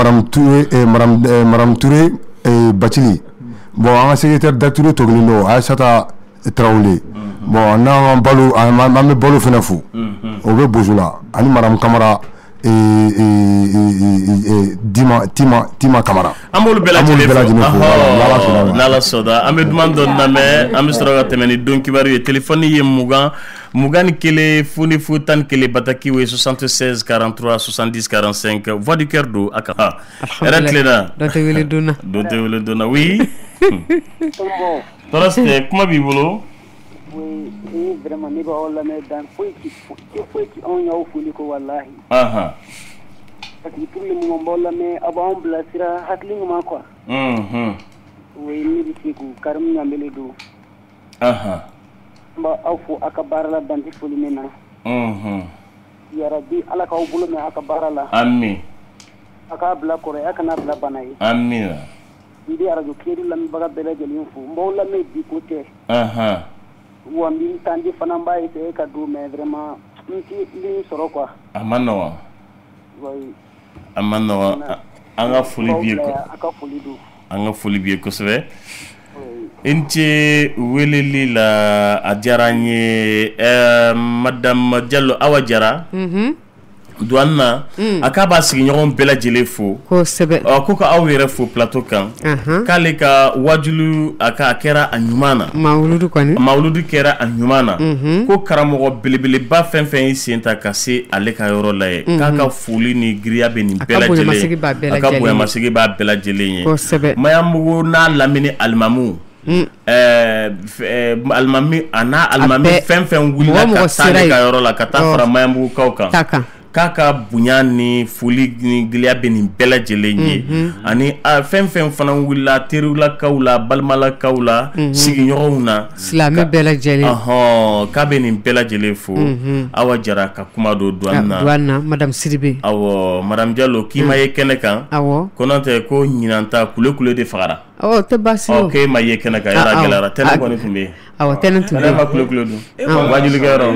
Madame Touré et Batili. Bon, un secrétaire d'acteur Toglino, Aïssata Traoré. Bon, on a un ballot fenafou. On veut Bozoula. Ani Madame Kamara et Tima Kamara. Amol Bella Nala Soda. Ahmed Mandon Name, Amstra Temeni, donc il téléphonie Mugani Kele, Funi Futan Kele Bataki, 76 43 70 45. Voix du cœur d'eau, Akara. Eratlena. Dote Dona, oui. Toraste, comment vivolo? Oui, vraiment, mais on l'a mis dans faut on y a au fouille ko wallahi. Aha. Parce que tout le monde on l'a mis avant blasira hatling ma quoi. Oui, ni bisiku karam nyamele do. Aha. Ba afu akabara la banti fuli mena. Ya rabbi ala ka ubulo me akabara la. Amin. Akabla kore akana bla banai. Amin. Ndi ara do kiri la mi baga bela jelin fu. Mbo la me di côté. Aha. Wambi tandi fana mbaye te ka do mais vraiment nti li soro quoi. Amano. Oui. Amano anga fuli biye ko. Aka fuli do. Anga fuli biye ko sebe. Inche weleli la adjaranye Madame Diallo Awadjara. Douana akaba sigi ɲɔgɔn bɛɛ lajɛlen fo kosɛbɛ ko ka aw yɛrɛ fo plateau kan k'ale ka wajulu a kɛra a ɲuman na mawuludu kɛra a ɲuman na ko karamɔgɔ belebeleba fɛn fɛn y'i sen ta ka se ale ka yɔrɔ la ye k'a ka foli ni giriya bɛ nin bɛɛ lajɛlen a ka bonyamasegi b'a bɛɛ lajɛlen ye kosɛbɛ Mayamugu n'a lamini alimamu alimami a n'a alimami fɛn fɛn wulila ka taa ale ka yɔrɔ la ka taa fara Mayamugukaw kan k'a ka bonya ni foli ni gɛlɛya bɛ nin bɛɛ lajɛlen ye ani fɛn fɛn fana wulila terilakaw la balimalakaw la sigiɲɔgɔnw na silamɛ bɛɛ lajɛlen k'a bɛ nin bɛɛ lajɛlen fo Awa Jara ka kuma do douane Madame Sidibe awɔ Madame Diallo k'i ma ye kɛnɛ kan ko n'o tɛ ko ɲinanta kule de fagara tɛ baasi o k'e ma ye kɛnɛ kan yɔrɔ gɛlɛyara tɛnɛ kɔni tun bɛ yen tɛnɛ tun bɛ yen ma kule dun wajulikɛyɔrɔ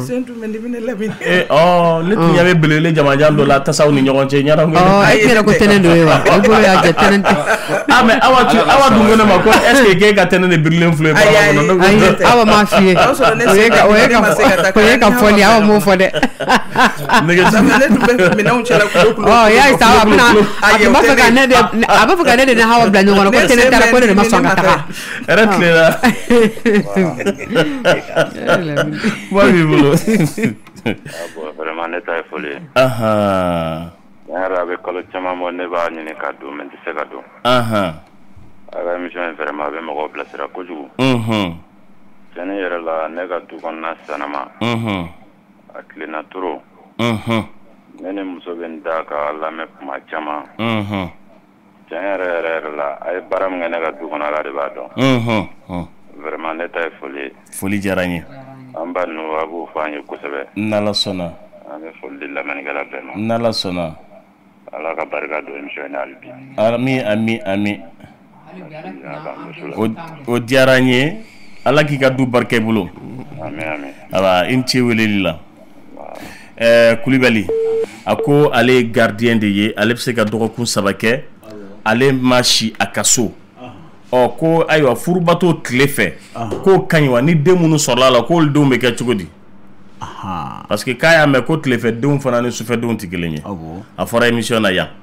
ne tun ɲɛ bɛ belebele jamajan dɔ la tasaw ni ɲɔgɔn cɛ e yɛrɛ ko tɛnɛ dɔ ye wa i bolo y'a jɛ tɛnɛ tɛ mais Awa dun ko ne ma ko est-ce que k'e ka tɛnɛ de birilen filɛ Awa m'a f'i ye o ye ka fɔli Awa m'o fɔ dɛ y'a ye sa a b'a fɛ ka ne de ni Awa bila ɲɔgɔn na ko tɛnɛ taara ko ne de ma sɔn ka taga yɛrɛ tilela moi b'i bolo vraiment ne ta ye foli ye yɛrɛ a bɛ kalo caman bɔ ne b'a ɲini ka don mais n tɛ se ka don a ka émission in vraiment a bɛ mɔgɔw bilasira kojugu cɛnni yɛrɛ la ne ka du kɔnɔna sanama a tilenna trop ne ni muso bɛ n da ka lamɛn kuma caman tiɲɛ yɛrɛ la a ye baara min kɛ ne ka du kɔnɔ ala de b'a dɔn vraiment ne ta ye foli ye foli diyara n ye an ba ninnu a b'o fɔ an ye kosɛbɛ n'Ala sɔnna an bɛ foli di lamɛnnikɛla bɛɛ ma n'Ala sɔnna ala ka barika don émission in na hali bi ami o diyara n ye ala k'i ka du barika i bolo ami aba i ni ce weleli la Kulibali a ko ale ye gardien de ye ale bɛ se ka dɔgɔkun 3 kɛ ale ma si a ka so ko ayiwa furubato tile fɛ k'o kaɲi wa ni den minnu sɔrɔla la k'olu denw bɛ kɛ cogo di parce que k'a y'a mɛn ko tilefɛ denw fana ni sufɛdenw tɛ kelen ye a fɔra émission na yan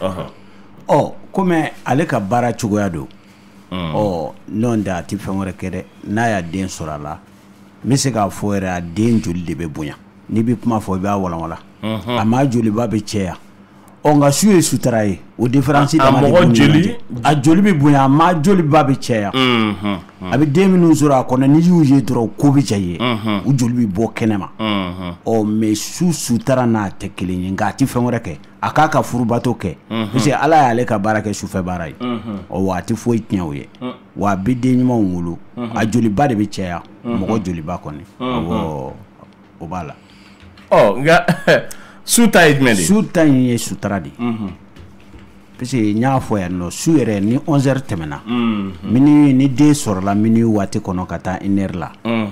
komi ale ka baara cogoya don n'o tɛ a tɛ fɛn wɛrɛ kɛ dɛ n'a y'a den sɔrɔ a la n bɛ se k'a fɔ yɛrɛ a den joli de bɛ bonya n'i bɛ kuma fɔ i b'a walanwalan a ma joliba bɛ cɛya nka su ye sutara ye o différence dama de b'u ni ɲɔgɔn cɛ a joli bɛ bonya a ma joliba bɛ cɛya a bɛ den minnu sɔrɔ a kɔnɔ n'i y'u ye dɔrɔn ko bɛ cɛ ye u joli bɛ bɔ kɛnɛma mais su sutara n'a tɛ kelen ye nka a tɛ fɛn wɛrɛ kɛ a k'a ka furubato kɛ parce que ala y'ale ka baara kɛ sufɛ baara ye wa a tɛ foyi tiɲɛ o ye wa a bɛ den ɲumanw wolo a joliba de bɛ cɛya mɔgɔ joliba kɔni o b'a la nka su ta ye jumɛn de ye su ta in ye sutara de parce que n y'a fɔ yan nɔ su yɛrɛ ni 11h tɛmɛna minute ni den sɔrɔla minute waati kɔnɔ ka taa 1h la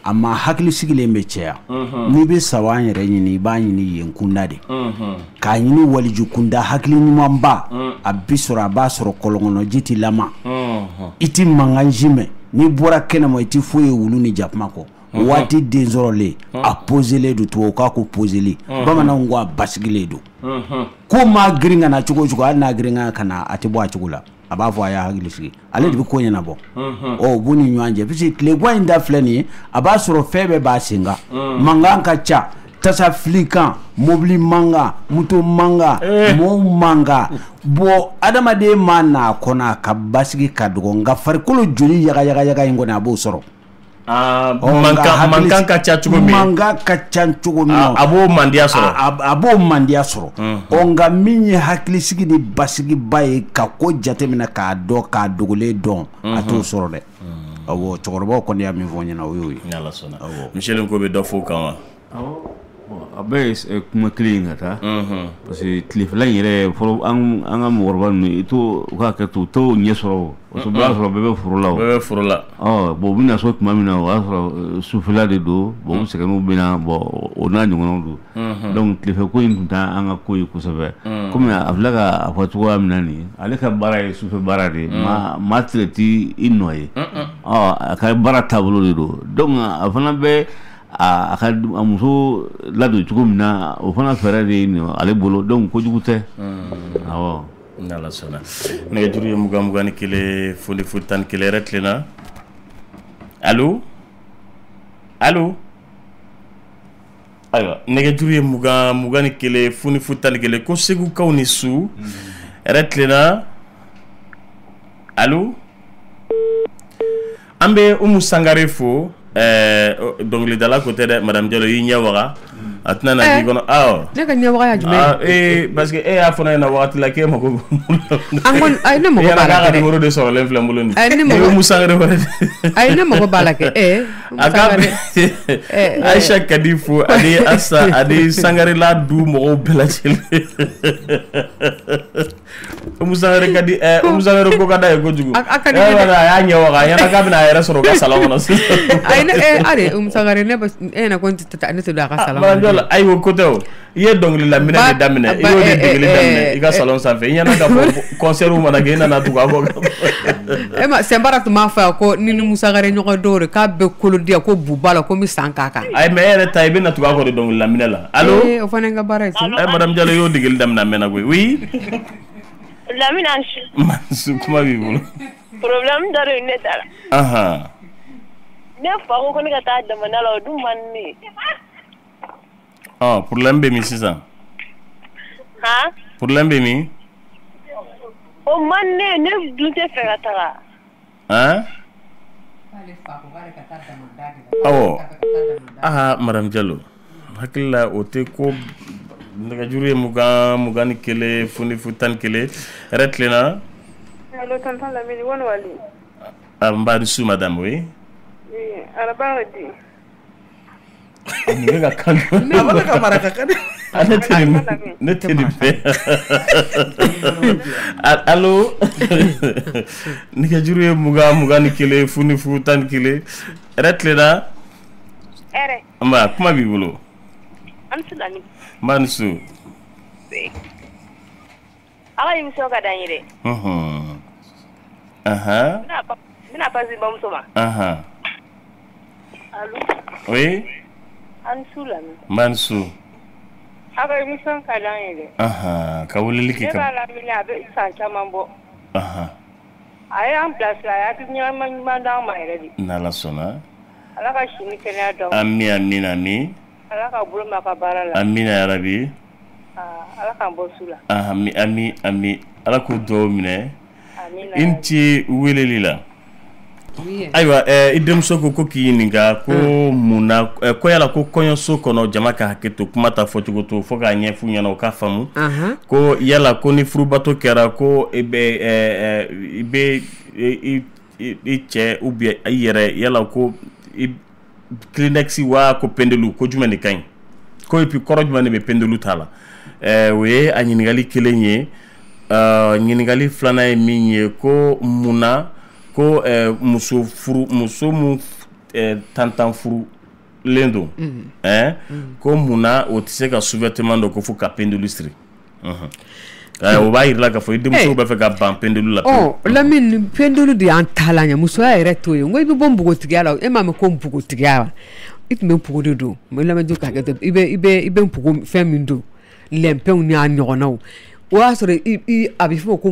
amma hakili sigilen bɛ cɛya n'i bɛ sawa an yɛrɛ ɲini i b'a ɲini yen kunda de k'a ɲini waliju kunda hakili ɲumanba a bi sɔrɔ a b'a sɔrɔ kɔlɔnkɔnɔ ji tɛ lama i tɛ mankan ji mɛn n'i bɔra kɛnɛma i tɛ foyi ye wulu ni jakuma kɔ waati den sɔrɔlen a poselen don tubabu k'a ko poseli bamananw ko a basigilen don ko maa girin ka na cogo o cogo hali n'a girin ka na a tɛ bɔ a cogo la a b'a fɔ a y'a hakili sigi ale de bɛ ko ɲɛnabɔ ɔ bu ni ɲɔgɔn cɛ parce que tilebɔ in da filɛ nin ye a b'a sɔrɔ fɛn bɛɛ b'a sen kan mankan ka ca tasa filikan mobili mankan moto mankan mɔɔw mankan bɔn adamaden ma n'a kɔnɔ a ka basigi ka dɔgɔ nka farikolo joli yaga in kɔni a b'o sɔrɔ mankan ka ca cogo min mankan ka ca cogo min a b'o mandiya sɔrɔ a b'o mandiya sɔrɔ nka min ye hakilisigi ni basigiba ye ka ko jateminɛ k'a dɔn k'a dogolen dɔn a t'o sɔrɔ dɛ awɔ cɛkɔrɔbaw kɔni y'a min fɔ ɲɛna o y'o ye ni Ala sɔnna Michel ko bɛ dɔ fɔ o kan wa a bɛɛ ye kuma kelen in ka taa parce que tilefɛla in yɛrɛ fɔlɔ an ka mɔgɔkɔrɔba ninnu i t'o u k'a kɛ to u t'o ɲɛ sɔrɔ parce que o b'a sɔrɔ bɛɛ bɛ foro la o bɛɛ bɛ foro la bon u bɛna so tuma min na o y'a sɔrɔ sufɛla de don bon u sɛgɛnniw bɛ na bon o n'a ɲɔgɔnnaw don donc tilefɛ ko in tun tɛ an ka ko ye kosɛbɛ komi a filɛ ka fɔ cogoya min na nin ale ka baara ye sufɛ baara de ye maa tile tɛ i nɔ ye a ka baara taabolo de don donc a fana bɛ a ka muso ladon cogo min na o fana fɛɛrɛ de ye ale bolo donc kojugu tɛ awɔ ni Ala sɔnna nɛgɛjuru ye 20 21 foli 11 yɛrɛ tilenna allo ayiwa nɛgɛjuru ye 21 foni 11 ko segukaw ni su yɛrɛ tilenna allo an bɛ Umu Sangare fo dɔnkilidala ko tɛ dɛ Madame Diallo y'i ɲɛ waga a tɛna na k'i kɔnɔ ne ka ɲɛwaga ya jumɛn parce que e y'a fɔ ne ɲɛna wagati la k'e mago ne mago b'a la kɛ ka numéro de sɔrɔlen filɛ n bolo nin ye Umu Sangare wɛrɛ ayi ne mago b'a la kɛ a ka Aisha Kadi fo ani Asa ani Sangare la du mɔgɔw bɛɛ lajɛlen Umu Sangare Kadi Umu Sangare ko ka d'a ye kojugu a y'a ɲɛ waga a ɲɛna k'a bɛna a yɛrɛ sɔrɔ o ka salon kɔnɔ sisan ale Umu Sangare ne na ko ne tɛ don a ka salon ayiwa ko tɛ o i ye dɔnkilila minɛ de daminɛ i y'o de dɔnkili daminɛ i ka salon sanfɛ i ɲɛna ka fɔ concert mana kɛ i nana tugu a kɔ Sɛnbara tun b'a fɔ yan ko ni Umu Sangare ɲɔgɔn dɔw de k'a bɛ kolodiya ko buba la ko n bɛ san k'a kan ayi mais e yɛrɛ ta i bɛna tugu a kɔ de dɔnkilila minɛ la allo o fana ye n ka baara ye Madame Diallo i y'o degeli daminɛ a mɛnna koyi oui Lamine Mansu kuma b'i bolo problème dɔ de ye ne ta la ne fa ko ne ka taa jamana la o dun man ne problème bɛ min sisan problème bɛ min o man ne dun tɛ fɛ ka taga awɔ Madame Diallo hakili la o tɛ ko nɛgɛjuru ye 21 foni 11 yɛrɛ tilenna allo tonton Lamine wani wali n b'a ni su madame oui araba di ne ka kan ne ka mara ka kan ne tɛ nin fɛ allo nɛgɛjuru ye 21 foni 11 yɛrɛ tilenna nba kuma b'i bolo n b'a ni su ala émission ka d'an ye dɛ bɛna pasi bamuso ma allo oui an su lamɛn n b'a ni su a ka émission ka d'an ye dɛ ka weleli kɛ ne b'a lamini a bɛ san caman bɔ a y'an bilasira a y'a hakili ɲuman d'an ma yɛrɛ de n'Ala sɔnna ala ka si ni kɛnɛya d'aw ami ala ka bolo mɛn a ka baara la amina yarabi ala k'an bɔ su la ami ala k'o dugawu minɛ i ni ce weleli la ayiwa i denmuso ko k'i ɲininka ko mun na ko yala ko kɔɲɔso kɔnɔ jama ka hakɛ to kuma ta fɔcogo to fo k'a ɲɛf'u ɲɛna o ka faamu ko yala ko ni furubato kɛra ko i bɛ i cɛ ou bien i yɛrɛ yala ko Kleenex wa ko pendelu ko jumɛn de ka ɲi ko et puis kɔrɔ jumɛn de bɛ pendelu ta la o ye a ɲininkali kelen ye ɲininkali filanan ye min ye ko mun na ko muso mun tantan furu lendo ko munna o tɛ se ka sous-vêtement dɔ ko fo ka pendulu siri o b'a yira k'a fɔ i denmuso b'a fɛ ka ban pendulu la Lamine pendulu de y'an taalan ye musoya yɛrɛ t'o ye n ko i bɛ bɔ npogotigiya la e m'a mɛn ko npogotigiya wa i tun bɛ npogo de don mais lamɛnju ka hakɛ to i bɛ npogo fɛn min don lɛnpɛnw ni a ɲɔgɔnnaw o y'a sɔrɔ a bɛ fɔ ko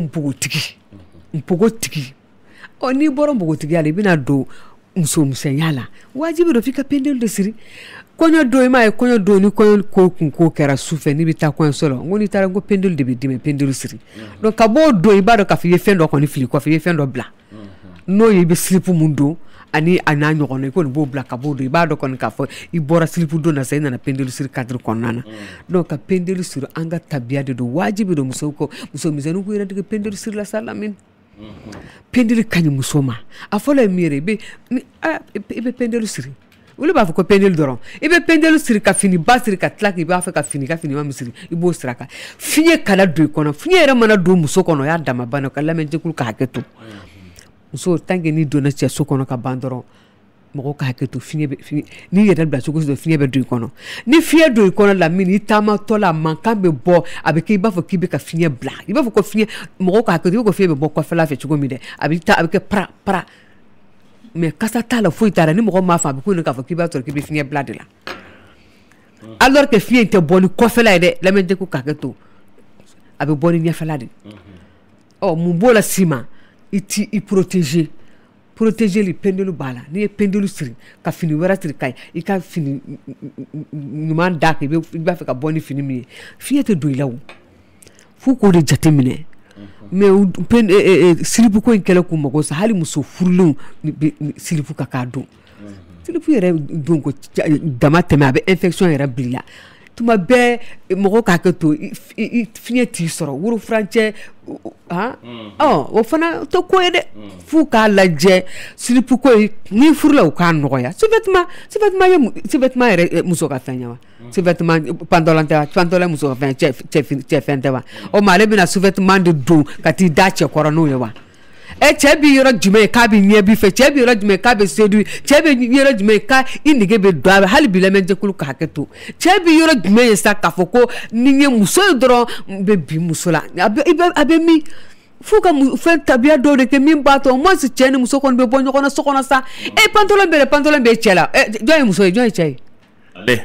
npogotigi n'i bɔra npogotigiya la i bɛna don musomisɛnya la wajibi don f'i ka pendulu de siri kɔɲɔ don i m'a ye kɔɲɔ don ni kɔɲɔ ko kun ko kɛra sufɛ n'i bɛ taa kɔɲɔso la n ko n'i taara n ko pendulu de bɛ d'i ma pendulu siri donc ka bɔ o don i b'a dɔn k'a fɔ i ye fɛn dɔ kɔni fili kɔfɛ i ye fɛn dɔ bila n'o ye i bɛ silipu mun don ani a n'a ɲɔgɔnna i kɔni b'o bila ka b'o don i b'a dɔn kɔni k'a fɔ i bɔra silipu don na sa i nana pendulu siri cadre kɔnɔna na donc ka pendulu siri an ka tabiya de don wajibi don muso misɛnninw k'u yɛrɛ dege pendulu siri la sa Lamine pendulu ka ɲi muso ma a fɔlɔ ye min ye i bɛ pendulu siri olu b'a fɔ ko pendulu dɔrɔn i bɛ pendulu siri ka fini ba siri ka tila k'i b'a fɛ ka fini ma min siri i b'o sira kan fiɲɛ kana don i kɔnɔ fiɲɛ yɛrɛ mana don muso kɔnɔ o y'a dama banna ka lamɛnjɛkulu ka hakɛ to muso tant que n'i donna cɛ so kɔnɔ ka ban dɔrɔn mɔgɔw ka hakɛ to fiɲɛ n'i yɛrɛ bila cogo o fiɲɛ bɛ don i kɔnɔ ni fiɲɛ don i kɔnɔ Lamine i taamatɔ la mankan bɛ bɔ a bɛ kɛ i b'a fɔ k'i bɛ ka fiɲɛ bila i b'a fɔ ko fiɲɛ mɔgɔw ka hakɛ to i b'a fɔ fiɲɛ bɛ bɔ kɔfɛla fɛ cogo min dɛ a bɛ kɛ para para mais kasa t'a la foyi t'a la ni mɔgɔ m'a fɔ a bɛ ko ne k'a fɔ k'i b'a sɔrɔ k'i bɛ fiɲɛ bila de la alors que fiɲɛ tɛ bɔ ni kɔfɛla ye dɛ lamɛnjɛkulu ka hakɛ to a bɛ bɔ ni ɲɛfɛla de mun b'o la s'i ma i protéger li pendulu b'a la n'i ye pendulu siri ka fini wɛrɛ siri i ka fini ɲuman d'a kan i b'a fɛ ka bɔ ni fini min ye fiɲɛ tɛ don i la o f'u k'o de jateminɛ mais silipu ko in kɛlɛ k'u mago sa hali muso furulenw silipu ka k'a don silipu yɛrɛ don ko dama tɛmɛ a bɛ infection yɛrɛ bila la tuma bɛɛ mɔgɔ k'a kɛ to fiɲɛ t'i sɔrɔ woro furancɛ o fana to ko ye dɛ f'u k'a lajɛ silipu ko ye n'i furula u k'a nɔgɔya sous-vêtement yɛrɛ muso ka fɛn ye wa sous-vêtement pantalon tɛ wa pantalon muso ka fɛn cɛ fɛn tɛ wa o ma ale bɛna sous-vêtement de don ka t'i da cɛ kɔrɔ n'o ye wa cɛ bɛ yɔrɔ jumɛn ye k'a bɛ ɲɛ bi fɛ cɛ bɛ yɔrɔ jumɛn k'a bɛ sedu cɛ bɛ yɔrɔ jumɛn k'a i nege bɛ don a la hali bi lamɛnjɛkulu ka hakɛ to cɛ bɛ yɔrɔ jumɛn ye sa k'a fɔ ko ni ye muso ye dɔrɔn n bɛ bin muso la a bɛ min f'u ka fɛn tabiya dɔw de kɛ min b'a to moi si cɛ ni muso kɔni bɛ bɔ ɲɔgɔn na so kɔnɔ sa pantalon bɛ cɛ la jɔn ye muso ye jɔn ye cɛ ye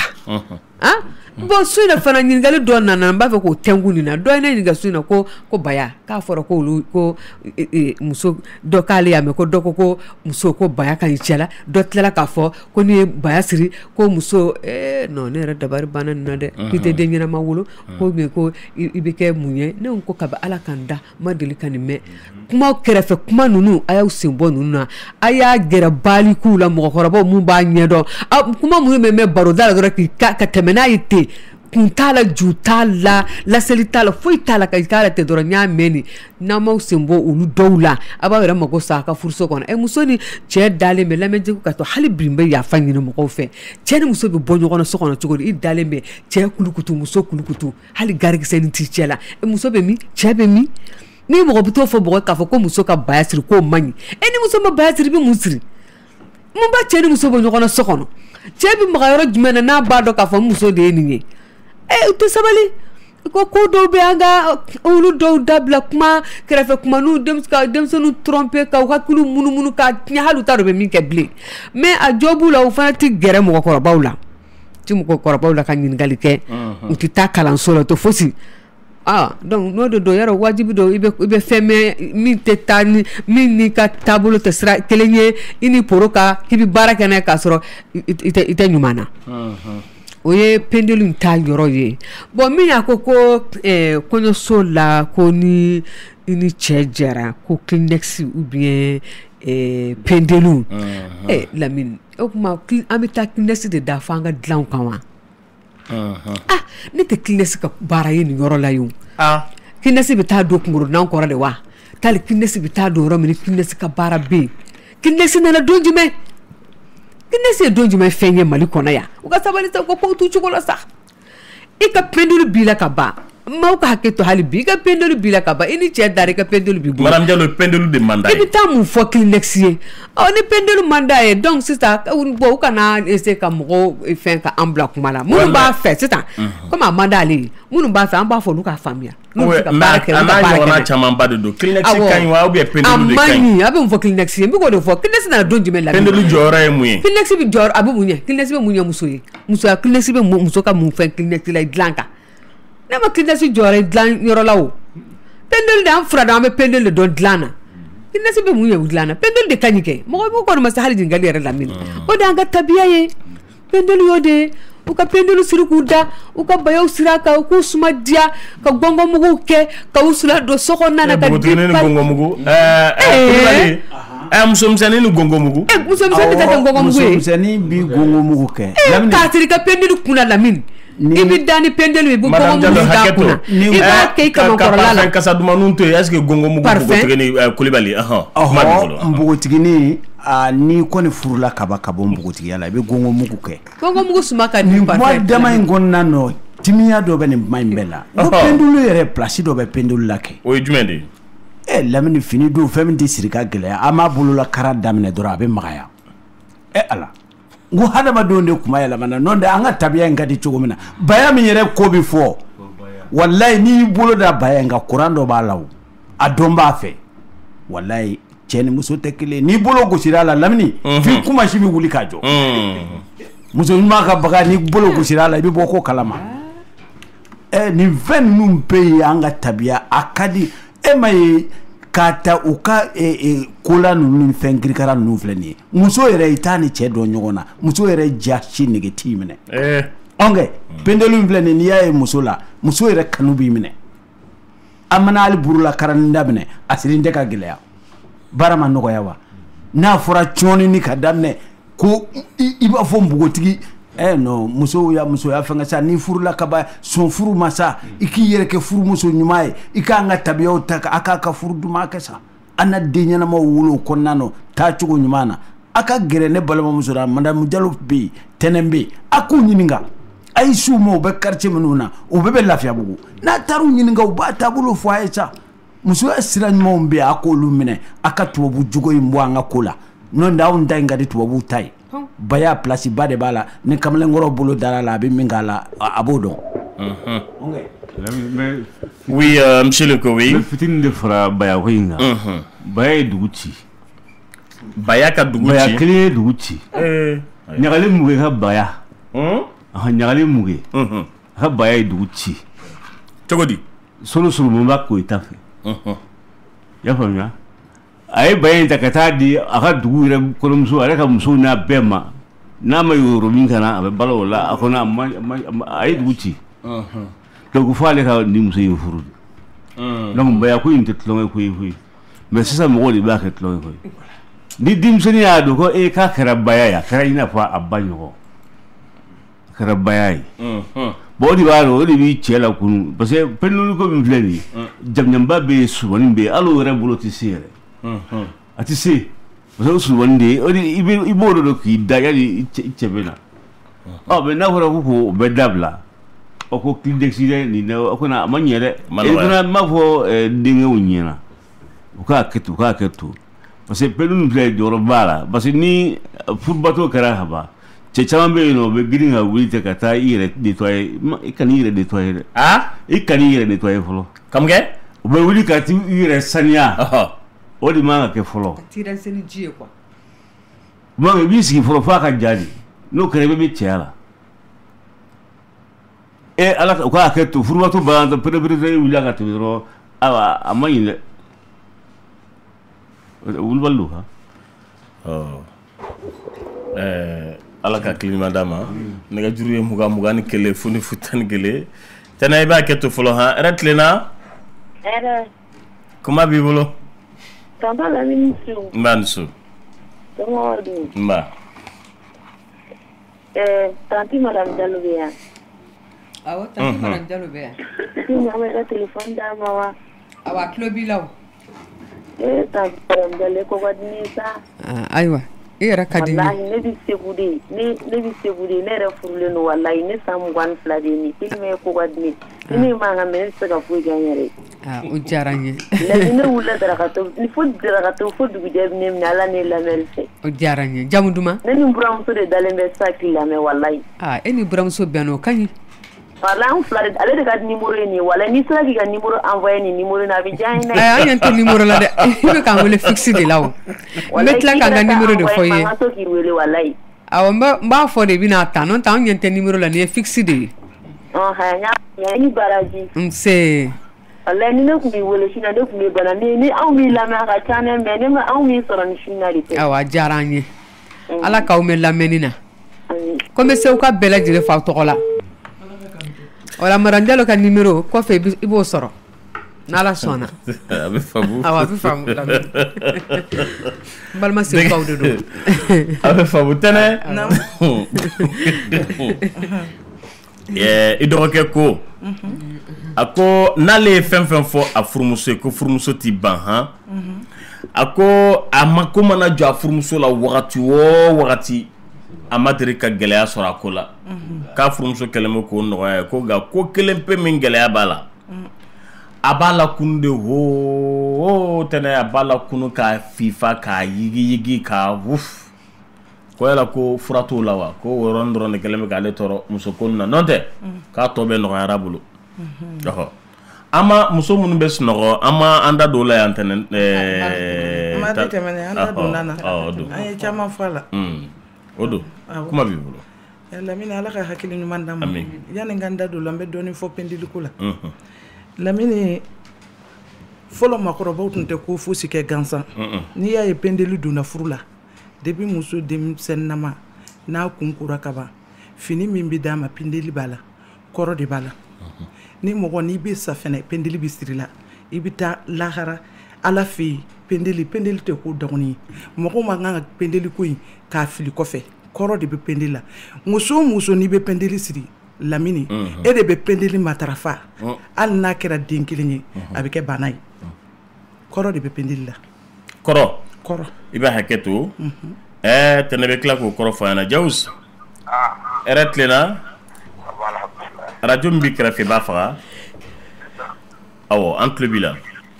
bon su in na fana ɲininkali dɔ nana n b'a fɛ k'o tɛnku nin na dɔ ye ne ɲininka su in na ko baya k'a fɔra ko muso dɔ k'ale y'a mɛn ko dɔ ko muso ko baya ka ɲi cɛ la dɔ tilala k'a fɔ ko n'i ye baya siri ko muso non ne yɛrɛ dabari banna nin na dɛ k'i tɛ den ɲɛnama wolo ko i bɛ kɛ mun ye ne ko kabi ala k'an da ma deli ka nin mɛn kuma kɛrɛfɛ kuma ninnu a y'aw sen bɔ ninnu na a y'a gɛrɛ balikuw la mɔgɔkɔrɔbaw mun b'a ɲɛdɔn kuma minnu bɛ mɛn baroda la dɔrɔn ka tɛmɛ n'a ye ten kun t'a la ju t'a la laseli t'a la foyi t'a la ka k'a la ten dɔrɔn n y'a mɛn nin n'an m'aw sen bɔ olu dɔw la a b'aw yɛrɛ mago sa a ka furuso kɔnɔ muso ni cɛ dalen bɛ lamɛnjɛkulu ka to hali bi n bɛ yafa ɲini mɔgɔw fɛ cɛ ni muso bɛ bɔ ɲɔgɔn na so kɔnɔ cogo di i dalen bɛ cɛ kulukutu muso kulukutu hali garikisɛ ni t'i cɛ la muso bɛ min cɛ bɛ min ni mɔgɔ bɛ t'o fɔ mɔgɔ k'a fɔ ko muso ka baya siri k'o man ɲi ni muso ma baya siri i bɛ mun siri mun b'a cɛ ni muso bɔ ɲɔgɔn na so kɔnɔ cɛ bɛ maga yɔrɔ jumɛn na n'a b'a dɔn k'a fɔ muso de ye nin ye u tɛ sabali ko dɔw bɛ an ka olu dɔw dabila kuma kɛrɛfɛ kuma n'u denmisɛnninw tromper ka u hakiliw munumunu ka tiɲɛ hali u t'a dɔn u bɛ min kɛ bilen mais a jɔ b'u la u fana tɛ gɛrɛ mɔgɔkɔrɔbaw la ka ɲininkali kɛ u tɛ taa kalanso la u tɛ fosi donc n'o de don yɔrɔ wajibi don i bɛ fɛn mɛn min tɛ taa ni min n'i ka taabolo tɛ sira kelen ye i ni poro ka k'i bɛ baara kɛ n'a ye k'a sɔrɔ i tɛ ɲuman na. O ye pendulu in ta yɔrɔ ye bon min y'a ko kɔɲɔso la ko ni cɛ jɛra ko Kleenex ou bien pendulu Lamine o kuma an bɛ taa Kleenex de da fo an ka dilanw kan wa ne tɛ Kleenex ka baara ye nin yɔrɔ la ye o Kleenex bɛ taa don kunkorodan kɔrɔ de wa tali Kleenex bɛ taa don yɔrɔ min ni Kleenex ka baara bɛ yen Kleenex nana don jumɛn Kleenex ye don jumɛn fɛn ye Mali kɔnɔ yan u ka sabali sa ko t'u cogo la sa i ka pendulu b'i la ka ban maaw ka hakɛ to hali bi i ka pendelu bi la ka ban i ni cɛ dara i ka pendelu bi bolo Madame Diallo pendelu de manda i bɛ taa mun fɔ Kleenex ye ni pendelu manda ye donc sisan bon u kana essayer ka mɔgɔw fɛn ka an bila kuma la minnu b'a fɛ sisan comme a manda ale ye minnu b'a fɛ an b'a fɔ olu k'a faamuya n'u bɛ ka baara kɛ olu ka baara kɛ camanba de don Kleenex ka ɲi wa ou bien pendelu de ka ɲi a bɛ mun fɔ Kleenex ye n bɛ k'o de fɔ Kleenex nana don jumɛn la pendelu jɔyɔrɔ ye mun ye Kleenex bɛ jɔyɔrɔ a bɛ mun ye Kleenex bɛ mun ye muso ye musoya Kleenex bɛ muso ka mun fɛn Kleenex la dilan kan ne ma Kleenex jɔyɔrɔ dilan yɔrɔ la o pendelu de an fura dɔn an bɛ pendelu de dɔn dilan na Kleenex bɛ mun ye dilan na pendelu de ka ɲi kɛ mɔgɔ b'u kɔni ma se hali ɲininkali yɛrɛ lamini o de an ka tabiya ye pendelu y'o de ye u ka pendelu siri k'u da u ka bayaw siri a kan u k'u suma diya ka gɔngɔmuguw kɛ ka u sula don so kɔnɔna na ka npogotiginin ni gɔngɔmugu musomisɛnnin ni gɔngɔmugu musomisɛnnin tɛ kɛ gɔngɔmugu ye musomisɛnnin bi gɔngɔmugu kɛ k'a siri i ka pendelu kunna Lamini i bɛ da ni pendelu i bɛ gɔngɔmugu d'a kunna i b'a kɛ i kamankɔrɔla la ka kasa dumanninw to yen est ce que gɔngɔmugu npogotiginin Kulibali npogotiginin n'i kɔni furula ka bɔ npogotigiya la i bɛ gɔngɔmugu kɛ gɔngɔmugu suma ka di parfait dama in kɔnɔna nɔ timiya dɔ bɛ nin kuma in bɛɛ la o pendulu yɛrɛ place dɔ bɛ pendulu la kɛ o ye jumɛn de ye Lamini fini don fɛn min tɛ siri ka gɛlɛya an b'a bolola kara daminɛ dɔrɔn a bɛ magaya ala n ko hadamadenw de kuma yɛlɛmana n'o tɛ an ka tabiya in ka di cogo min na baya min yɛrɛ ko bi fɔ wallahi n'i y'i bolo da baya in kan kuran dɔ b'a la o a dɔn b'a fɛ wallahi cɛ ni muso tɛ kelen n'i bolo gosira a la Lamini f'i kuma si bɛ wuli k'a jɔ muso ɲuman ka baga n'i bolo gosira a la i bɛ bɔ ko kalama nin fɛn ninnu bɛɛ ye an ka tabiya a ka di e ma ye k'a ta u ka kola ninnu ni fɛn kirikara ninnu filɛ nin ye muso yɛrɛ i t'a ni cɛ dɔn ɲɔgɔn na muso yɛrɛ ja si nege t'i minɛ ɔnkɛ pendelu in filɛ nin n'i y'a ye muso la muso yɛrɛ kanu b'i minɛ an mana hali burula karani daminɛ a sirin tɛ ka gɛlɛya baara ma nɔgɔya wa n'a fɔra cɔnni ka daminɛ ko i b'a fɔ npogotigi non musoya fɛn sa n'i furula ka ban sɔn furu ma sa i k'i yɛrɛ kɛ furumuso ɲuman ye i k'an ka tabiyaw ta a k'a ka furu duman kɛ sa an na den ɲɛnamaw wolo o kɔnɔna na taa cogo ɲuman na a ka gɛrɛ ne balimamuso la Madame Diallo bɛ yen tɛnɛn bɛ yen a k'u ɲininka a ye su ma u bɛ quartier minnu na u bɛɛ bɛ Lafiyabugu n'a taara u ɲininka u b'a taabolo fɔ a ye sa musoya sira ɲumanw bɛ yen a k'olu minɛ a ka tubabu jogo in bɔ an ka ko la n'o tɛ anw ta in ka di tubabuw ta ye baya place ba de b'a la ni kamalenkɔrɔ bolo dara la a bɛ min k'a la a b'o dɔn oui monsieur le Kowi n bɛ fitinin de fara baya ko in kan baya ye dugu ci baya ka dugu ci baya kelen ye dugu ci ɲagali muge ka baya ɲagali muge a ka baya ye dugu ci cogo di solo mun b'a ko i ta fɛ i y'a faamuya a ye baya in ta ka taa di a ka dugu yɛrɛ kɔrɔmuso ale ka musow n'a bɛɛ ma n'a ma yɔrɔ min kana a bɛ balo o la a kɔni a ye dugu ci donc fo ale ka ni muso in furu donc baya ko in tɛ tulonkɛ ko ye koyi mais sisan mɔgɔw de b'a kɛ tulonkɛ ko ye ni denmisɛnnin y'a dɔn ko k'a kɛra baya ye a kɛra i n'a fɔ a ba ɲɔgɔn a kɛra baya ye bon o de b'a dɔn o de b'i cɛ la kunu parce que pendulu ko min filɛ nin ye jamujanba bɛ yen surumanin bɛ yen hali o yɛrɛ bolo tɛ se yɛrɛ a tɛ se parce que o surumanin de ye o de i b'o de dɔn k'i da yali i cɛ bɛ na mais n'a fɔra ko k'o bɛɛ dabila ko Kleenex dɛ nin dɛ o kɔni a ma ɲɛ dɛ e fana m'a fɔ denkɛw ɲɛna u k'a kɛ to parce que pendulu filɛ jɔyɔrɔ b'a la parce que ni furubato kɛra ka ban cɛ caman bɛ yen nɔ o bɛ girin ka wuli ten ka taa i yɛrɛ nettoyer i kana i yɛrɛ nettoyer dɛ i kana i yɛrɛ nettoyer fɔlɔ kamukɛ u bɛ wuli ka t'i yɛrɛ saniya o de man ka kɛ fɔlɔ tiransen ji ye quoi i b'i sigi fɔlɔ f'a ka ja de n'o kɛra i bɛ cɛya la ala u k'a kɛ to furubato bagan pere-pere wuli ka tɛmɛ dɔrɔn a ma ɲi dɛ wulibali don ala ka kilima d'a ma nɛgɛjuru ye 20 ni kelen fo ni 11 tɛnɛ i b'a kɛ to fɔlɔ han hɛrɛ tilenna kuma b'i bolo tonton Lamini Su n b'a ni so n b'a tanti Madame Diallo bɛ yan awɔ tanti Madame Diallo bɛ yan si ɲaama i ka téléphone d'a ma wa awɔ a tulo b'i la o tanti Madame Diallo ko ka di ne ye sa ayiwa era kadi wallahi ne bi segude ne refulle no wallahi ne samu wan flade ni filme ko wadni ni ma nga men se ka fu ganyere o jaranye la ne wula darakato ni fu darakato fu du de ne ala ne la melse o jaranye jamuduma ne ni buram so de dalembe sakli la me wallahi eni buram so biano kanyi wala on flade ale de kad numéro ni wala ni sala ki ga numéro envoyer ni numéro na bi jayna ay yente numéro la de be kan wala fixe de lawo metla kan ga numéro de foyer ma to ki wele wallahi aw mba fo de bina ta non ta yente numéro la ni fixe de ha ya ni baraji mse wala ni ne ku bi wele shina de ku me bana ni aw mi la ma ka tane me ne ma aw mi soro ni shina ri awa jaranye ala ka o me la menina comme se o ka bela jire fa to la wala marandelo ka numéro ko fe ibo soro nala sona abe fabu balma se ko do abe fabu tane idoke ko ako nale fem fo afurmuso ko furmuso ti ban ako amako mana jo afurmuso la wakati amadri ka gɛlɛya sɔrɔ a ko la k'a furumuso kɛlen bɛ k'o nɔgɔya ko nka ko kelen pe min gɛlɛya b'a la a b'a la kunu de ho tɛnɛ a b'a la kunu k'a fifa k'a yigi k'a wuf ko yala ko fura t'o la wa ko o yɔrɔnin dɔrɔn de kɛlen bɛ k'ale tɔɔrɔ muso ko na n'o tɛ k'a tɔ bɛɛ nɔgɔyara bolo an ma muso minnu bɛ sunɔgɔ an ma an da don o la yan tɛnɛ ma tɛ tɛmɛ an da don na an ye caman fɔ a la o don kuma b'i bolo Lamine ala ka hakili ɲuman d'a ma yani n ka n da don la n bɛ dɔɔnin fɔ pendiliko la Lamine fɔlɔ makɔrɔbaw tun tɛ ko fosi kɛ gansan n'i y'a ye pendeli donna furu la depuis muso denmisɛnninama n'a kunkura ka ban fini min bɛ d'a ma pendeli b'a la kɔrɔ de b'a la ni mɔgɔ n'i bɛ sa fɛnɛ pendeli bɛ siri la i bɛ taa lahara ala fɛ yen pendeli tɛ ko dɔgɔnin ye mɔgɔ man kan ka pendeli ko in k'a fili kɔfɛ kɔrɔ de bɛ pendeli la muso muso n'i bɛ pendeli siri Lamine e de bɛ pendeli matarafa hali n'a kɛra den kelen ye a bɛ kɛ bana ye kɔrɔ de bɛ pendeli la kɔrɔ i bɛ hakɛ to tɛnɛ bɛ tila k'o kɔrɔ fɔ an ɲɛna Jawus hɛrɛ tilenna radio min b'i kɛrɛfɛ i b'a faga awɔ an tulo b'i la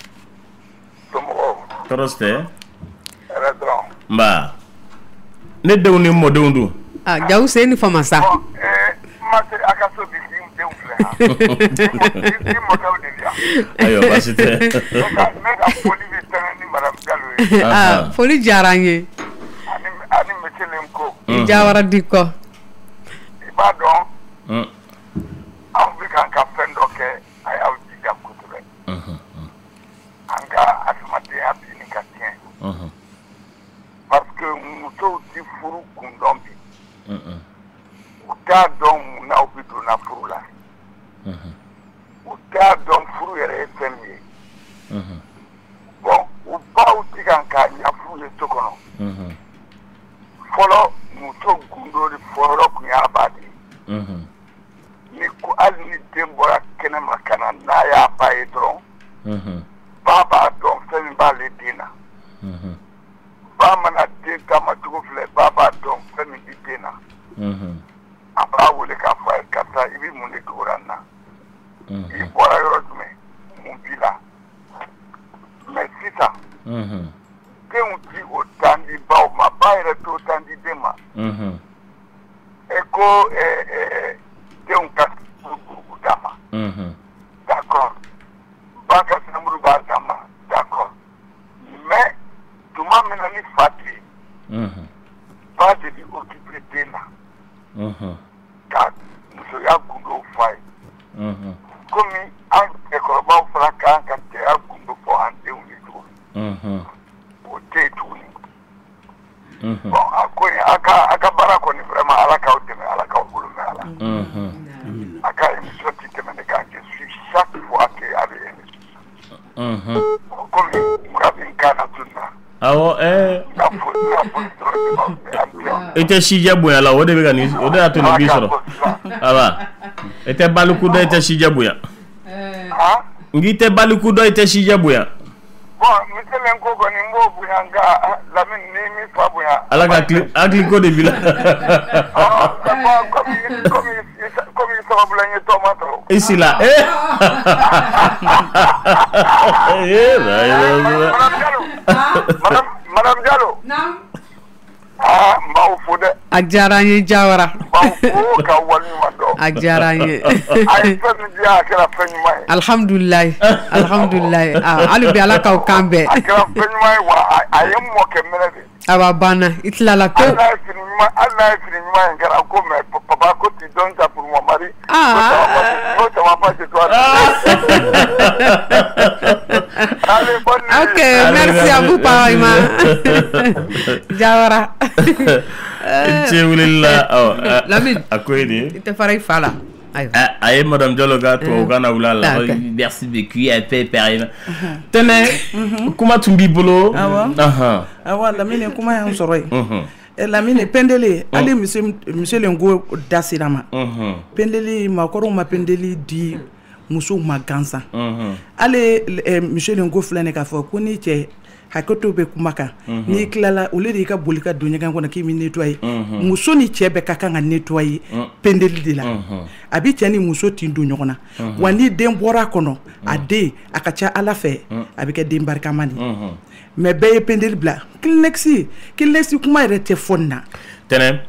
tɔɔrɔ si tɛ nba ne denw ni mɔdenw don Jawus e ni fama sa ayiwa baasi tɛ foli diyara an ye i Jawara Dikɔ i b'a dɔn anw bɛ kan ka fɛn dɔ kɛ a y'aw jija kosɛbɛ an ka adamadenya bi ni ka tiɲɛ parce que musow ti furu kundɔn bi u t'a dɔn mun n'aw bɛ donna furu la u t'a dɔn furu yɛrɛ ye fɛn min ye bon u baw ti kan k'a ɲɛf'u ye so kɔnɔ fɔlɔ muso gundo de fɔlɔ tun y'a ba de ye ni ko hali ni den bɔra kɛnɛma ka na n'a y'a ba ye dɔrɔn ba b'a dɔn fɛn min b'ale den na ba mana den taama cogo filɛ ba b'a dɔn fɛn min bɛ den na a b'a wele k'a fɔ a ye karisa i bɛ mun de dogora n na i bɔra yɔrɔ jumɛn mun b'i la mɛ sisan denw ti o tan di baw ma ba yɛrɛ t'o tan di den ma e ko denw ka gurugu d'a ma d'accord ba ka samuru b'a d'a ma d'accord mais tuma min na ni fa tɛ yen ba de bɛ occuper den na ka musoya gundo fɔ a ye komi an cɛkɔrɔbaw fana kan ka cɛya gundo fɔ an denw ye cogo min o tɛ yen tuguni bon a ko in a ka baara kɔni vraiment ala k'aw dɛmɛ ala k'aw bolo mɛn ala a ka émission ti tɛmɛ ne kan je suis chaque fois que a bɛ émission komi mura bɛ n kan na tun na awɔ i tɛ sijɛ bonya la o de bɛ ka nin o de y'a to nin b'i sɔrɔ aba i tɛ baliku dɔn i tɛ sijɛ bonya n'i tɛ baliku dɔn i tɛ sijɛ bonya bon miselen ko ko ni mo bunyanga lamin ni mi fa bunya ala ka akli ko de bila comme sababu la ni tomato isila madame Diallo naam mbaw fude ak jaranye jawara mbaw ka wani mado ak jaranye ay fen dia kala fen mai alhamdulillah alu bi ala ka kambe kala fen mai wa ayem mo ke menade aba bana itla la ko Allah fini mai ngara ko me papa ko ti don ta pour mon mari ko ta va pas chez toi allez bonne nuit. OK, merci à vous Paima jawara Lamine akoyedi ite faray fala aye madame Diallo ga to gana ulala merci beaucoup et fait perina tene kuma tumbi bolo awa Lamine kuma yan soroy Lamine pendele ali monsieur lengo dasirama pendele makoro ma pendele di muso maganza ale monsieur lengo flane ka fo ko ni che hakoto be kumaka ni klala oledi ka bolika dunya kan ko na kimi nettoyer muso ni chebe ka kan nettoyer pendeli de la abi tiani muso tindu nyona wani den bora kono ade akacha ala fe abi ke den barka mani mais be pendeli bla kilexi kuma rete fonna tene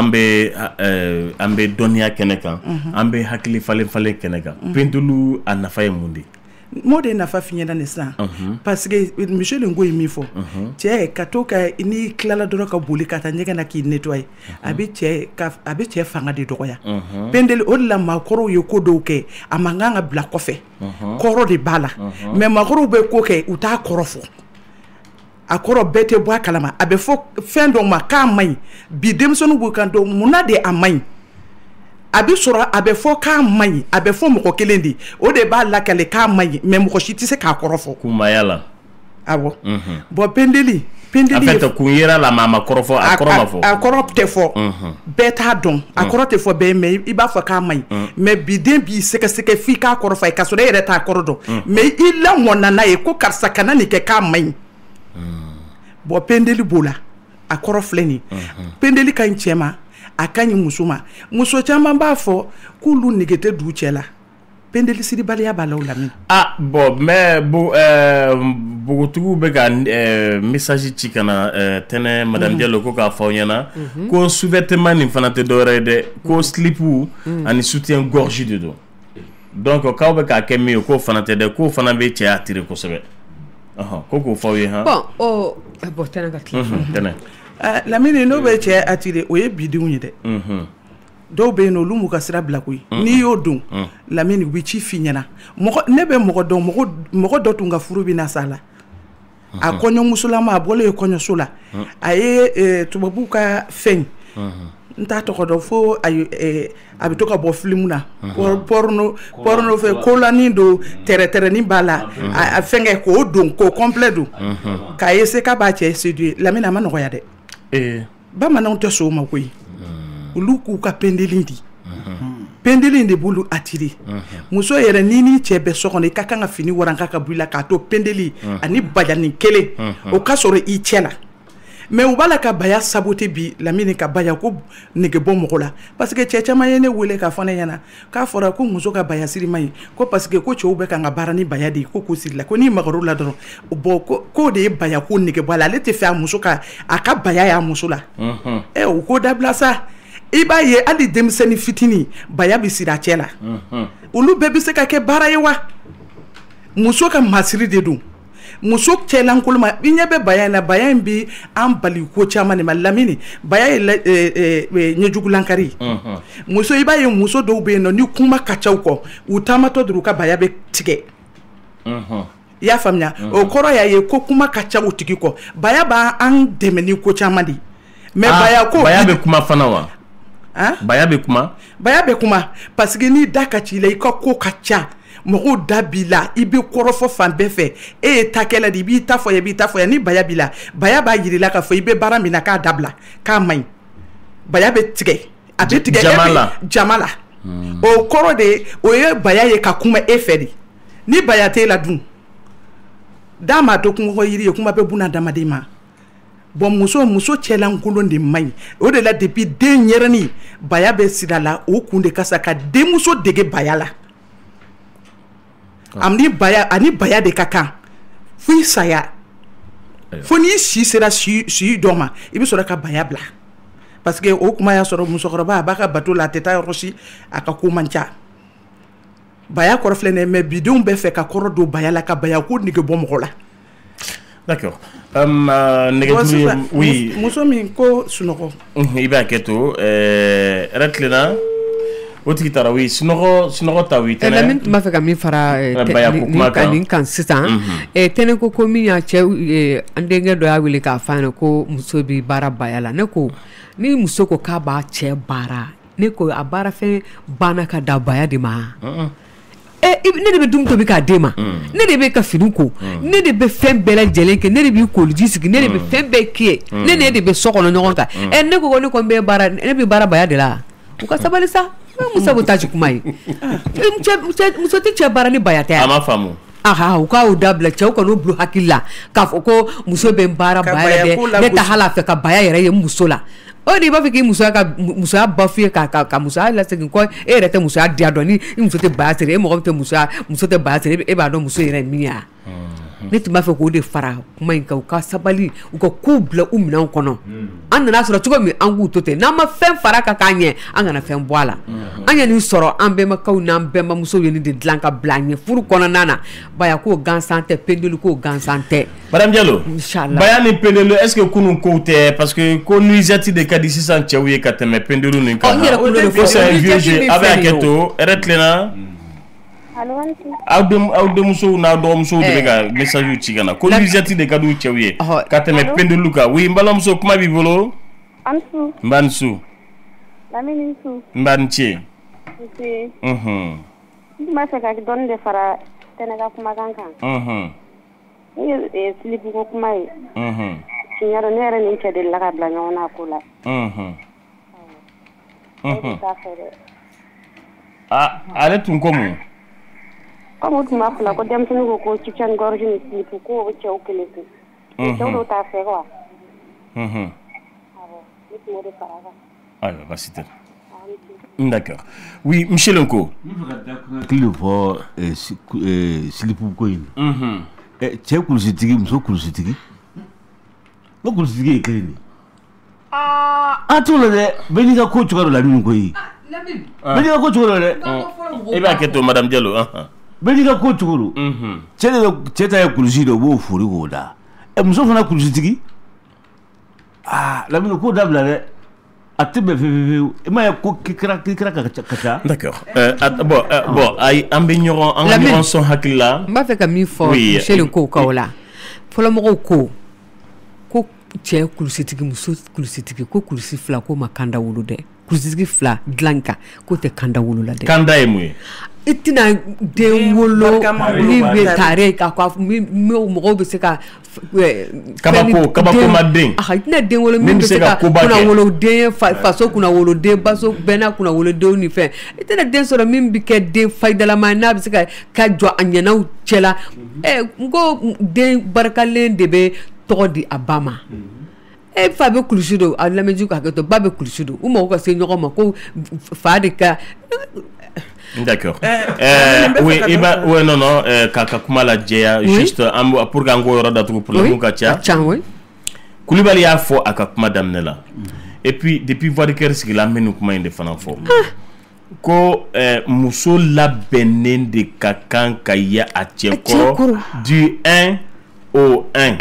ambe donia keneka ambe hakili fale keneka pendulu anafaye mundi mode nafa finyana nesa parce que monsieur le ngoy mi fo tie katoka ni klala doro ka boli kata nyega na ki nettoyer abi tie fanga de doya pendel odla makoro yokodo ke amanganga bla kofe koro de bala mais makoro be ko ke uta korofo akoro bete boa kalama abe fo fendo ma ka mai bi demsonu bu kan do munade amai abi sura abe fo ka mai abe fo mo ko kelendi o de ba la kale ka mai mais mo ko shiti se ka korofo kumayala abo bo pendeli en fait kunyera la mama korofo akoroma fo akoropte fo beta don akorote fo be me iba fo ka mai mais bidin bi seke fi ka korofo ka so de reta akorodo mais illa monana e ko karsa kana ni ke ka mai bo pendeli bola akorofleni pendeli kan chema akanyi musuma muso chama ba fo kulu nigete du chela pendeli sidi baliya bala ulami bon mais bugutugu be ga message ci kana tene madame Diallo ko ka fawnyana ko sous-vêtement ni fanate dore de ko slipu ani soutien gorge de do donc ka be ka kemi ko fanate de ko fana be ci atire ko sebe ko fawye ha bon tene ka tene Lamine no be che atire oye bidiwu ni de do be no lumu ka sira bla koy ni yo dun Lamine wichi finyana moko nebe moko don moko do tunga furu bi na sala akonyo musulama abole konyo sula aye tubabu ka fen nta to ko do fo ay abitoka bo filmuna porno fe kolani do tere ni bala a fenge ko don ko complet do ka yese ka ba che séduire Lamine amano ko ya de ba manon te so ma koy uluku ka pendelindi pendelindi bulu atiri muso yere nini chebe sokone ka kanga fini waranka ka buila ka to pendeli ani bajani kele o ka soro I chela mais ubala ka baya sabote bi Lamine ka baya ko nege bon mokola parce que checha mayene wele ka fone yana ka fora ko muso ka baya siri mai ko parce que ko choube ka ngabara ni baya di ko sirla ko ni magaro la doro bo ko de baya ko nege bala le te fa muso ka aka baya ya muso la o ko dabla sa iba ye ali demseni fitini baya bi sira chela ulu bebe se ka ke bara yewa muso ka masiri de dun muso chelan kulma binya be bayana bayan bi an bali ko chama ne Lamine baya nyejugulankari muso iba ye muso do be no ni kuma kachaw ko utama to duru ka baya be tike ya famnya o koro ya ye ko kuma kachaw tiki ko baya ba an demeni ko chama di me baya ko baya be kuma fanawa baya be kuma parce que ni dakachi le ko kacha mogo dabila ibi korofo fanbe fe takela di bi ta foye ni baya bila baya ba yirila ka fo ibe bara mina ka dabla ka mai baya be tige abe tige jamala o koro de o ye baya ye ka kuma efedi ni baya te la dun d'a ma to kungo yiri ye kuma bɛ buna adamaden ma bon muso cɛlankolon de man ɲi o de la depuis den yɛrɛni baya bɛ sira la o kun de kasa ka denmuso dege baya la ani baya de ka kan fo i saya fo n'i si sera si dɔ ma i bɛ sɔrɔ ka baya bila parce que o kuma y'a sɔrɔ musokɔrɔba a b'a ka bateau la a tɛ taa yɔrɔ si a ka ko man ca baya kɔrɔ filɛ nin ye mais bidenw bɛ fɛ ka kɔrɔ don baya la ka baya ko nege bɔ mɔgɔ la. D'accord. Oui. Muso min ko sunɔgɔ. I b'a kɛ to yɛrɛ tilenna o tigi taara oui sunɔgɔ ta oui tɛnɛ. Lamini tun b'a fɛ ka min fara nin kan sisan tɛnɛ ko min y'a cɛ an denkɛ dɔ y'a wele k'a fɔ a ɲɛna ko muso bɛ baara baya la ne ko ni muso ko k'a b'a cɛ baara ne ko a baara fɛn banna ka da baya de ma. Ne de bɛ dumuni tobi k'a d'e ma ne de bɛ ka fini ko ne de bɛ fɛn bɛɛ lajɛlen kɛ ne de bɛ koliji sigi ne de bɛ fɛn bɛɛ kɛ ne de bɛ so kɔnɔ ɲɔgɔn kan ne ko ne ko ne bɛ baara baya de la u ka sabali sa muso bɛ taa ci kuma ye muso tɛ cɛ baara ni baya tɛ a ma faamu u k'aw dabila cɛw ka n'u bila hakili la k'a fɔ ko muso bɛ baara baya dɛ ne ta hal'a fɛ ka baya yɛrɛ ye muso la o de b'a fɛ k'i musoya bafuye ka musoya lasegin kɔ e yɛrɛ tɛ musoya diya dɔn ni muso tɛ baya siri e mɔgɔ tɛ muso tɛ baya siri e b'a dɔn muso yɛrɛ ye min ye ne tun b'a fɛ k'o de fara kuma in kan u ka sabali u ka kow bila u minɛnw kɔnɔ an nana sɔrɔ cogo min an k'u to ten n'an ma fɛn fara ka k'an ɲɛ an kana fɛn bɔ a la an ye nin sɔrɔ an bɛnbakaw n'an bɛnbamusow ye nin de dilan ka bila an ɲɛ furu kɔnɔna na baya k'o gansan tɛ pendeli k'o gansan tɛ. Madame Diallo baya ni pendeli est-ce que kunun kow tɛ parce que ko nuisette de ka di sisan cɛw ye ka tɛmɛ pendeli nin kan c'est un vieux jeu a bɛ hakɛ to yɛrɛ tilenna aw denmusow n'a dɔgɔmusow de bɛ ka message ci ka na ko nuisette de ka di u cɛw ye ka tɛmɛ pendeli kan oui n balimamuso kuma b'i bolo n b'a ni su n b'a ni ce n tun b'a fɛ ka dɔɔni de fara tɛnɛ ka kumakan kan ne ye silibuko kuma ye tiɲɛ yɛrɛ ne yɛrɛ ni n cɛ delila ka bila ɲɔgɔn na ko la ale tun ko mun comme tun b'a fɔ ko denmisɛnnin ko chicken gorge ni silipu ko o cɛw kelen tɛ cɛw dɔw t'a fɛ quoi ne tun b'o de fara kan ayiwa basi tɛ d'accord oui monsieur Lenko kilo fɔ silipu ko in cɛ kulusitigi muso kulusitigi o kulusitigi ye kelen de a t'o la dɛ bɛɛ n'i ka ko cogoya dɔ la min ko ye bɛɛ n'i ka ko cogoya dɔ dɛ e b'a kɛ to madame Diallo bɛɛ n'i ka ko cogo do cɛ ta ye kulusi dɔ o b'o fori k'o da muso fana kulusitigi Lamini ko dabila dɛ a tɛ bɛn fewu i m'a ye ko kira ka ca. D'accord bon ayi an bɛ ɲɔgɔn sɔn hakili la. N b'a fɛ ka min fɔ Michel ko kaw la fɔlɔmɔgɔw ko cɛ kulusitigi muso kulusitigi ko kulusi fila ko ma kanda wolo dɛ kulusitigi fila dilan kan k'o tɛ kanda wolo la dɛ. Kanda ye mun ye. I tɛna den wolo min bɛ taare k'a fɔ mɔgɔw bɛ se ka kabako ma den i tɛna den wolo min bɛ se ka kunna woloden faso kunna woloden baso bɛnna kunna wolodenw ni fɛn i tɛna den sɔrɔ min bɛ kɛ den fayidalama n'a bɛ se ka jɔ a ɲɛnaw cɛla n ko den barikalen de bɛ tɔgɔ di a ba ma fa bɛ kulusi don a lamɛnji ka hakɛ to ba bɛ kulusi don u mago ka se ɲɔgɔn ma ko fa de ka. D'accord. Oui, non, ka kuma la jɛya juste pour que an ko yɔrɔ datugu problème ka ca. Kulibali y'a fɔ a ka kuma daminɛ la. Et puis depuis Voix-de-Cœur sigila an bɛ nin kuma in de fana fɔ. Ko muso labɛnnen de ka kan ka ye a cɛ kɔrɔ du 1 au 1.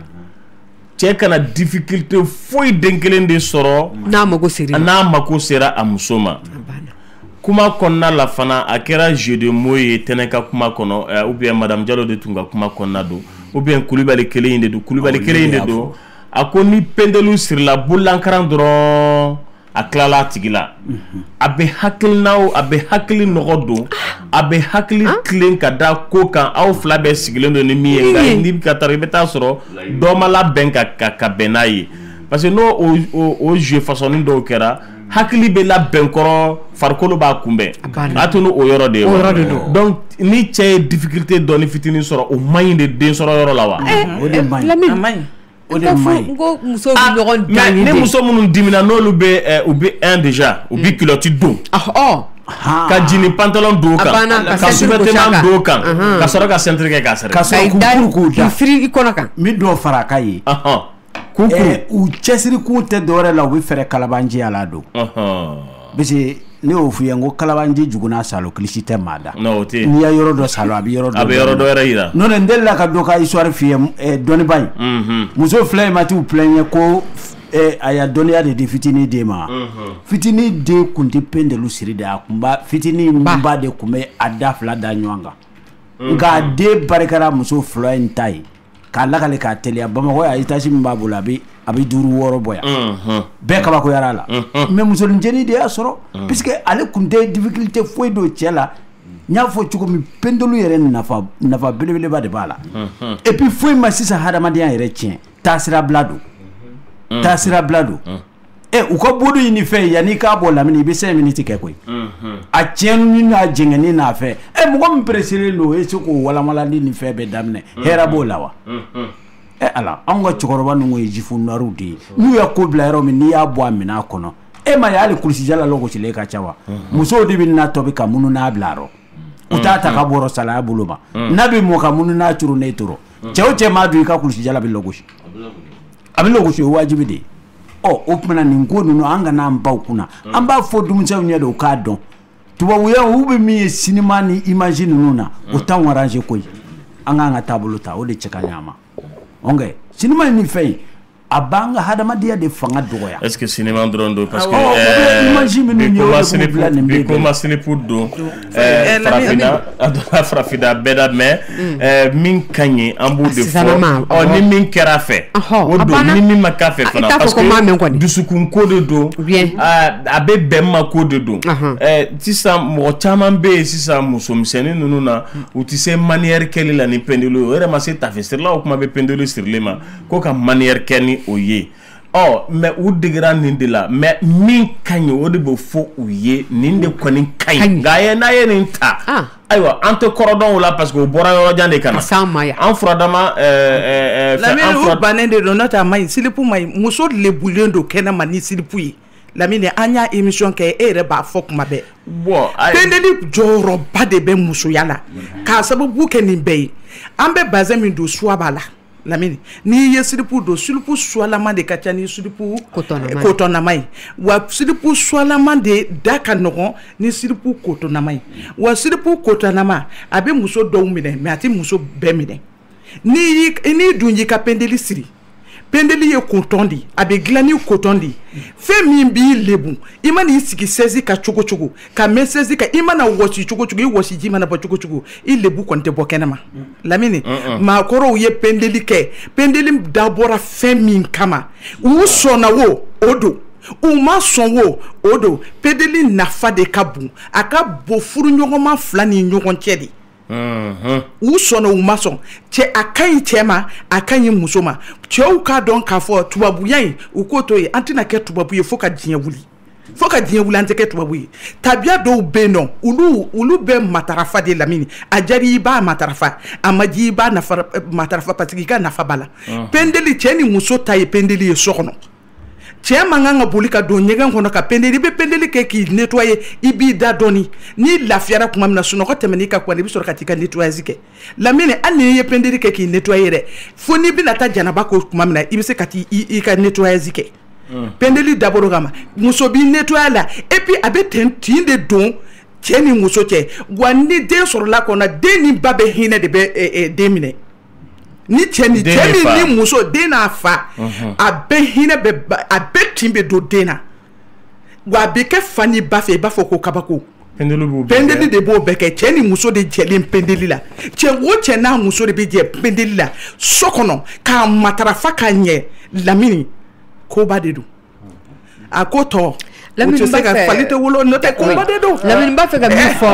Cɛ kana difficulté foyi den kelen de sɔrɔ n'a mako sera a muso ma. Kuma kɔnɔna la fana a kɛra jeu de mots ye tɛnɛ ka kuma kɔnɔ ou bien madame Diallo de tun ka kuma kɔnɔna don ou bien Kulibali kelen in de don Kulibali kelen in de don a ko ni pendelu sirila bololankaran dɔrɔn a tilala a tigi la a bɛ hakilinaw a bɛ hakili nɔgɔ don a bɛ hakili tilen ka da ko kan aw fila bɛɛ sigilen don ni min ye nka n'i ka taa i bɛ taa sɔrɔ dɔ ma labɛn ka bɛn n'a ye parce que n'o o jeu façonnin dɔw kɛra hakili bɛ labɛn kɔrɔ farikolo b'a kunbɛn a tun o yɔrɔ de ye donc ni cɛ ye difficulté dɔɔni fitinin sɔrɔ o man ɲi de den sɔrɔ yɔrɔ la wa o de man ɲi o de man ɲi ko muso ɲɔgɔn dan ni muso minnu dimina n'olu bɛ u bɛ un déjà u bɛ culotte don ka jini pantalon don kan ka sous-vêtement don kan ka sɔrɔ ka ceinture kɛ k'a sɛrɛ ka sɔrɔ k'u da firi i kɔnɔ kan min dɔ fara a ka ye u cɛsiri kun tɛ dɔwɛrɛ la u bɛ fɛrɛ kalabanji ala don parce que ne y'o f'i ye n ko kalabanji juguna salo kilisi tɛ maa da n'i y'a yɔrɔ dɔ salo a bɛ yɔrɔ dɔ yɛrɛ yira n'o tɛ n delila ka dɔ ka histoire f'i ye dɔnniba in muso fila in ma t'u plaigner ko a y'a dɔnniya de di fitinin den ma fitinin den kun tɛ pendelu siri de a kun ba fitinin ba de kun bɛ a da fila da ɲɔgɔn kan nka a den barikara muso fila in ta ye k'a lakale k'a teliya Bamakɔ ya étage min b'a bolo a bɛ 5-6 bɔ yan bɛɛ kabakoyara la mais musoninjeni de y'a sɔrɔ puisque ale kun tɛ difficulté foyi don cɛ la n y'a fɔ cogo min pendelu yɛrɛ nafa belebeleba de b'a la et puis foyi ma sisan hadamadenya yɛrɛ tiɲɛ taasira bila don u ka bodo ɲini fɛ yanni k'a bɔ lamini i bɛ 5 minutes kɛ koyi a tiɲɛni n'a jɛngɛni n'a fɛ mɔgɔ min pressé don e se k'o walamalali ni fɛn bɛɛ daminɛ hɛrɛ b'o la wa ala anw ka cɛkɔrɔba ninnu ye jifu nɔriw de ye n'u ye ko bila yɔrɔ min n'i y'a bɔ a minɛn kɔnɔ e ma ye hali kulusijala lɔgosilen ka ca wa musow de bɛ na tobi ka munu n'a bila yɔrɔ u t'a ta ka bɔrɔ salaya bolo ma n'a bɛ mɔ ka munu n'a turu ne toro cɛ o cɛ m'a dun i ka kulusijala bɛ lɔgosi a bɛ lɔgosi o wajibi de ye o tumana nin ko ninnu an kana an baw kunna an b'a fɔ denmisɛnw ɲɛ de u k'a dɔn tubabuya u bɛ min ye cinéma ni image ninnu na o t'anw arranger koyi an k'an ka taabolo ta o de cɛ ka ɲi a ma cinéma ni fɛn a b'an ka hadamadenya de fanga dɔgɔya est-ce que cinéma dɔrɔn don parce que bi ko masini pour don farafina bɛɛ da mais min ka ɲi an b'o de fɔ ni min kɛra fɛ o don ni min ma k'a fɛ fana parce que dusukun ko de don a bɛ bɛn ma ko de don sisan mɔgɔ caman bɛ yen sisan musomisɛnnin ninnu na u tɛ se manière kɛli la ni pendelu o yɛrɛ ma se tafe sirila o kuma bɛ pendelu sirilen ma ko ka manière kɛ ni o ye mais u degera nin de la mais min ka ɲi o de bɛ fɔ u ye nin de kɔni ka ɲi nka n'a ye nin ta ayiwa an tɛ kɔrɔdɔn o la parce que o bɔra yɔrɔ jan de ka na an furadama Lamine o bannen de don n'o tɛ a ma ɲi silipu ma ɲi muso lebulen don kɛnɛma ni silipu ye Lamine an y'a émission kɛ e yɛrɛ b'a fɔ kuma bɛɛ pendeli jɔyɔrɔba de bɛ musoya la k'a sababu kɛ nin bɛɛ ye an bɛ bazin min don suwa b'a la Lamine n'i ye silipu don silipu suwalama de ka ca ni silipu kotɔnama ye wa silipu suwalama de da ka nɔgɔn ni silipu kotɔnama ye wa silipu kotɔnama a bɛ muso dɔw minɛ mais a tɛ muso bɛɛ minɛ n'i dun y'i ka pendeli siri pendeli ye coton di a bɛ dilan ni coton di fɛn min b'i lebu i mana i sigi sɛzi ka cogo cogo ka mɛn sɛzi ka i mana wɔsi cogo cogo i wɔsi ji mana bɔ cogo cogo i lebu kɔni tɛ bɔ kɛnɛma Lamine maakɔrɔw ye pendeli kɛ pendeli dabɔra fɛn min kama u sɔnna o don u ma sɔn o don pendeli nafa de ka bon a ka bon furuɲɔgɔnma fila ni ɲɔgɔn cɛ de u sɔnna u ma sɔn cɛ a ka ɲi cɛ ma a ka ɲi muso ma cɛw k'a dɔn k'a fɔ tubabuya in u k'o to ye an tɛna kɛ tubabu ye fo ka diɲɛ wuli an tɛ kɛ tubabu ye tabiya dɔw bɛ yen nɔ olu bɛ matarafa de Lamine a jari i b'a matarafa a ma di i b'a matarafa parce que i ka nafa b'a la pendeli cɛ ni muso ta ye pendeli ye so kɔnɔ cɛ man kan ka boli ka don ɲɛgɛn kɔnɔ ka pendeli i bɛ pendeli kɛ k'i nettoyer i b'i da dɔɔni n'i lafiyara tuma min na sunɔgɔ tɛmɛn'i ka kɔni i bɛ sɔrɔ ka t'i ka nettoyage kɛ Lamine hali n'i ye pendeli kɛ k'i nettoyer yɛrɛ fo n'i bɛna taa janaba ko tuma min na i bɛ se ka t'i ka nettoyage kɛ pendeli dabɔra o kama muso b'i nettoyer la et puis a bɛ tin de don cɛ ni muso cɛ wa ni den sɔrɔla kɔnɔ den ni ba bɛ hinɛ de bɛ den minɛ ni cɛ ni muso den n'a fa a bɛɛ hinɛ bɛ a bɛɛ tin bɛ don den na wa a bɛ kɛ fa ni ba fɛ i b'a fɔ ko kabako pendeli de b'o bɛɛ kɛ cɛ ni muso de jɛlen pendeli la cɛ o cɛ n'a muso de bɛ jɛ pendeli la so kɔnɔ k'a matarafa ka ɲɛ Lamine koba de don a ko tɔ Lamine tɛ se ka fali tɛ wolo n'o tɛ kunba de don. Lamine b'a fɛ ka min fɔ.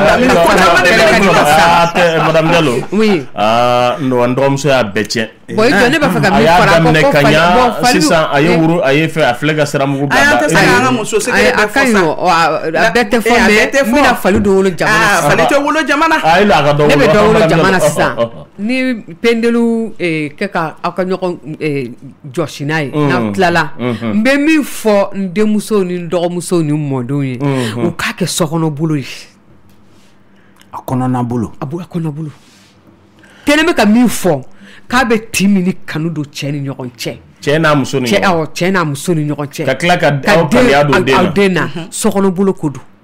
Madame Diallo. Oui. Non an dɔgɔmuso y'a bɛɛ tiɲɛ. Bon i jɔ ne b'a fɛ ka min fɔ. A y'a daminɛ ka ɲa sisan a ye wuru a ye fɛ a filɛ ka siramugu bila. A y'an tɛ se k'an ka muso secret bɛɛ fɔ sa. A bɛɛ tɛ fɔ mais n bɛna fali dɔ wolo jamana sisan. Fali tɛ wolo jamana. Ayi la a ka dɔ wolo. Ne bɛ dɔ wolo jamana sisan. Ni pendelu kɛ ka aw ka ɲɔgɔn jɔsi n'a ye n'aw tilala n bɛ min fɔ n denmuso ni n dɔgɔmuso ni n mɔdenw ye u k'a kɛ sokɔnɔ bolo ye a kɔnɔna bolo a kɔnɔna bolo tɛnɛ bɛ ka min fɔ k'a bɛ tin min ni kanu don cɛ ni ɲɔgɔn cɛ cɛ n'a muso ni ɲɔgɔn cɛ ka tila ka aw kaliya don den na aw den na sokɔnɔ bolo ko don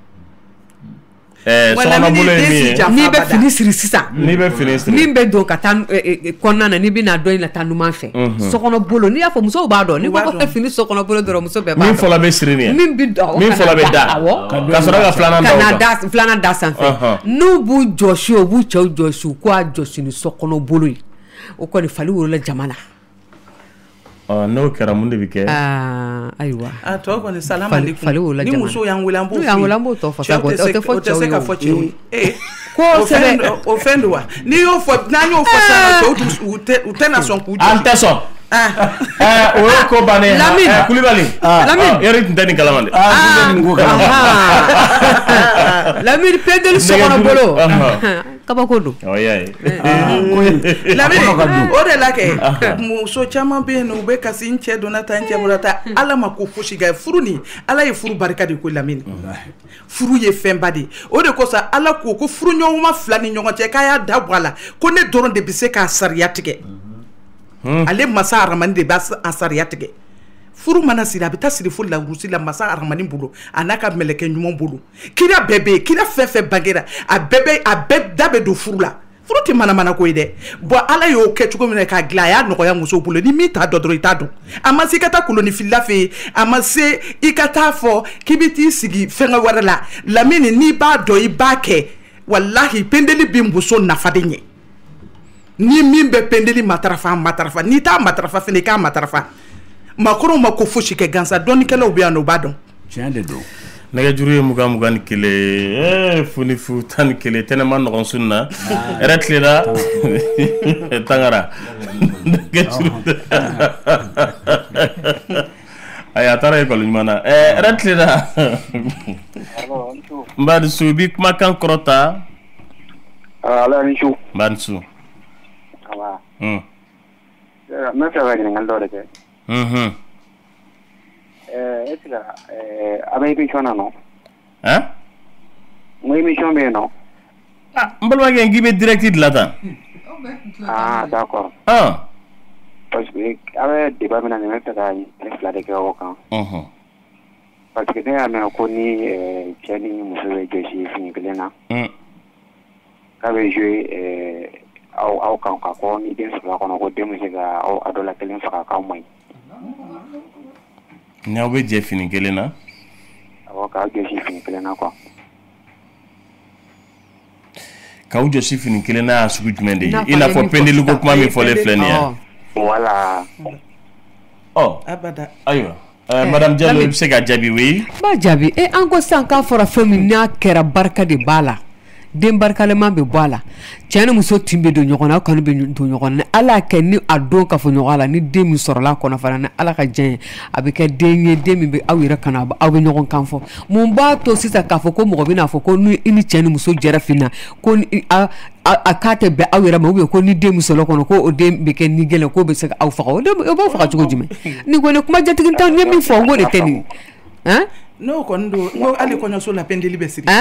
sokɔnɔ bolo ye min ye n'i bɛ fini siri sisan n'i bɛ fini siri min bɛ don ka taa kɔnɔna na n'i bɛ na dɔn in na taa numan fɛ sokɔnɔ bolo n'i y'a fɔ musow b'a dɔn n'i ko ko fini sokɔnɔ bolo dɔrɔn muso bɛɛ b'a dɔn min fɔlɔ bɛ siri nin ye min fɔlɔ bɛ da ka sɔrɔ ka filanan da sanfɛ n'u b'u jɔsi u b'u cɛw jɔsi u k'a jɔsi ni sokɔnɔ bolo ye o kɔni fali wolola jama la n'o kɛra mun de bɛ kɛ ayiwa a tɔ kɔni salamu aleykum ni muso y'an wele an b'o tɔ fɔ sa o tɛ se ka fɔ cɛw ye kosɛbɛ o fɛn don wa n'i y'o fɔ n'an y'o fɔ sisan u tɛna sɔn k'u jɔ an tɛ sɔn o ye ko bannen Lamine Kulibali Lamine yɛrɛ tun tɛ nin kalama dɛ Lamine pendeli sokɔnɔ bolo kabako don Lamine o de la kɛ muso caman bɛ yen nɔ u bɛ kasi n cɛ donna ta n cɛ bɔra ta Ala ma ko fosi kɛ furu nin Ala ye furu barika de ko Lamine furu ye fɛnba de o de kosɔn Ala ko furu ɲɔgɔnma fila ni ɲɔgɔn cɛ k'a y'a da bɔ a la ko ne dɔrɔn de bɛ se k'a sariya tigɛ ale masa Aramani de b'a sariya tigɛ furu mana siri a bɛ taa siri fo lawurusi la masa Aramani bolo a n'a ka mɛlɛkɛ ɲuman bolo kira bɛɛ bɛ yen kira fɛn fɛn bangera a bɛɛ da bɛ don furu la furu tɛ manamana ko ye dɛ bon Ala y'o kɛ cogo min na k'a dilan a y'a nɔgɔya musow bolo ni min t'a dɔn dɔrɔn i t'a dɔn a ma se i ka taa kolonifilila fɛ yen a ma se i ka taa fɔ k'i bɛ t'i sigi fɛngɛ wɛrɛ la Lamine n'i b'a dɔn i b'a kɛ walahi pendeli bɛ muso nafa de ɲɛ ni min bɛ pendeli matarafa n'i t'a matarafa fɛnɛ i k'a matarafa makɔrɔw ma ko fosi kɛ gansan dɔnnikɛlaw bɛ yan nɔ u b'a dɔn tiɲɛ de don nɛgɛjuru ye 20 ni kelen foni fu 11 tɛnɛma nɔgɔn sun na yɛrɛ tilela tangara ayi a taara ekɔli ɲuman na yɛrɛ tilela Mbadisu i bi kumakan kɔrɔta ala ni su Mbadisu n bɛ fɛ ka ɲininkali dɔ de kɛ est-ce que a bɛ émission na nɔ n ko émission bɛ yen nɔ n balimakɛ n k'i bɛ direct de la tan d'accord parce que a bɛ débat min na nin bɛ fɛ ka ɲininkali fila de kɛ o kan parce que ne y'a mɛn ko ni cɛ ni muso bɛ jɔsi fini kelen na k'a bɛ jouer aw kan ka fɔ ni den sɔrɔla kɔnɔ ko den bɛ se ka a dɔ la kelen faga k'aw man ɲi ni aw bɛ jɛ fini kelen na awɔ k'aw jɔsi fini kelen na quoi k'aw jɔsi fini kelen na y'a sugu jumɛn de ye i n'a fɔ pendeli ko kuma min fɔlen filɛ nin ye voilà abada ayiwa Madame Diallo i bɛ se ka jaabi oui b'a jaabi an ko sisan k'a fɔra fɛn min n'a kɛra barika de b'a la den barikaleman bɛ bɔ a la cɛ ni muso tin bɛ don ɲɔgɔn na aw kanu bɛ don ɲɔgɔn na Ala y'a kɛ ni a don ka fɔ ɲɔgɔn la ni den min sɔrɔla kɔnɔ fana ni Ala ka diɲɛ ye a bɛ kɛ den ye den min bɛ aw yɛrɛ kana aw bɛ ɲɔgɔn kan fɔ mun b'a to sisan k'a fɔ ko mɔgɔ bɛ n'a fɔ ko ni i ni cɛ ni muso jɛra fin na ko a k'a tɛ bɛn aw yɛrɛ ma ou bien ko ni den min sɔrɔla kɔnɔ ko o den bɛ kɛ ni gɛlɛn k'o bɛ se ka aw faga o b'aw faga cogo jumɛn ni ko ni kuma jatigi t'an ye min fɔ n ko de tɛ nin n'o kɔni don n'o hali kɔɲɔso la pendeli bɛ siri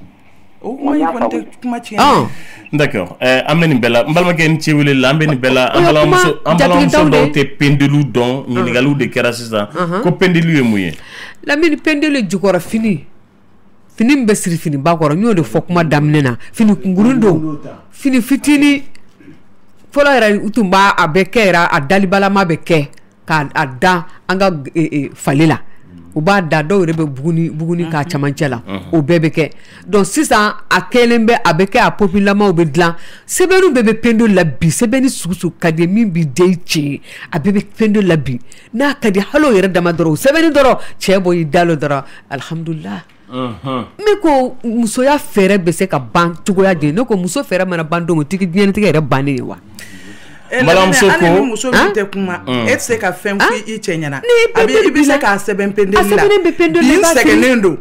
d'accord an bɛ nin bɛɛ la n balimakɛ ni cɛ wele la an bɛ nin bɛɛ la an balimamuso dɔw tɛ pendeliw dɔn ɲininkaliw de kɛra sisan ko pendeliw ye mun ye Lamine pendeli jukɔrɔ fini min bɛ siri fini ba kɔrɔ n y'o de fɔ kuma daminɛ na fini kunkurun don fini fitinin fɔlɔ yɛrɛ u tun b'a bɛ kɛ yɛrɛ a dalibalama bɛ kɛ k'a da an ka fali la u b'a da dɔw yɛrɛ bɛ buguni k'a camancɛ la o bɛɛ bɛ kɛ donc sisan a kɛlen bɛ a bɛ kɛ a popilamaw bɛ dilan sɛbɛnniw bɛɛ bɛ pendule la bi sɛbɛnni sugu ka di min bi den cɛ a bɛɛ bɛ pendule la bi n'a ka di hali o yɛrɛ dama dɔrɔn sɛbɛnni dɔrɔn cɛ bɔ i dalo dɔrɔn alhamdulilah ne ko musoya fɛɛrɛ bɛ se ka ban cogoya de ne ko muso fɛɛrɛ mana ban don o tigi diɲɛlatigɛ yɛrɛ bannen ye wa balimamuso ko ni muso min tɛ kuma e tɛ se ka fɛn fɔ i cɛ ɲɛna a bɛ i bɛ se k'a sɛbɛn pendeli la bi n sɛgɛnnen don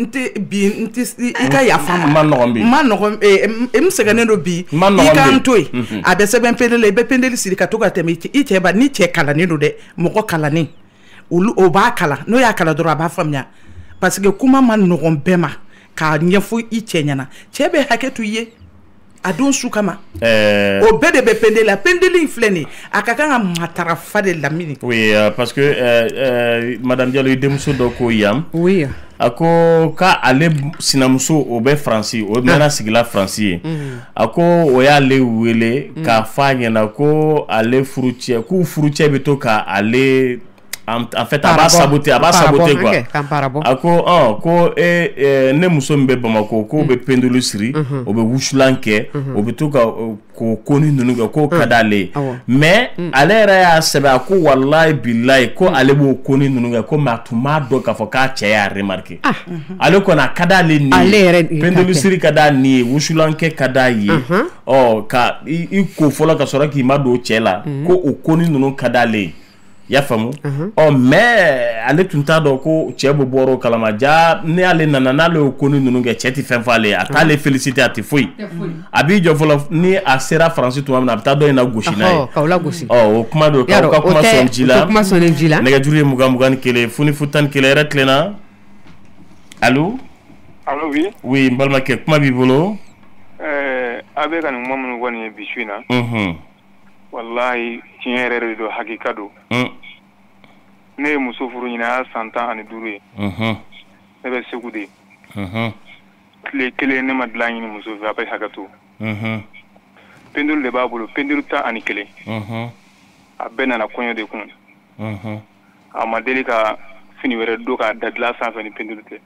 i ka yafa ma ma nɔgɔn n sɛgɛnnen don bi i ka n to yen a bɛ sɛbɛn pendeli la i bɛ pendeli siri ka to ka tɛmɛ i cɛ ba ni cɛ kalannen don dɛ mɔgɔ kalannen olu o b'a kala n'o y'a kala dɔrɔn a b'a faamuya parce que kuma ma nɔgɔn bɛɛ ma k'a ɲɛfɔ i cɛ ɲɛna cɛ bɛ hakɛ to i ye a don su kama o bɛɛ de bɛ pendeli la pendeli in filɛ nin a ka kan ka matarafa de lamini oui parce que madame Diallo i denmuso dɔ ko yan oui a ko ka ale sinamuso o bɛ Faransi o mɛnna sigila Faransi ye a ko o y'ale wele k'a f'a ɲɛna ko ale furucɛ k'u furucɛ bɛ to ka ale en fait a b'a saboter quoi a ko ko ne muso min bɛ Bamako ko bɛ pendulu siri o bɛ wusulan kɛ o bɛ to ka ko koni ninnu kɛ ko ka d'ale mais ale yɛrɛ y'a sɛbɛn a ko wallahi billahi ko ale b'o koni ninnu kɛ ko mais a tun m'a dɔn k'a fɔ k'a cɛ y'a remarqué ale kɔni a ka d'ale ni ye pendulu siri ka d'a ni ye wusulan kɛ ka d'a ye ka i ko fɔlɔ ka sɔrɔ k'i ma don cɛ la ko o koni ninnu ka d'ale ye y'a faamu mais ale tun t'a dɔn ko cɛ bɛ bɔra o kalama ja ne ale nana n'ale y'o koni ninnu kɛ cɛ tɛ fɛn fɔ ale ye a t'ale féliciter a tɛ foyi a b'i jɔ fɔlɔ ni a sera Faransi tuma min na a bɛ taa dɔ in lagosi n'a ye k'aw lagosi o kuma don k'aw ka kuma sɔn ji la nɛgɛjuru ye 20 ni 1 fo ni 11 yɛrɛ tilenna allo oui n balimakɛ kuma b'i bolo a bɛ ka nin kuma minnu fɔ nin ye bi su in na wallahi tiɲɛ yɛrɛ de don hakika don ne ye muso furu ɲina a san 15 ye ne bɛ Segu de tile kelen ne ma dilan ɲini muso fɛ a bɛ hakɛ to pendulu de b'a bolo pendulu 11 a bɛɛ nana kɔɲɔ de kun a ma deli ka fini wɛrɛ don k'a da dilan sanfɛ ni pendulu tɛ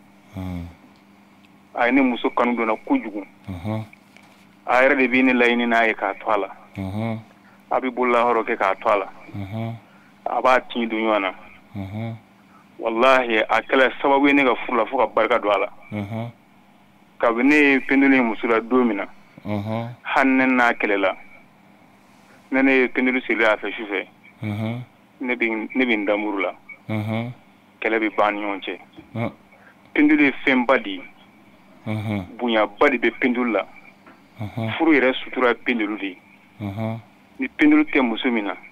a ye ne muso kanu donna kojugu a yɛrɛ de bɛ ne laɲini n'a ye k'a to a la a bɛ bololahɔrɔ kɛ k'a to a la a b'a tin don ɲɔgɔn na wallahi a kɛla sababu ye ne ka furu la fo ka barika don a la kabini ne ye pendulu ye muso la don min na hali ne n'a kɛlɛla ne ye pendulu siri a fɛ su fɛ ne bɛ n damuru la kɛlɛ bɛ ban ni ɲɔgɔn cɛ pendulu ye fɛnba de ye bonyaba de bɛ pendulu la furu yɛrɛ sutura ye pendulu de ye ni pendulu tɛ muso min na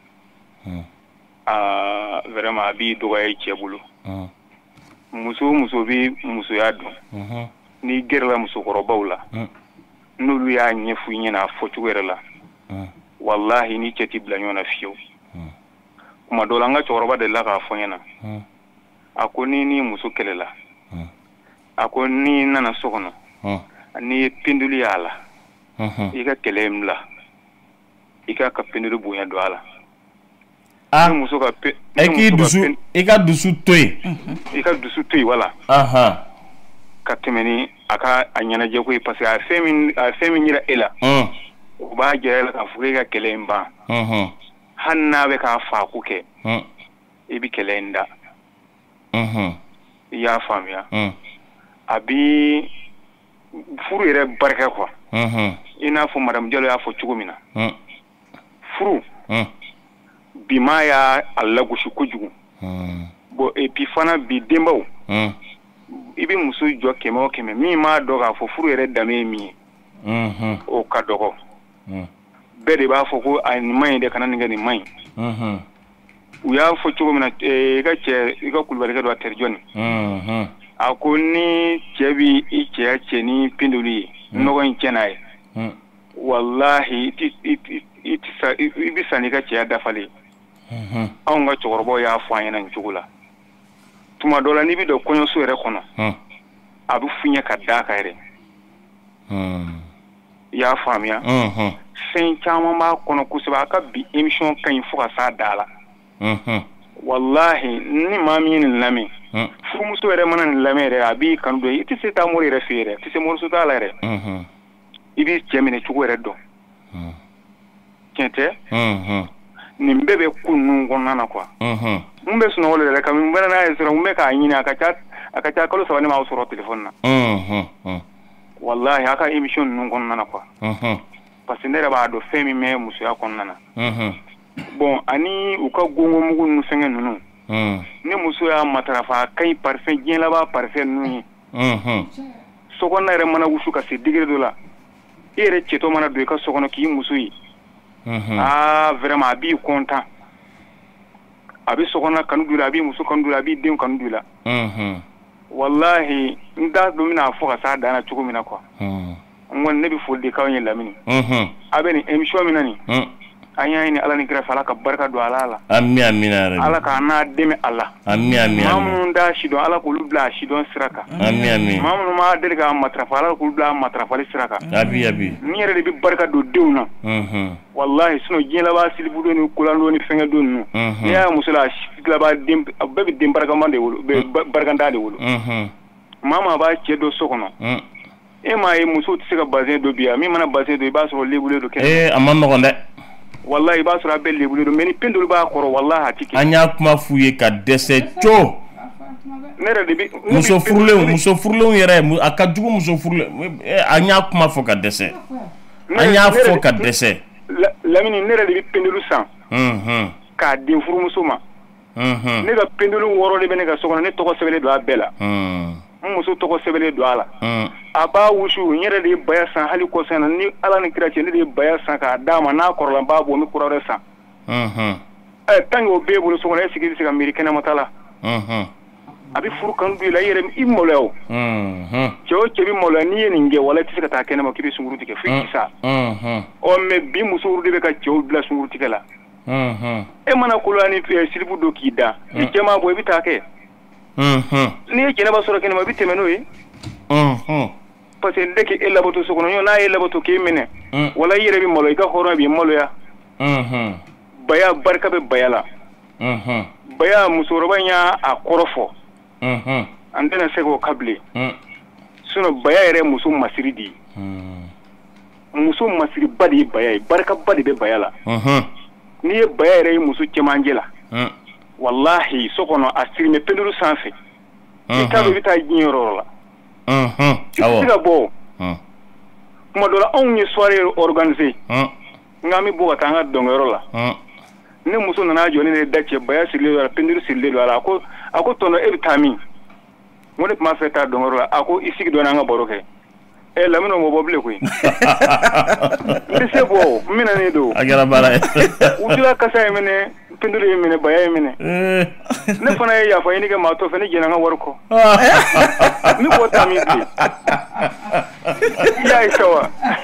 vraiment a b'i dɔgɔya i cɛ bolo muso o muso bɛ musoya dɔn n'i gɛrɛla musokɔrɔbaw la n'olu y'a ɲɛfɔ i ɲɛna a fɔcogo yɛrɛ la wallahi ni cɛ t'i bila ɲɔgɔn na fiyewu kuma dɔ la an ka cɛkɔrɔba delila k'a fɔ ɲɛna a ko ni muso kɛlɛla a ko ni nana so kɔnɔ n'i ye pendulu y'a la i ka kɛlɛ in bila i ka pendulu bonya don a la muso ka i ka dusu to yen i ka dusu to yen wala ka tɛmɛ ni a ka a ɲɛnajɛ ko ye parce que a fɛn min yira e la o b'a jira e la k'a fɔ e ka kɛlɛ in ban hali n'a bɛ k'a faako kɛ i bɛ kɛlɛ in da i y'a faamuya a bi furu yɛrɛ barika quoi i n'a fɔ madame Diallo y'a fɔ cogo min na furu bi ma y'a lagosi kojugu bon et puis fana bi denbaw i bɛ muso jɔ 100 o 100 min m'a dɔn k'a fɔ furu yɛrɛ danbe ye min ye o ka dɔgɔ bɛɛ de b'a fɔ ko a nin man ɲi dɛ kana nin kɛ nin man ɲi u y'a fɔ cogo min na i ka kulubalikɛ dɔ a teri jɔni a ko ni cɛ bi i cɛya cɛ ni pendulu ye nɔgɔ in cɛ n'a ye wallahi i bɛ sa n'i ka cɛya dafalen anw ka cɛkɔrɔbaw y'a fɔ an ɲɛna nin cogo la tuma dɔ la n'i bɛ don kɔɲɔso yɛrɛ kɔnɔ a bɛ f'u ɲɛ ka d'a kan yɛrɛ i y'a faamuya fɛn caman b'a kɔnɔ kosɛbɛ a ka bi émission ka ɲi fo ka s'a da la wallahi ni maa min ye nin lamɛn fumuso yɛrɛ mana nin lamɛn yɛrɛ a b'i kanu dɔ i tɛ se taa mori yɛrɛ fɛ yɛrɛ tɛ se moriso t'a la yɛrɛ i b'i cɛ minɛ cogo yɛrɛ dɔn tiɲɛ tɛ nin bɛɛ bɛ ko ninnu kɔnɔna na quoi mun bɛ sunɔgɔ de yɛrɛ kabini n bɛna n'a ye sɔrɔ n bɛ k'a ɲini a ka ca kalo 3 ne m'aw sɔrɔ téléphone na wallahi a ka émission ninnu kɔnɔna na quoi parce que ne yɛrɛ b'a dɔn fɛn min bɛ musoya kɔnɔna na bon ani u ka gongo mugu ninnu fɛngɛ ninnu ne muso y'a matarafa a ka ɲi parfum diɲɛ laban parfum ninnu ye sokɔnɔna yɛrɛ mana wusu ka se degré dɔ la i yɛrɛ cɛtɔ mana don i ka sokɔnɔ k'i muso ye vraiment a b'i content a bɛ sokɔnɔ kanu don i la a b'i muso kanu don i la a b'i den kanu don i la wallahi n t'a dɔn n bɛna fɔ ka s'a dan na cogo min na quoi n kɔni ne bɛ foli de k'aw ye Lamini a bɛ nin émission min na nin an y'a ɲini Ala ni kira fɛ Ala ka barika don ala la ami amina Ala ka n'a dɛmɛ a la ami amina maa minnu t'a si dɔn Ala k'olu bila a si dɔn sira kan ami amina maa minnu ma deli k'a matarafa Ala k'olu bila a matarafali sira kan abi ni yɛrɛ de bɛ barika don denw na wallahi sinon diɲɛ laban silibu don ni kolan don ni fɛngɛ don ninnu n'i y'a muso la a bɛɛ bɛ den barikaman de wolo barikanda de wolo maa maa b'a cɛ don so kɔnɔ e m'a ye muso tɛ se ka bazin don bi yan min mana bazin don i b'a sɔrɔ lebulen don kɛnɛ a ma nɔgɔn dɛ wallahi i b'a sɔrɔ a bɛɛ lebulen don mais ni pen dɔ b'a kɔrɔ wallahi a tɛ kɛ an y'a kuma f'u ye ka dɛsɛ co ne yɛrɛ de bɛ muso furulenw yɛrɛ a ka jugu muso furulen an y'a kuma fɔ ka dɛsɛ an y'a fɔ ka dɛsɛ Lamini ne yɛrɛ de bɛ pendulu san k'a di furumuso ma ne ka pendulu 6 de bɛ ne ka so kɔnɔ ne tɔgɔ sɛbɛnlen don a bɛɛ la n muso tɔgɔ sɛbɛnlen don a la a b'a wusu n yɛrɛ de ye baya san hali kɔsɛn na ni Ala ni kira cɛ ne de ye baya san k'a d'a ma n'a kɔrɔla n b'a bɔ n bɛ kura wɛrɛ san tant que o b'e bolo so kɔnɔ est-ce que i bɛ se ka miiri kɛnɛmata la a bɛ furu kanu don i la i yɛrɛ i maloya o cɛ o cɛ bɛ maloya n'i ye nin kɛ wala i tɛ se ka taa kɛnɛma k'i bɛ sunkuru tigɛ fo i sa mais bi musow de bɛ ka cɛw bila sunkuru tigɛ la e mana koloya ni silibu don k'i da i cɛ m'a bɔ i bɛ taa kɛ n'i ye jɛnɛba sɔrɔ kɛnɛma i bɛ tɛmɛ n'o ye parce que dès que e labato so kɔnɔ n'a ye labato k'e minɛ wala i yɛrɛ bɛ maloya i ka hɔrɔnya b'i maloya baya barika bɛ baya la baya musokɔrɔba in y'a kɔrɔ fɔ an tɛna se k'o ka bilen sinon baya yɛrɛ muso masiri de ye muso masiriba de ye baya ye barikaba de bɛ baya la n'i ye baya yɛrɛ ye muso cɛmancɛ la wallahi so kɔnɔ a sirimɛ pendulu sanfɛ i t'a dɔn i bɛ taa diɲɛ yɔrɔ la i tɛ se ka bɔ kuma dɔ la anw ye soirée organisée nka an bɛ bɔ ka taa an ka dɔnkɛyɔrɔ la ne muso nana jɔ ne da cɛ baya sirilen don a la pendulu sirilen don a la a ko tɔnɔ e bɛ taa min n ko ne tun b'a fɛ taa dɔnkɛyɔrɔ la a ko i sigi dɔɔni an ka baro kɛ Lamini o ma bɔ bilen koyi n tɛ se bɔ n bɛna ne don a kɛra baara ye wujula kasa ye minɛ pendulu ye minɛ baya ye minɛ ne fana ye yafa ɲini kɛ maa tɔ fɛ ne jɛna n ka wari kɔ n bɛ bɔ taa min bilen i y'a ye sa wa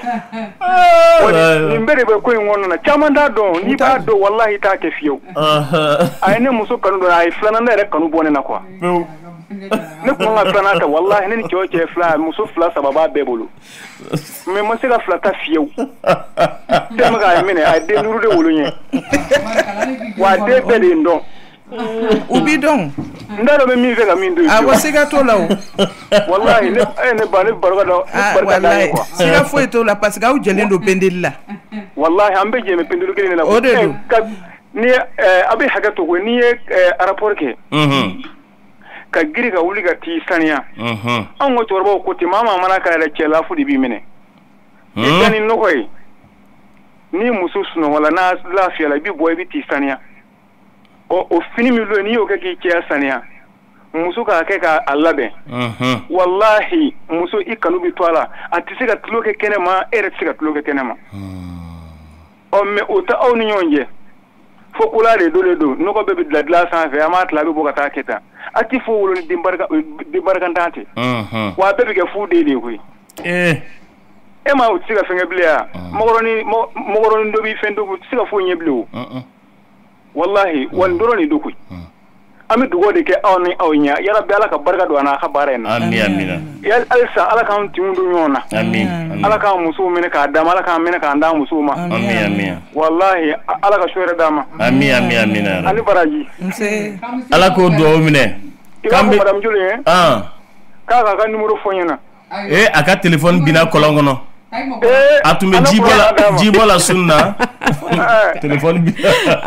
nin bɛɛ de bɛ ko in kɔnɔna na caman t'a dɔn n'i b'a dɔn wallahi i t'a kɛ fiyewu a ye ne muso kanu dɔn a ye filanan ne yɛrɛ kanu bɔ ne na quoi ne kun ka filanan ta wallahi ne ni cɛw cɛ fila muso 2 3 b'a bɛɛ bolo mais ma se ka 2 ta fiyewu tellement k'a minɛ a ye den 5 de wolo n ye wa a den bɛɛ de ye n dɔn u b'i dɔn n t'a dɔn bɛ min fɛ ka min don awɔ siga t'o la o wallahi ne ba ne barika da ye quoi siga foyi t'o la parce que aw jɛlen don pendeli la wallahi an bɛ jɛ pendeli kelen de la o de don ni a bɛ hakɛ to koyi n'i ye rapport kɛ ka giri ka wuli ka t'i saniya anw ka cɛkɔrɔbaw ko ten maa maa mana k'a yɛrɛ cɛ la fo de b'i minɛ i ka ni nɔgɔ ye n'i muso sunɔgɔla n'a lafiyala i bɛ bɔ i bɛ t'i saniya o fini min don n'i y'o kɛ k'i cɛya saniya muso k'a kɛ k'a labɛn wallahi muso i kanu bɛ to a la a tɛ se ka tulo kɛ kɛnɛ ma e yɛrɛ tɛ se ka tulo kɛ kɛnɛ ma mais o tɛ aw ni ɲɔgɔn cɛ fo kola de don nɔgɔ bɛɛ bɛ dilan sanfɛ an b'a tila a bɛ bɔ ka taa kɛ tan a tɛ fo wolo ni den barikantan tɛ wa a bɛɛ bɛ kɛ fu den de ye koyi e ma o tɛ se ka fɛnkɛ bilen ya mɔgɔrɔni dɔ b'i fɛn dɔ o tɛ se ka foyi ɲɛ bilen o wallahi wa nin dɔrɔn de don koyi an bɛ dugawu de kɛ aw ni aw ɲɛ yarabi Ala ka barika don a n'a ka baara in na halisa Ala k'an tinw don ɲɔgɔn na Ala k'an musow minɛ k'a d'a ma Ala k'an minɛ k'an d'a musow ma wallahi Ala ka so yɛrɛ d'a ma ani baraji Ala k'o dugawu minɛ Kambe madame Julien k'a ka numéro fɔ ɲɛna a ka téléphone bina kolon kɔnɔ a tun bɛ jibo la sunna téléphone bi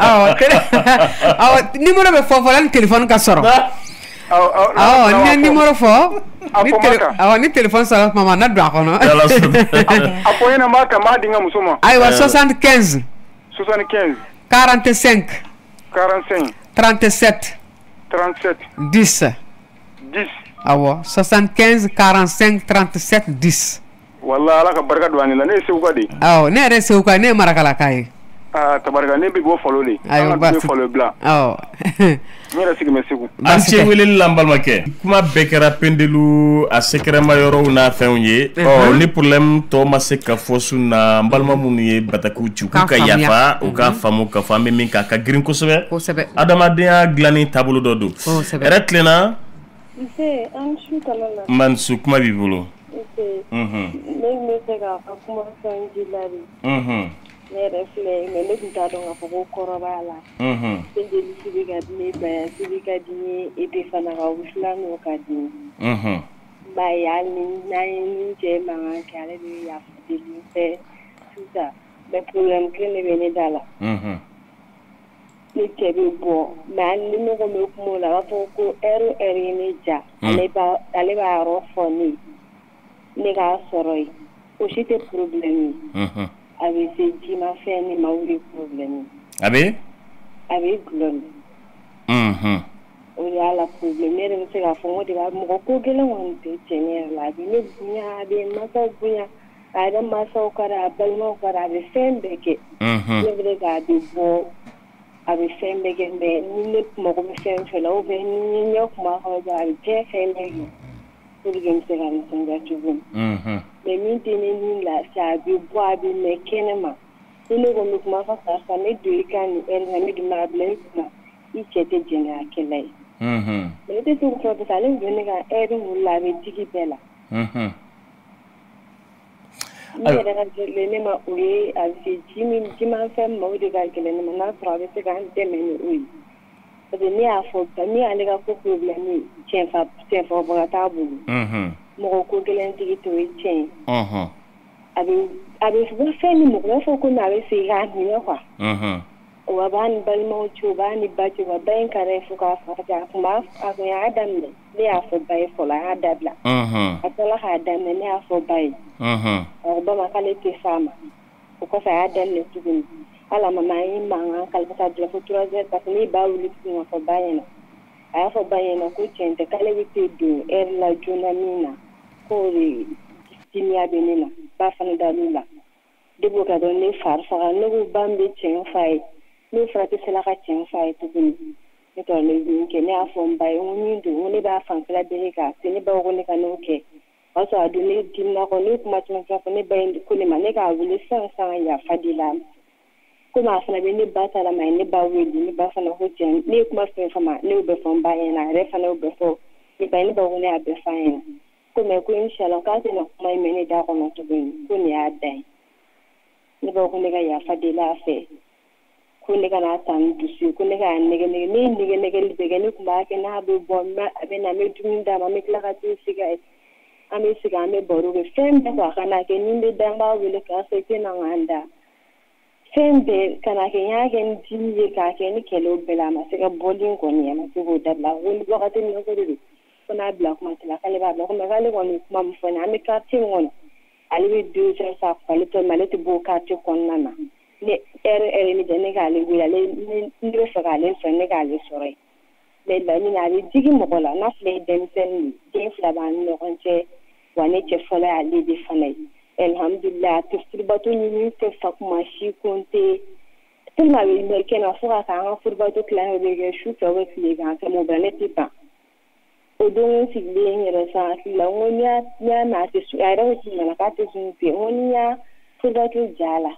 numéro bɛ fɔ fɔlɔ ni téléphone ka sɔrɔ ni numéro fɔ ni téléphone sɔrɔ tuma na don a kɔnɔ a fɔ ɲɛna n b'a ta n b'a di n ka muso ma ayiwa 75 45 37 10 awɔ 75 45 37 10 wala ala ka barika don ani la ne ye Seguka de ne yɛrɛ Seguka ne ye Marakalaka ye tabarika ne bɛ bɔ Falo de ayiwa basi Falo bila ne yɛrɛ sigi bɛ Segu an cɛ weleli la n balimakɛ kuma bɛɛ kɛra pendelu a sekɛrɛma yɔrɔw n'a fɛnw ye ni problème tɔ ma se ka fɔ sun na n balima minnu ye batakiw ci k'u ka yafa u k'a faamu k'a fɔ an bɛ min k'a ka girin kosɛbɛ adamadenya dilanni taabolo dɔ don hɛrɛ tilenna Mansu kuma b'i bolo ne bɛ se k'a fɔ kuma fɛn ji la de ne yɛrɛ filɛ mais ne tun t'a dɔn k'a fɔ ko kɔrɔ b'a la pendeli bɛ ka di ne bayasi bɛ ka di ne ebe fana ka wusulan n'o ka di ne ba ye hali ni n'an ye min cɛ mankan kɛ ale de yafa deli fɛ sisan mais problème kelen de bɛ ne da la ne cɛ bɛ bɔ mais hali ni mɔgɔ bɛ kuma o la a b'a fɔ ko heure ye ne ja ale b'a yɔrɔ fɔ ne k'a sɔrɔ yen o si tɛ problème ye a bɛ se jimafɛn ne ma o de problème ye a bɛ gulɔ o de y'a la problème ne yɛrɛ bɛ se k'a fɔ n ko de b'a mɔgɔ ko gɛlɛn kɔni tɛ cɛ ne yɛrɛ la a bɛ ne bonya a bɛ mansaw bonya a yɛrɛ mansaw kɔrɔ a balimaw kɔrɔ a bɛ fɛn bɛɛ kɛ ne bɛ k'a bɛ bɔ a bɛ fɛn bɛɛ kɛ mais ni ne mago bɛ fɛn fɛn la ou bien ni ɲɛ kuma kɔrɔ dɔrɔn a bɛ diɲɛ fɛn bɛɛ kɛ pour que n bɛ se ka nisɔndiya cogo min mais min tɛ ne ni lafiya a bɛ bɔ a bɛ mɛn kɛnɛma ni ne ko n bɛ kuma fɔ karisa ne don i ka nin heure la ne dun b'a bila i kunna i cɛ tɛ jɛnɛyakɛla ye mais ne tɛ se k'o fɔ parce que ale bɛ don ne ka heure wulila a bɛ digi bɛɛ la ne yɛrɛ ka gɛlɛn ne ma o ye a bɛ se jimafɛn ma o de ka gɛlɛn ne ma n'a sɔrɔ a bɛ se k'an dɛmɛ ni o ye parce que ne y'a fɔ ne y'ale ka ko problème ye cɛnfabɔga t'a bolo mɔgɔ ko gɛlɛntigi to ye tiɲɛ a bɛ bɔ fɛn ni mɔgɔ b'a fɔ ko a bɛ se k'a minɛ quoi wa b'a ni balimaw ci o b'a ni ba ci wa ba in kɛra fo k'a fa a kun y'a daminɛ ne y'a fɔ ba ye fɔlɔ a y'a dabila a tilala k'a daminɛ ne y'a fɔ ba ye ba ma k'ale tɛ s'a ma o kɔfɛ a y'a daminɛ tuguni hali a mama ye mankan kalifa ka bila fo 3 heures parce que ne b'a wuli tuguni ka fɔ ba ɲɛna a y'a fɔ ba ɲɛna ko tiɲɛ tɛ k'ale bɛ te don heure la joona min na k'o de timiya bɛ ne na ba fana dal'u la depuis o ka dɔn ne fari faga ne ko ba min bɛ tiɲɛ f'a ye ne fana tɛ se la ka tiɲɛ f'a ye tuguni ne tɔra ne min kɛ ne y'a fɔ n ba ye n ko min don n ko ne b'a fanfɛla bɛɛ k'a se ne ba ko ne ka n'o kɛ o y'a sɔrɔ a don ne dimina kɔ ne kuma caman fɔ ne ba ye ko ne ma ne k'a wele sisan ka yafa deli a ma komi a fana bɛ ne ba ta la ma ye ne ba wele ne ba fana ko tiɲɛ ne ye kuma fɛn fɛn ma ne y'o bɛɛ fɔ n ba ɲɛna a yɛrɛ fana y'o bɛɛ fɔ ne ba ye ne ba ko ne y'a bɛɛ f'a ɲɛna ko mɛ ko inshallah k'a tɛna kuma in mɛn ne da kɔnɔ tuguni ko nin y'a dan ye ne ba ko ne ka yafa deli a fɛ ko ne kana ta ni dusu ye ko ne k'a nɛgɛ nɛgɛ ne ye nɛgɛ nɛgɛli bɛɛ kɛ ne tun b'a kɛ n'a bɛ bɔ a bɛ na an bɛ dumuni d'a ma an bɛ tila ka t'o sigi an bɛ sigi an bɛ baro kɛ fɛn bɛɛ ko a kana kɛ ni n bɛ da n b'a wele k'a fɔ i tɛna k'an da fɛn bɛɛ kana kɛ n y'a kɛ ni dimi ye k'a kɛ ni kɛlɛw bɛɛ la a ma se ka bɔlen kɔni a ma se k'o dabila wuli wagati min na ko de don ko n'a bila kuma tɛ la k'ale b'a bila komi k'ale kɔni ye kuma min fɔ nin an bɛ quartier min kɔnɔ ale bɛ 2 heures sa ale tɔ ale tɛ bɔ o quartier kɔnɔna na ne heure ni jɛ ne k'ale wele ale ne bɛ fɛ k'ale sɔrɔ ne k'ale sɔrɔ yen mais laɲini a bɛ digi mɔgɔ la n'a filɛ ye denmisɛnnin de den 2 b'an ni ɲɔgɔn cɛ wa ne cɛ fɔlɔ y'ale de fana ye alhamdulilah a tɛ furubato ɲini tɛ fa kuma si kun tɛ tellement a bɛ mɛn kɛnɛ fo ka taa an ka furubato tilancɛ bɛ kɛ su fɛ o bɛ tile kan tɛmɛ o bɛɛ ne tɛ ban o don sigilen n yɛrɛ san hakili la n ko n'i y'a mɛn a tɛ sun a yɛrɛ ko tiɲɛ k'a tɛ sun ten n ko n'i y'a furubato ja la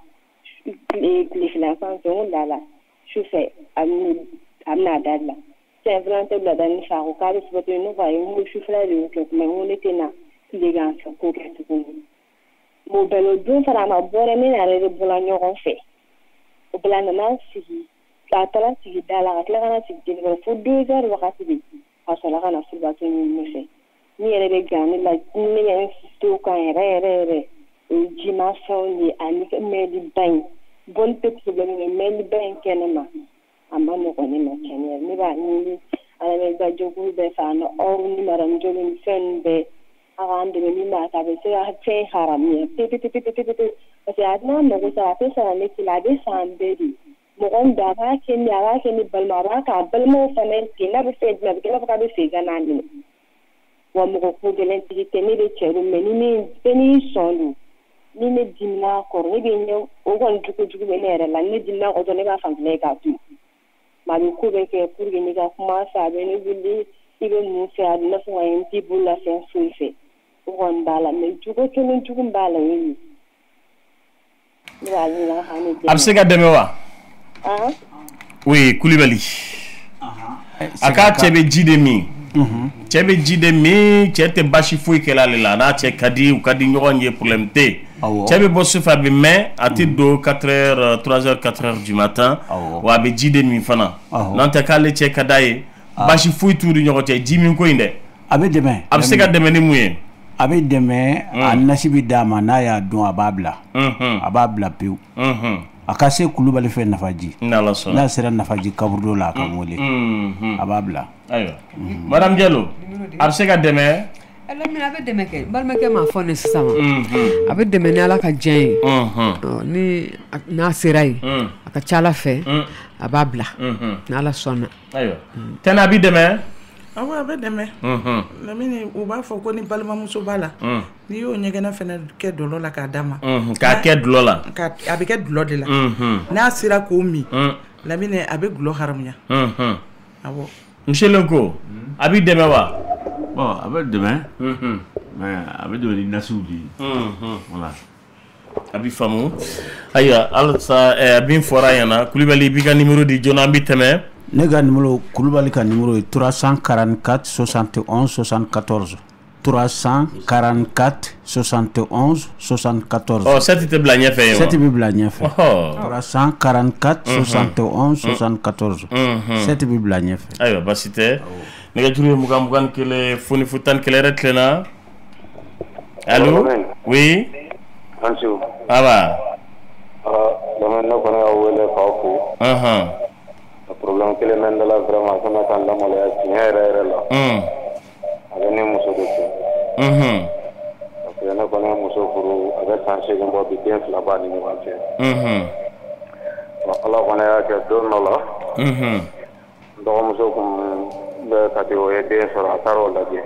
tile filanan fɛ n ko lala su fɛ a bɛna dabila cɛn fana tɛ bila da ni fa ko k'a bɛ furubato ne ko ayi n ko sufɛla de y'o kɛ kuma n ko ne tɛ na tile kan fɛ k'o kɛ tuguni o bɛɛ la o don fana a ma bɔ dɛ ne n'ale de bɔra ɲɔgɔn fɛ o bɛɛ la a nana sigi a taara sigi da la ka tila ka na sigi jeli kɔrɔ fo 2 heures wagati de a sɔrɔla ka na furubato ɲini ne fɛ ni yɛrɛ bɛ gan ne la ne yɛrɛ to kan yɛrɛ o ye jimafɛnw ye ani mɛliba in bɔli tɛ problème ye mɛliba in kɛ ne ma a ma nɔgɔn ne ma tiɲɛ yɛrɛ ne b'a ɲini ala bɛ ka jokuru bɛɛ fɛ ni ɔru ni maramujolo ni fɛn bɛɛ a k'an dɛmɛ min b'a kɛ a bɛ se ka fɛn haramuya pepepepepepe parce que a tɛna mago sa a tɛ sara ne kila a bɛ san bɛɛ de mɔgɔ min da a b'a kɛ ni balima a b'a k'a balimaw fana ten n'a bɛ fɛn jumɛn a bɛ kɛ i n'a fɔ k'a bɛ segin ka n'a minɛ wa mɔgɔ ko gɛlɛntigi tɛ ne de cɛ don mɛ ni bɛɛ n'i sɔn don ni ne dimina kɔrɔ ne bɛ ɲɛ o kɔni jugu bɛ ne yɛrɛ la ni ne dimina kɔrɔ ne b'a fanfɛla ye k'a to maa bɛ ko bɛ kɛ pour que ne ka kuma fɛ a bɛ ne wuli i bɛ mun fɛ a bɛ n'a fɔ ka n t'i bolo la fɛn foyi fɛ o kɔni b'a la mɛ jugu kelen jugu b'a la o ye nin ne b'a ɲini a ka ne dɛmɛ. A bɛ se ka dɛmɛ wa? Oui, Kulibali. A ka cɛ bɛ ji de min. Cɛ bɛ ji de min cɛ tɛ basi foyi kɛla ale la n'a cɛ ka di u ka di ɲɔgɔn ye problème tɛ cɛ bɛ bɔ sufɛ a bɛ mɛn a tɛ don 4h 3h 4h du matin wa a bɛ ji de min fana n'an tɛ k'ale cɛ ka d'a ye basi foyi t'u ni ɲɔgɔn cɛ ji min ko in dɛ a bɛ dɛmɛ a bɛ se ka dɛmɛ ni mun ye a bɛ dɛmɛ a nasi bɛ d'a ma n'a y'a dɔn a b'a bila a b'a bila pewu a ka se Kulubali fɛ Nafaji n'a sera Nafaji kaburudon la a ka wele a b'a bila ayiwa Madame Diallo a bɛ se ka dɛmɛ Lamine a bɛ dɛmɛ kɛ balimakɛ m'a fɔ ne sisan a bɛ dɛmɛ ni Ala ka diɲɛ ye ni n'a sera yen a ka ca Ala fɛ a b'a bila ni Ala sɔnna ayiwa Tɛnɛ a b'i dɛmɛ awɔ a bɛ dɛmɛ Lamine u b'a fɔ ko ni balimamuso b'a la n'i y'o ɲɛgɛnɛ fɛnɛ kɛ dɔlɔ la k'a d'a ma k'a kɛ dulɔ la a bɛ kɛ dulɔ de la n'a sera k'o min Lamine a bɛ dulɔ haramuya awɔ Monsieur Lenko a b'i dɛmɛ wa bon a bɛ dɛmɛ mais a bɛ dɛmɛ ni nasiw de ye voilà a b'i faamu ayiwa halisa bin fɔra ɲɛna Kulibali i b'i ka numéro di joona an bɛ tɛmɛ ne ka numéro Kulubali ka numéro ye 344 71 74 344 71 74 7 tɛ bila ɲɛfɛ ye wa 7 bɛ bila ɲɛfɛ 344 71 74 7 bɛ bila ɲɛfɛ ayiwa basi tɛ nɛgɛjuru ye 20 21 foni fu 11 yɛrɛ tilenna allo oui Ansu aba dama ne kɔni y'a wele k'aw fo problème kelen bɛ n da la vraiment fana ka lamaloya tiɲɛ yɛrɛ la a bɛ ne muso de fɛ parce que ne kɔni ye muso furu a bɛ san 8 bɔ bi den 2 b'a ni ɲɔgɔn cɛ Ala kɔni y'a kɛ don dɔ la n dɔgɔmuso kun bɛ kati o ye den sɔrɔ a taara o lajɛ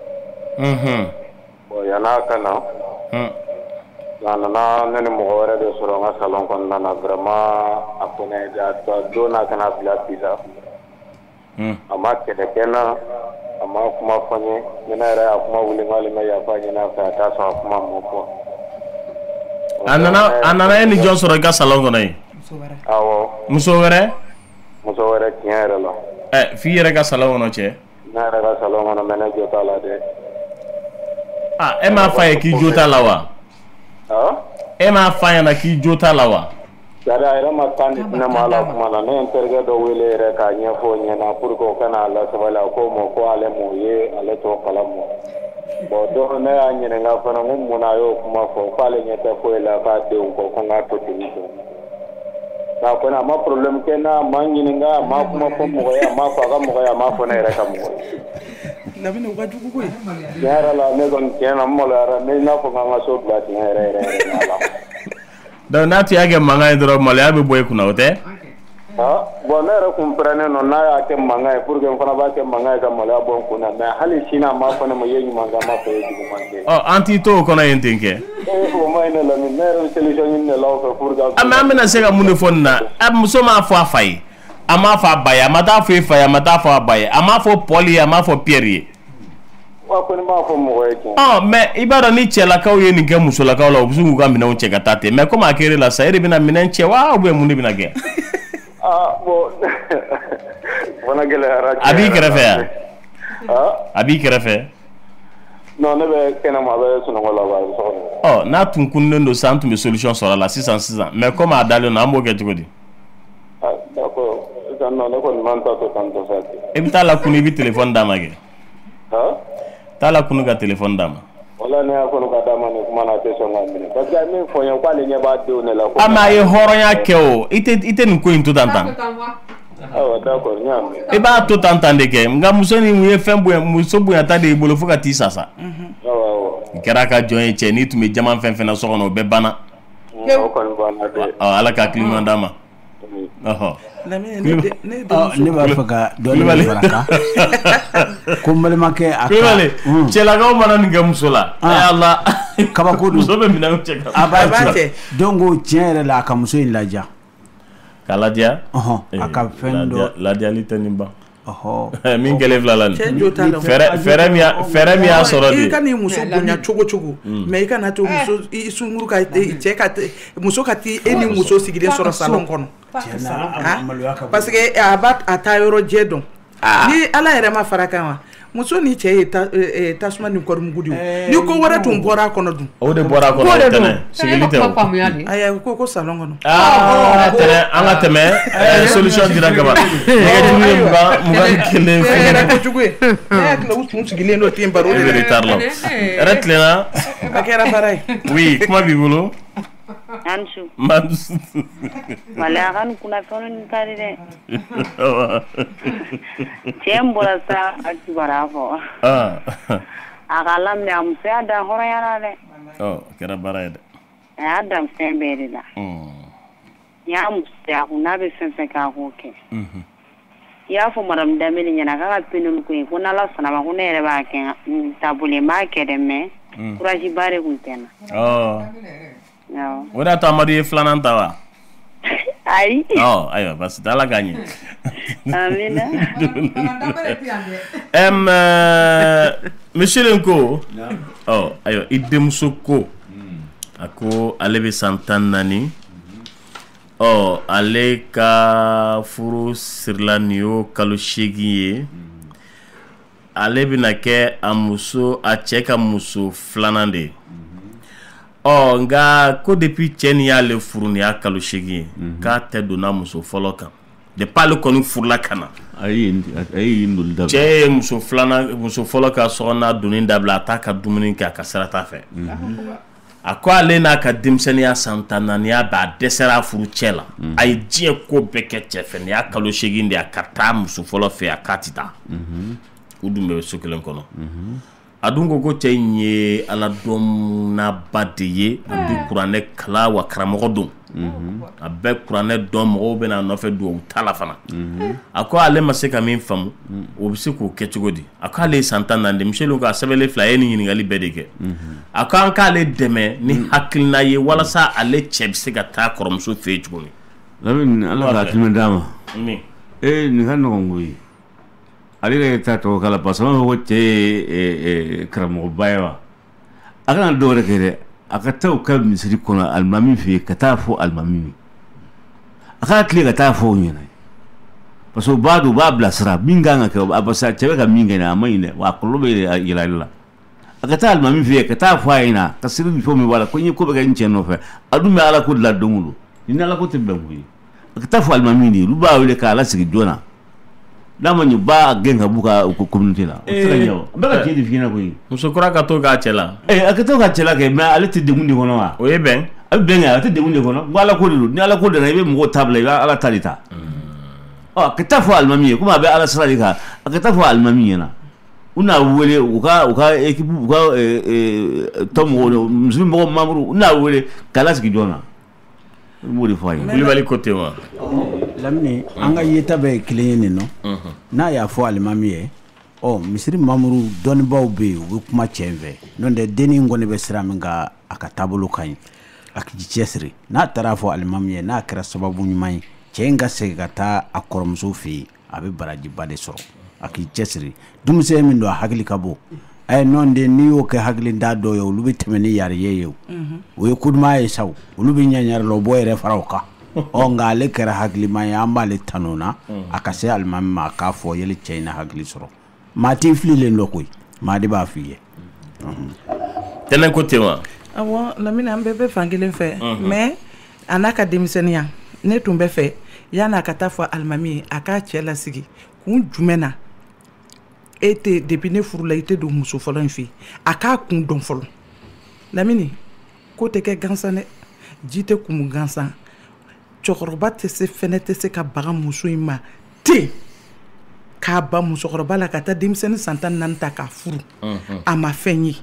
bon yan'a ka na a nana ne ni mɔgɔ wɛrɛ de sɔrɔ n ka salon kɔnɔna na vraiment a kɔni don n'a kana bila bi la a ma kɛlɛ kɛ n na a ma kuma fɔ n ye ni ne yɛrɛ y'a kuma wuli k'ale ma yafa ɲini a fɛ a t'a sɔn a kuma mɔ fɔ a nana e ni jɔn sɔrɔ i ka salon kɔnɔ yen awɔ muso wɛrɛ tiɲɛ yɛrɛ la f'i yɛrɛ ka salon kɔnɔ cɛ ne yɛrɛ ka salon kɔnɔ mais ne jo t'a la dɛ e m'a f'a ye k'i jo t'a la wa e m'a f'a ɲɛna k'i jo t'a la wa Yari a yɛrɛ ma kan di ne ma a la kuma na ne ye n terikɛ dɔ wele yɛrɛ k'a ɲɛfɔ o ɲɛna pour que o kana lasabali a ko ma ko ale m'o ye ale t'o kalama bon donc ne y'a ɲininka fana n ko mun na a y'o kuma fɔ k'ale ɲɛ tɛ foyi la k'a denw kɔ ko n k'a to ten nka kɔni a ma problème kɛ n na a ma ɲininka a ma kuma fɔ mɔgɔ ye a ma fɔ a ka mɔgɔ ye a ma fɔ ne yɛrɛ ka mɔgɔ ye Lamine u ka jugu koyi tiɲɛ yɛrɛ la ne kɔni tiɲɛ na n maloyara ne n'a fɔ k'an ka so bila tiɲɛ yɛrɛ la donc n'a tun y'a kɛ mankan ye dɔrɔn maloya bɛ bɔ i kunna o tɛ bon ne yɛrɛ kun pɛrɛnnen don n'a y'a kɛ mankan ye pour que n fana b'a kɛ mankan ye ka maloya bɔ n kun na mais hali sini a m'a fɔ ne ma i ye ɲuman kɛ a m'a fɔ i ye juguman kɛ an t'i to o kɔnɔ yen ten kɛ o ma ɲi ne Lamine ne yɛrɛ bɛ solution ɲini de la aw fɛ pour que mais an bɛna se ka mun de fɔ nin na muso m'a fɔ a fa ye a m'a fɔ a ba ye a ma taa fɔ i fa ye a ma taa fɔ a ba ye a m'a fɔ Paul ye a m'a fɔ Pierre ye mais i b'a dɔn ni cɛlakaw ye nin kɛ musolakaw la u bɛ se k'u ka minɛnw cɛ ka taa ten mais comme a kɛra la sa e de bɛna minɛn cɛ wa ou bien mun de bɛna kɛ a b'i kɛrɛfɛ yan a b'i kɛrɛfɛ non ne bɛ kɛnɛma a bɛ sunɔgɔ la wa a bɛ so kɔnɔ n'a tun kununen don sa an tun bɛ solution sɔrɔ a la sisan mais comme a dalen don an b'o kɛ cogo di d'accord non ne kɔni man ta to tan to sa e bi taa la kunu i bi téléphone d'a ma kɛ taa la kunu ka téléphone d'a ma wala ne y'a kɔnɔ ka d'a ma ni kuma na tɛ sɔn ka minɛ parce que min fɔ n ye k'ale ɲɛ b'a denw de la a ma a ye hɔrɔnya kɛ o i tɛ nin ko in to tan tan awɔ d'accord n y'a mɛn i b'a to tan tan de kɛ nka muso ni ye fɛn bonya muso bonyata de y'i bolo fo ka t'i sasa i kɛra ka jɔn ye cɛ n'i tun bɛ jama fɛn fɛn na so kɔnɔ o bɛɛ banna ala ka hakili ɲuman d'a ma ne b'a fɛ ka dɔɔnin fara kan ko n balimakɛ a ka cɛlakaw mana nin kɛ muso la ala kabako don muso bɛ minɛnw cɛ kan a b'a cɛ donc tiɲɛ yɛrɛ la a ka muso in ladiya k'a ladiya a ka fɛn dɔ ladiyali tɛ nin ban min kɛlen filɛ la nin fɛɛrɛ min y'a sɔrɔ de i ka n'i muso bonya cogo cogo mais i kana to muso i sunkuru ka cɛ ka muso ka ti e ni muso sigilen sɔrɔ salon kɔnɔ parce que a b'a a taa yɔrɔ jɛ dɔn ni ala yɛrɛ ma fara kan wa muso ni cɛ ye tasuma ni kɔrimugu de ye ni ko wɛrɛ tun bɔra a kɔnɔ dun o de bɔra a kɔnɔ tɛnɛ sigili tɛ o ayi ko salon kɔnɔ tɛnɛ an ka tɛmɛ solution dira ka ban nɛgɛjuru ye 21 yɛrɛ ko jugu ye ne hakili u tun sigilen don ten baro de retard la yɛrɛ tilenna a kɛra baara ye oui kuma b'i bolo Mansu wala kan kuna fɛn ni kari dɛ cɛ n bɔra sa a kibara fɔ a ka laminɛ a muso y'a dan hɔrɔnya la dɛ kɛra baara ye dɛ a y'a dan fɛn bɛɛ de la n y'a muso a kun n'a bɛ fɛn fɛn k'a k'o kɛ i y'a fɔ madamu Danbele ɲɛna k'a ka penelu ko ye ko n'Ala sɔnna ma ko ne yɛrɛ b'a kɛ taabolo n b'a kɛ dɛ mais courage ba de kun tɛ n na o de y'a to Amadu ye filanan ta wa ayi ayiwa basi t'Ala k'a ɲɛ amina monsieur Lenko ayiwa i denmuso ko a ko ale bɛ san 14 ale ka furu sirila nin y'o kalo 8 ye ale bɛna kɛ a cɛ ka muso filanan de ye nka ko depuis cɛ ni y'ale furu ni y'a kalo 8 ye k'a tɛ donna muso fɔlɔ kan depuis ale kɔni furula ka na cɛ ye muso fɔlɔ ka sokɔnɔna donni dabila a t'a ka dumuni kɛ a ka sirata fɛ a ko ale n'a ka denmisɛnniya san 14 b'a dɛsɛra a furu cɛ la a ye diɲɛ ko bɛɛ kɛ cɛ fɛ ni y'a kalo 8 de a ka taa muso fɔlɔ fɛ a k'a ti taa u dun bɛ so kelen kɔnɔ a dun ko cɛ in ye ala dɔnnaba de ye a bɛ kuranɛ kala wa karamɔgɔ don a bɛ kuranɛ dɔn mɔgɔw bɛ na nɔfɛ dugawu ta la fana a ko ale ma se ka min faamu o bɛ se k'o kɛ cogo di a ko ale ye san 14 monsieur Lenko a sɛbɛnlen filɛ a ye nin ɲininkali bɛɛ de kɛ a ko an k'ale dɛmɛ ni hakilina ye walasa ale cɛ bɛ se ka taa kɔrɔmuso fɛ yen cogo min Lamine ala ka hakilina d'a ma nin ka nɔgɔn koyi ale yɛrɛ t'a tɔgɔ kala parce que an b'a fɔ ko cɛ ye karamɔgɔba ye wa a kana dɔ wɛrɛ kɛ dɛ a ka taa u ka misiri kɔnɔ alimami fɛ yen ka taa fɔ alimami ye a ka tile ka taa fɔ o ɲɛna parce que u b'a dɔn u b'a bilasira min kan ka kɛ parce que cɛ bɛ ka min kɛ a ma ɲi dɛ wa a kɔlɔlɔ bɛ yɛlɛ ale la a ka taa alimami fɛ yen ka taa fɔ a ɲɛna ka siri ni fɛn min b'a la ko n ye ko bɛ kɛ n cɛ nɔfɛ a dun bɛ ala ko de la don o don ni ala ko tɛ bɛn koyi a ka taa fɔ alimami de ye olu b'a wele k'a lasigi joona n'a ma ɲɛ b'a gɛn ka b'u ka communauté la o tɛ se ka ɲɛ o n bɛ ka tiɲɛ de f'i ɲɛna koyi muso kura ka to k'a cɛ la a ka to k'a cɛ la kɛ mais ale tɛ degun de kɔnɔ wa o ye bɛn a bɛ bɛn kɛ a tɛ degun de kɔnɔ ko ala ko de don ni ala ko de la i bɛ mɔgɔw ta bila i bɛ ala ta de ta a ka taa fɔ alimami ye komi a bɛ ala sira de kan a ka taa fɔ alimami ɲɛna u n'a wele u ka équipe u ka tɔmɔgɔw musulmi mɔgɔ membre u n'a wele k'a lasigi joona n b'o de fɔ a ye Kulibali ko ten wa Lamine an ka yeta bɛɛ ye kelen ye nin nɔ n'a y'a fɔ alimami ye misiri mamuru dɔnnibaw bɛ yen u bɛ kuma cɛ fɛ n'o tɛ dennin kɔni bɛ sira min kan a ka taabolo ka ɲi a k'i cɛsiri n'a taara fɔ alimami ye n'a kɛra sababu ɲuman ye cɛ in ka segin ka taa a kɔrɔmuso fɛ yen a bɛ barajiba de sɔrɔ a k'i cɛsiri denmisɛn min don a hakili ka bon nɔn de n'i y'o kɛ hakili da dɔw ye olu bɛ tɛmɛ ni yariye ye o ye kuduma ye sa olu bɛ ɲɛɲɛrɛ la o bɔ yɛrɛ fara o kan nka ale kɛra hakilima ye an b'ale tanu na a ka se alimami ma a k'a fɔ yeli cɛ in na hakili sɔrɔ maa t'i fililen dɔ koyi maa de b'a f'i ye tɛnɛn ko ten wa awɔ Lamine an bɛɛ bɛ fan kelen fɛ mais a n'a ka denmisɛnniya ne tun bɛ fɛ yana ka taa fɔ alimami a k'a cɛ lasigi kun jumɛn na e tɛ depuis ne furula i tɛ don muso fɔlɔ in fɛ a k'a kun dɔn fɔlɔ Lamini ko tɛ kɛ gansan dɛ ji tɛ kumu gansan cɛkɔrɔba tɛ se fɛnɛ tɛ se ka baga muso in ma ten k'a ba musokɔrɔba la ka taa denmisɛnnin san 14 ta k'a furu a ma fɛn ye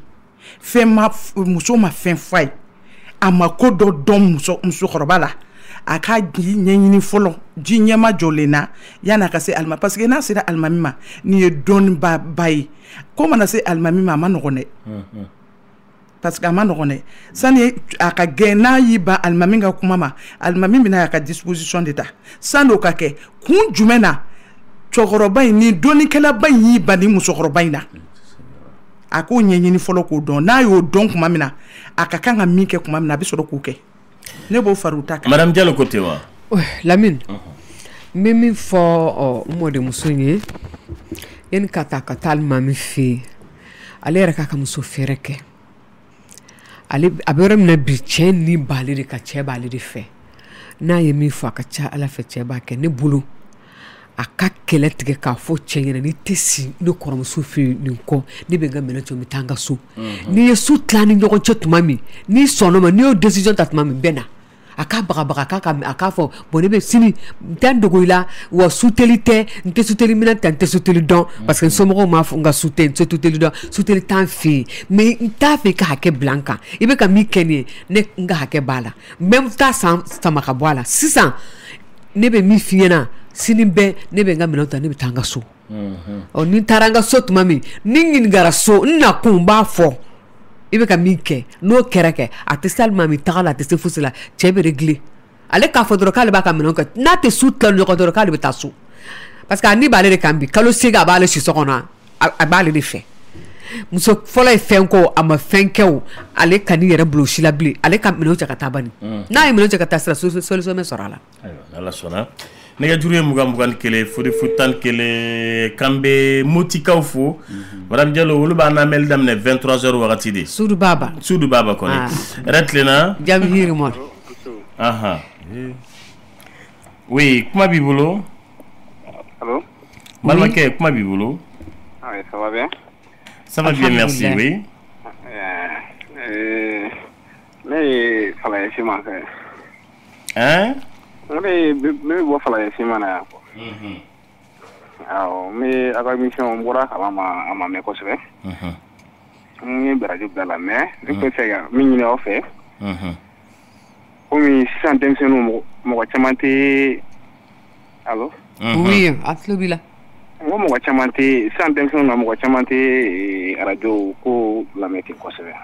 muso ma fɛn f'a ye a ma ko dɔ dɔn musokɔrɔba la a ka ji ɲɛɲini fɔlɔ ji ɲɛma jɔlen na yan'a ka se alimami parce que n'a sera alimami ma nin ye dɔnniba ye ko mana se alimami ma a ma nɔgɔn dɛ parce que a ma nɔgɔn dɛ sani a ka gɛn n'a y'i ban alimami ka kuma ma alimami bɛna a ka disposition de ta sani o ka kɛ kun jumɛn na cɛkɔrɔba in ni dɔnnikɛlaba in y'i ban ni musokɔrɔba in na a k'o ɲɛɲini fɔlɔ k'o dɔn n'a y'o dɔn kuma min na a ka kan ka min kɛ kuma min na a bɛ sɔrɔ k'o kɛ ne b'o fara u ta kan. Madame Diallo ko ten wa. Lamine n bɛ min fɔ n mɔdenmuso in ye yanni ka taa alimami fɛ yen ale yɛrɛ k'a ka muso fɛrɛ kɛ a bɛ yɔrɔ min na bi cɛ ni b'ale de ka cɛ b'ale de fɛ n'a ye min fɔ a ka ca Ala fɛ cɛ b'a kɛ ne bolo a ka kɛlɛ tigɛ k'a fɔ cɛ ɲɛna ni tɛ si ne kɔrɔmuso fɛ yen nin kɔ ne bɛ n ka minɛn to n bɛ taa n ka so n'i ye su tila ni ɲɔgɔn cɛ tuma min n'i sɔnna ma n'i y'o décision ta tuma min bɛɛ na a k'a bagabaga a k'a fɔ bon ne bɛ sini n tɛ n dogo i la wa suteli tɛ n tɛ suteli minɛ ta n tɛ suteli dɔn parce que n somɔgɔw m'a fɔ n ka sute n tɛ suteli dɔn suteli t'an fɛ yen mais n t'a fɛ i ka hakɛ bila n kan i bɛ ka min kɛ nin ye ne n ka hakɛ b'a la n bɛ taa sama ka bɔ a la sisan ne bɛ min f'i ɲɛna sini bɛɛ ne bɛ n ka minɛnw ta ne bɛ taa n ka so ni n taara n ka so tuma min ni n ɲininkara so n na kun n b'a fɔ i bɛ ka min kɛ n'o kɛra kɛ a tɛ se alimami taga la a tɛ se fosi la cɛ bɛ régler ale k'a fɔ dɔrɔn k'ale b'a ka minɛnw kɛ n'a tɛ su tila ɲɔgɔn dɔrɔn k'ale bɛ taa so parce que a ni b'ale de kan bi kalo 8 a b'ale si so kɔnɔ a b'ale de fɛ muso fɔlɔ ye fɛn ko a ma fɛn kɛ o ale ka n'i yɛrɛ bilo si la bilen ale ka minɛnw cɛ ka taa bani n'a ye minɛnw cɛ ka taa sira solution bɛ sɔrɔ a la. Ayiwa ala sɔnna nɛgɛjuru ye 21 fodefo 11 k'an bɛ motikaw fo Madame Diallo olu b'an lamɛnni daminɛ 23h wagati de. Sudu Baba kɔni yɛrɛ tilenna. Jabi Hirimɔ. Oui kuma b'i bolo. Allo. Balimakɛ kuma b'i bolo. Oui ça va bien. Ça va bien merci oui. Ne ye Falaye Sima kɛ. Hein? Ne bɛ bɔ Falaye Sima na yan. Awɔ n bɛ a ka émission n bɔra kala ma a ma mɛn kosɛbɛ. N ye baraji bila la mais ne bɛ fɛ ka min ɲini aw fɛ. Komi sisan denmisɛnninw mɔgɔ caman tɛ allo. Oui a tulo b'i la. N ko mɔgɔ caman tɛ sisan denmisɛnninw na mɔgɔ caman tɛ arajo ko lamɛn ten kosɛbɛ.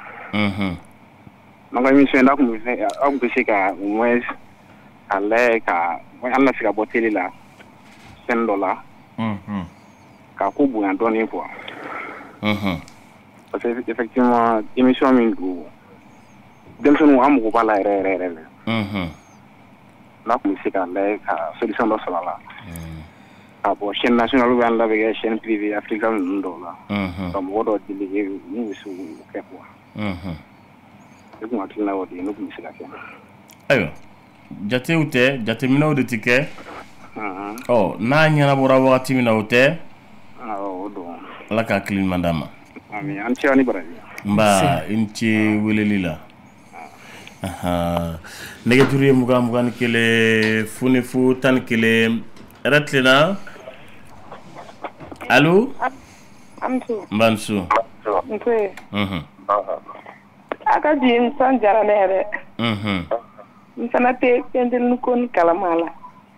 N ka émission na aw tun bɛ se ka au moins a lajɛ ka an na se ka bɔ télé la scène dɔ la. K'a ko bonya dɔɔnin quoi. Parce que effectivement émission min don denmisɛnninw an mago b'a la yɛrɛ yɛrɛ yɛrɛ de. N'a tun bɛ se k'a lajɛ ka solution dɔ sɔrɔ a la. Ka bɔ chaîne nationale ou bien la bɛ kɛ chaîne privée africaine ninnu dɔw la. Ka mɔgɔ dɔ délégué min bɛ se k'o kɛ quoi. Ne tun hakilina o de ye ne tun bɛ se ka kɛ. Ayiwa jatew tɛ jateminɛw de tɛ kɛ. N'a ɲɛnabɔra wagati min na o tɛ. O don. Ala ka hakili ɲuman d'an ma. Ami an cɛ ni baraji. Nba i ni ce weleli la. Nɛgɛjuru ye 21 fo 11 yɛrɛ tilenna. Allo. N b'a ni su. Nse. A ka bi émission diyara ne yɛrɛ. N fana tɛ pendelini ko ni kalama la.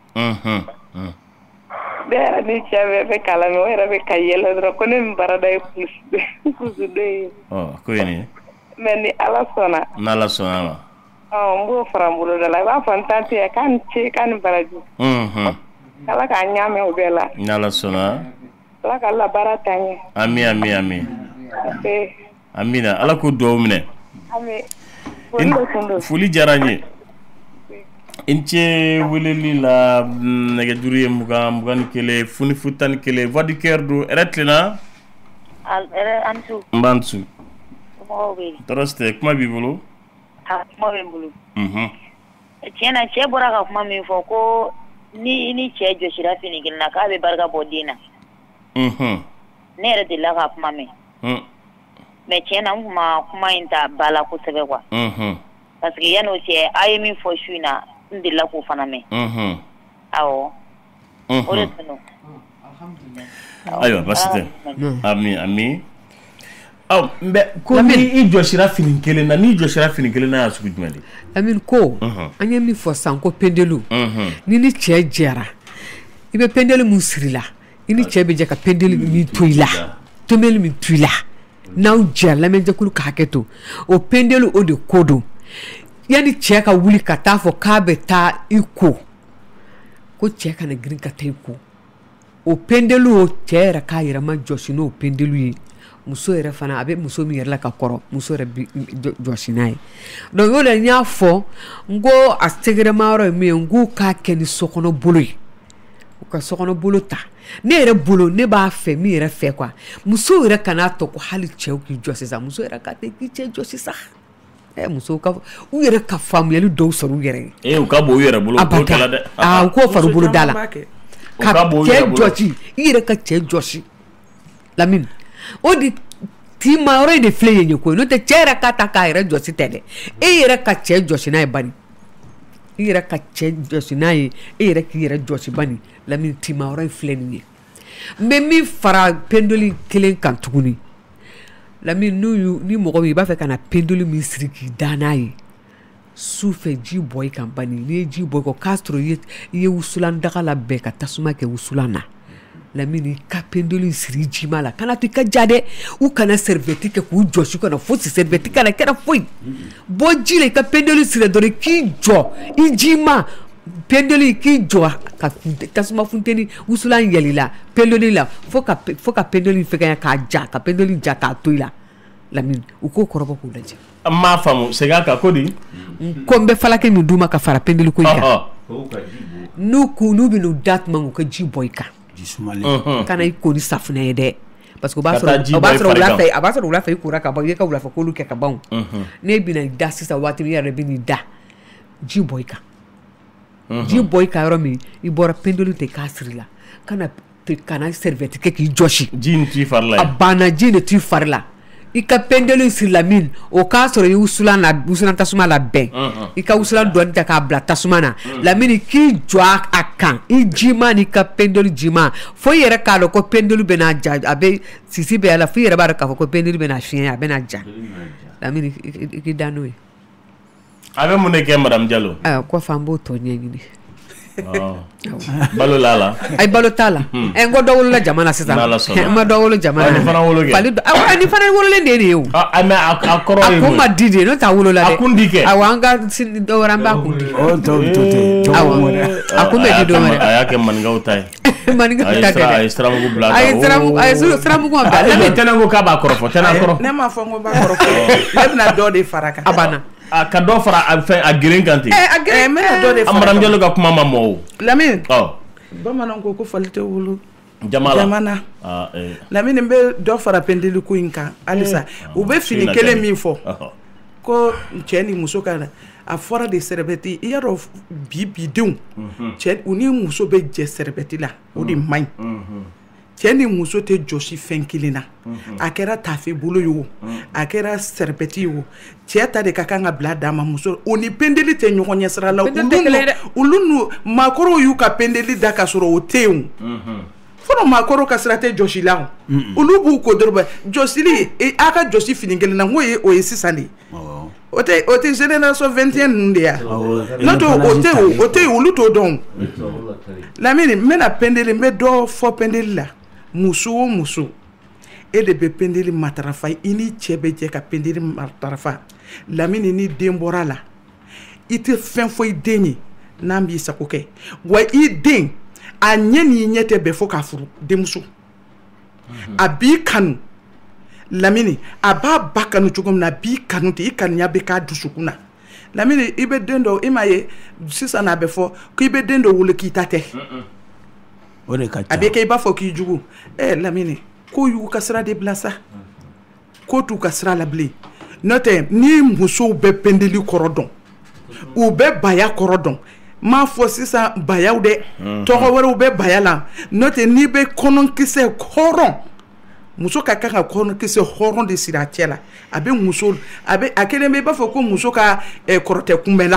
Ne yɛrɛ ni cɛ bɛɛ bɛ kalama o yɛrɛ bɛ ka yɛlɛ dɔrɔn ko ne min barada ye kulusuden ye. Ko ye nin ye. Mais ni Ala sɔnna. N'Ala sɔnna ma. N b'o fara n bolo da la i b'a fɔ n tante ye k'a ni ce k'a ni baraji. Ala k'a ɲaamɛ o bɛɛ la. N'Ala sɔnna. Ala ka labaara taa ɲɛ. Ami. Amina Ala k'o dugawu minɛ. Foli diyara n ye. I ni ce weleli la nɛgɛjuru ye 21 fo 11 voix du cœur don yɛrɛ tilenna. N b'a ni su. Tɔɔrɔ si tɛ kuma b'i bolo. Kuma bɛ n bolo. Tiɲɛ na cɛ bɔra ka kuma min fɔ ko ni cɛ jɔsira fini kelen na k'a bɛ barika bɔ den na ne yɛrɛ delila ka kuma mɛn mais tiɲɛ na n kun ma kuma in ta ba la kosɛbɛ quoi parce que yan'o cɛ a ye min fɔ su in na n delila k'o fana mɛn awɔ o de tun don ayiwa basi tɛ ami mɛ ko ni i jɔsira fini kelen na n'i jɔsira fini kelen na y'a sugu jumɛn de Lamine ko an ye min fɔ san ko pendelu ni cɛ jɛra i bɛ pendelu mun siri la i ni cɛ bɛ jɛ ka pendelu min to i la tomeli min to i la n'aw jɛra lamɛnjɛkulu ka hakɛ to o pendelu o de ko don yanni cɛ ka wuli ka taa fɔ k'a bɛ taa i ko cɛ kana girin ka taa i ko o pendelu o cɛ yɛrɛ k'a yɛrɛ ma jɔsi n'o pendelu ye muso yɛrɛ fana a bɛ muso min yɛrɛ la ka kɔrɔ muso yɛrɛ bi jɔsi n'a ye donc o la n y'a fɔ n ko a sɛgɛrɛma yɔrɔ ye min ye n k'u k'a kɛ ni sokɔnɔ bolo ye u ka sokɔnɔ bolo ta ne yɛrɛ bolo ne b'a fɛ min yɛrɛ fɛ quoi muso yɛrɛ kana tɔ ko hali cɛw k'i jɔ sisan muso yɛrɛ ka k'i cɛ jɔ sisan muso ka u yɛrɛ ka faamuyali dɔw sɔrɔ u yɛrɛ ye u ka bɔ u yɛrɛ bolo u k'o fari bolo da la ka cɛ jɔsi i yɛrɛ ka cɛ jɔsi Lamine o de tima yɔrɔ de filɛ ye ko n'o tɛ cɛ yɛrɛ ka ta k'a yɛrɛ jɔsi tɛ dɛ e yɛrɛ ka cɛ jɔsi n'a ye bani i yɛrɛ ka cɛ jɔsi n'a ye e yɛrɛ k'i yɛrɛ jɔsi bani Lamine tima yɔrɔ in filɛ nin ye n bɛ min fara pendoli kelen kan tuguni Lamine ni mɔgɔ min i b'a fɛ ka na pendoli min siri k'i da n'a ye su fɛ ji bɔ i kan bani n'i ye ji bɔ i kɔ k'a sɔrɔ i ye wusulan daga la bɛɛ ka tasuma kɛ wusulan na Lamine i ka pendoli siri jima la kana to i ka ja dɛ u kana serviette kɛ k'u jɔsi kana fosi serviette kana kɛra foyi bɔ ji la i ka pendoli siri dɔrɔn k'i jɔ i jima pendoli k'i jɔ ka tasuma funteni wusulan yɛlɛla pendoli la fo ka pendoli fɛgɛya k'a ja ka pendoli ja k'a to i la Lamine u k'o kɔrɔbɔ k'u lajɛ an m'a faamu segin a kan ko di ko n bɛ falake min d'u ma ka fara pendoli ko in kan n'u bɛ n'u da tuma u ka ji bɔ i kan kana i ko ni safunɛ ye dɛ parce que o b'a sɔrɔ wula fɛ i kora ka ban i ye ka wulafɛ k'olu kɛ ka ban n'e bɛna i da sisan waati min i yɛrɛ bɛ n'i da ji bɔ i kan ji bɔ i kan yɔrɔ min i bɔra pendoli tɛ k'a siri la kana serviette kɛ k'i jɔsi ji in t'i fari la a banna ji de t'i fari la i ka pendoli siri Lamine o k'a sɔrɔ i wusulan tasuma la bɛn i ka wusulan dɔɔni ta k'a bila tasuma na Lamine k'i jɔ a kan i jima n'i ka pendoli jima fo i yɛrɛ k'a dɔn ko pendoli bɛna ja a bɛ sisi bɛ a la fo i yɛrɛ b'a dɔn k'a fɔ ko pendoli bɛna fiɲɛ a bɛna ja Lamine i k'i da n'o ye a bɛ mun de kɛ Madame Diallo kɔfɛ an b'o tɔ ɲɛɲini balo la la ay balo t'a la n ko dɔ wolola jama na sisan n ma dɔ wolo jama na ni fana wolo kɛ ni fana wololen de ye o mais a kɔrɔ ye a kun ma di de n'o t'a wolola dɛ a kun di kɛ awɔ an ka dɔ wɛrɛ an b'a kun di awɔ a kun bɛ di dɔ wɛrɛ a y'a kɛ maninkaw ta ye maninkaw ta tɛ a ye siramugu bila a ye siramugu bila tɛnɛn ko k'a b'a kɔrɔfɔ tɛnɛn kɔrɔ ne m'a fɔ n ko b'a kɔrɔfɔ ne bɛna dɔ de fara kan a banna ka dɔ fara a geren kan ten n bɛna dɔ de fara Madame Diallo ka kuma ma mɔ o Lamine bamananw ko fali tɛ wolo jamana Lamine n bɛ dɔ fara pendeli ko in kan halisa u bɛ fini kelen min fɔ ko cɛ ni muso ka a fɔra de serviette i y'a dɔn bidenw cɛ u ni muso bɛ jɛ serviette la o de man ɲi cɛ ni muso tɛ jɔsi fɛn kelen na a kɛra tafe bolo ye o a kɛra serviette ye o cɛ ta de ka kan ka bila d'a ma muso o ni pendeli tɛ ɲɔgɔn ɲɛ sira la olu maakɔrɔw y'u ka pendeli da ka sɔrɔ o tɛ yen fɔlɔ maakɔrɔw ka sira tɛ jɔsi la olu b'u ko dɔrɔn jɔsili a ka jɔsi fini kelen na n ko o ye sisan de o tɛ génération 21 ninnu de ya n'o tɛ o tɛ olu t'o dɔn Lamine n bɛna pendeli n bɛ dɔ fɔ pendeli la muso o muso e de bɛ pendeli matarafa i ni cɛ bɛ jɛ ka pendeli matarafa Lamine ni den bɔra la i tɛ fɛn fɔ i den ye n'an b'i sago kɛ wa i den a ɲɛ n'i ɲɛ tɛ bɛn fo k'a furu denmuso a b'i kanu Lamine a b'a ba kanu cogo min na a b'i kanu ten i kanuya bɛ k'a dusukun na Lamine i bɛ den dɔ i m'a ye sisan a bɛ fɔ k'i bɛ den dɔ wolo k'i ta tɛ o de ka ca a bɛ kɛ i b'a fɔ k'i jugu Lamine ko y'u ka sira de bila sa ko t'u ka sira la bilen n'o tɛ ni musow bɛ pendeli kɔrɔ dɔn u bɛ baya kɔrɔ dɔn m'a fɔ sisan bayaw dɛ tɔgɔ wɛrɛw bɛ baya la n'o tɛ n'i bɛ kɔnɔkisɛ hɔrɔn muso ka kan ka kɔnɔkisɛ hɔrɔn de siri a cɛ la a bɛ muso a kelen bɛ i b'a fɔ ko muso ka kɔrɔtɛ kunbɛla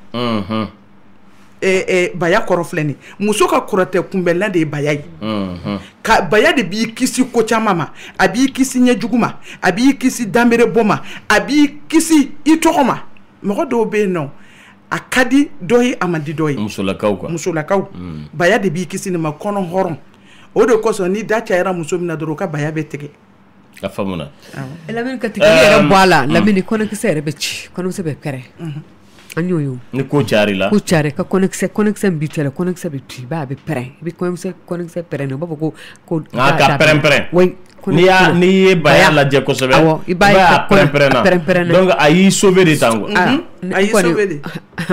baya kɔrɔ filɛ nin muso ka kɔrɔtɛ kunbɛla de ye baya ye ka baya de b'i kisi ko caman ma a b'i kisi ɲɛjugu ma a b'i kisi danbere bɔ ma a b'i kisi i tɔgɔ ma mɔgɔ dɔw bɛ yen nɔ a ka di dɔ ye a man di dɔ ye musolakaw baya de b'i kisi nin ma kɔnɔ hɔrɔn o de kosɔn ni da cayara muso min na dɔrɔn ka baya bɛ tigɛ a faamuna lamini ka tigɛ yɛrɛ bɔ a la lamini kɔnɔkisɛ yɛrɛ bɛ ci kɔnɔkisɛ bɛ pɛrɛn an y'o ye ni ko cari la ko cari ka kɔnɔkisɛ bi cɛ kɔnɔkisɛ bɛ ci i b'a bɛ pɛrɛn i bɛ kɔnɔkisɛ pɛrɛn u b'a fɔ ko ka pɛrɛn n'i ye baya lajɛ kosɛbɛ i b'a ye a pɛrɛn na donc a y'i sauver de tan quoi a y'i sauver de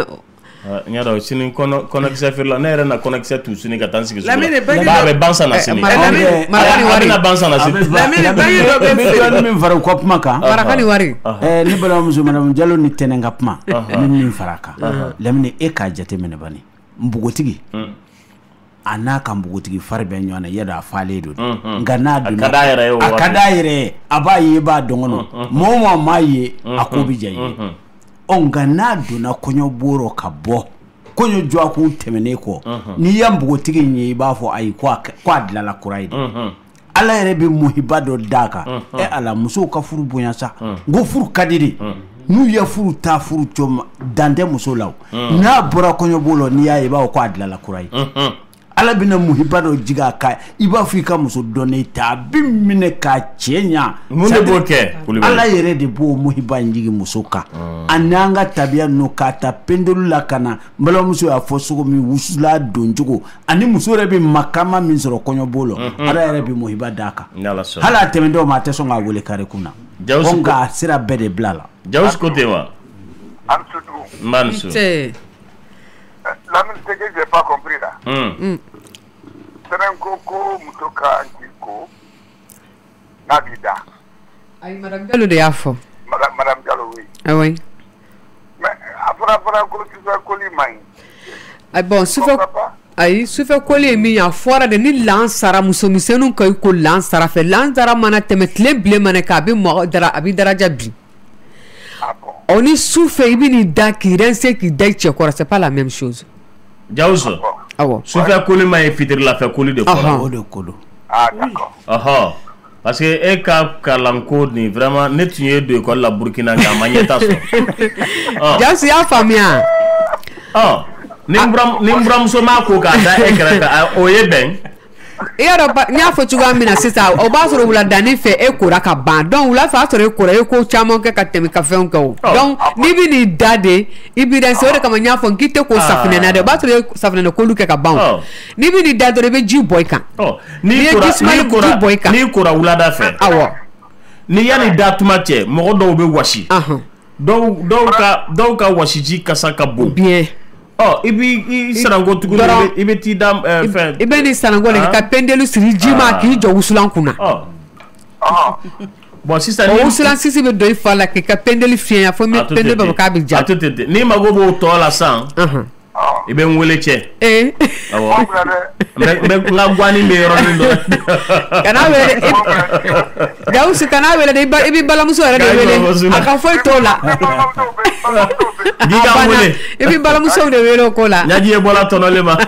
n y'a dɔn sini kɔnɔkisɛ feere la ne yɛrɛ na kɔnɔkisɛ tu sini ka taa n sigi sugu la a bɛ ban san na sini a bɛna ban san na sini Lamine min fara ko kuma kan Maraka ni wari ni balimamuso Madame Diallo ni tɛnɛ ka kuma min fara kan Lamine e k'a jateminɛ bani npogotigi a n'a ka npogotigi fari bɛ ɲɔgɔn na yada a falen don nka n'a donna a ka d'a yɛrɛ a b'a ye i b'a dɔn kɔnɔ mɔgɔ o m'a ye a ko bɛ diya i ye nka n'a donna kɔɲɔbɔrɔ ka bɔ kɔɲɔ jɔ kun tɛmɛnen kɔ n'i ya npogotigi in ye i b'a fɔ ayi k'a dilanla kura ye de ala yɛrɛ bɛ muhiba dɔ d'a kan ala musow ka furu bonya sa n ko furu ka di de n'u ye furu ta furu cɔ dan tɛ muso la n'a bɔra kɔɲɔbɔrɔ n'i y'a ye i b'a fɔ k'a dilanla kura ye ala bɛna muhiba dɔ jigin a kan i b'a fɔ i ka muso dɔnnen ta a bɛ minɛ k'a cɛ ɲa mun de b'o kɛ ala yɛrɛ de b'o muhiba in jigin muso kan a n'an ka tabiya ninnu k'a ta pendolu la ka na n balimamuso y'a fɔ cogo min wusula don cogo ani muso yɛrɛ bɛ makama min sɔrɔ kɔɲɔbɔ la ala yɛrɛ bɛ muhiba d'a kan hali a tɛmɛdenw ma a tɛ sɔn k'a wele kare kun na nka a sira bɛɛ de bila la Jawusu ko ten wa Mansu Lamine ce que j'ai pas compris là Seren ko muso ka ko Nabida ay Madame Diallo de y'a fɔ Madame Diallo oui oui mais après ko sufɛ koli man ay bon sufɛ koli ye min ye a fɔra de ni lan sara musomisɛnninw ka i ko lan sara fɛ lan sara mana tɛmɛ tile bilen mana kɛ a bɛ daraja bin o ni sufɛ i bɛ n'i da k'i rense k'i da i cɛ kɔrɔ c'est pas la même chose Jawusu awɔ sufɛ koli ma ye fitirlafɛ koli de kɔrɔ o de ko don d'accord parce que e ka kalanko ni vraiment ne tun ye don école la Burkina nka a ma ɲɛta sɔrɔ Jawusu y'a faamuya ni n buramuso m'a ko k'a da e kɛrɛfɛ o ye bɛn i y'a dɔn n y'a fɔ cogoya min na sisan o b'a sɔrɔ wuladanin fɛ e kora ka ban donc wula fɛ a sɔrɔ e kora e ko caman kɛ ka tɛmɛ ka fɛnw kɛ o donc n'i bɛ n'i da de i b'i rense o de kama n y'a fɔ n k'i tɛ ko safinɛ na dɛ o b'a sɔrɔ e safinɛ k'olu kɛ ka ban o n'i bɛ n'i da dɔrɔn i bɛ ji bɔ i kan n'i kora wulada fɛ awɔ ni yanni da tuma cɛ mɔgɔ dɔw bɛ wasi dɔw ka wasiji kasa ka bon bien i b'i sanango tuguni i bɛ t'i da fɛn i bɛ n'i sanango de ka pendelu siri ji ma k'i jɔ wusulan kunna bon sisan o wusulan sisi bɛ don i fa la k'i ka pendelu fiɲɛ fo pendelu b'a fɔ k'a bɛ ja a to ten n'i mago b'o tɔ la san i bɛ n wele cɛ awɔ n ka guani bɛ yɔrɔnin dɔ kana wele Jawusu kana wele de i bɛ balimamuso yɛrɛ de wele a ka foyi t'o la i bɛ balimamusow de wele o ko la ɲaji ye bɔra tɔnɔlen ma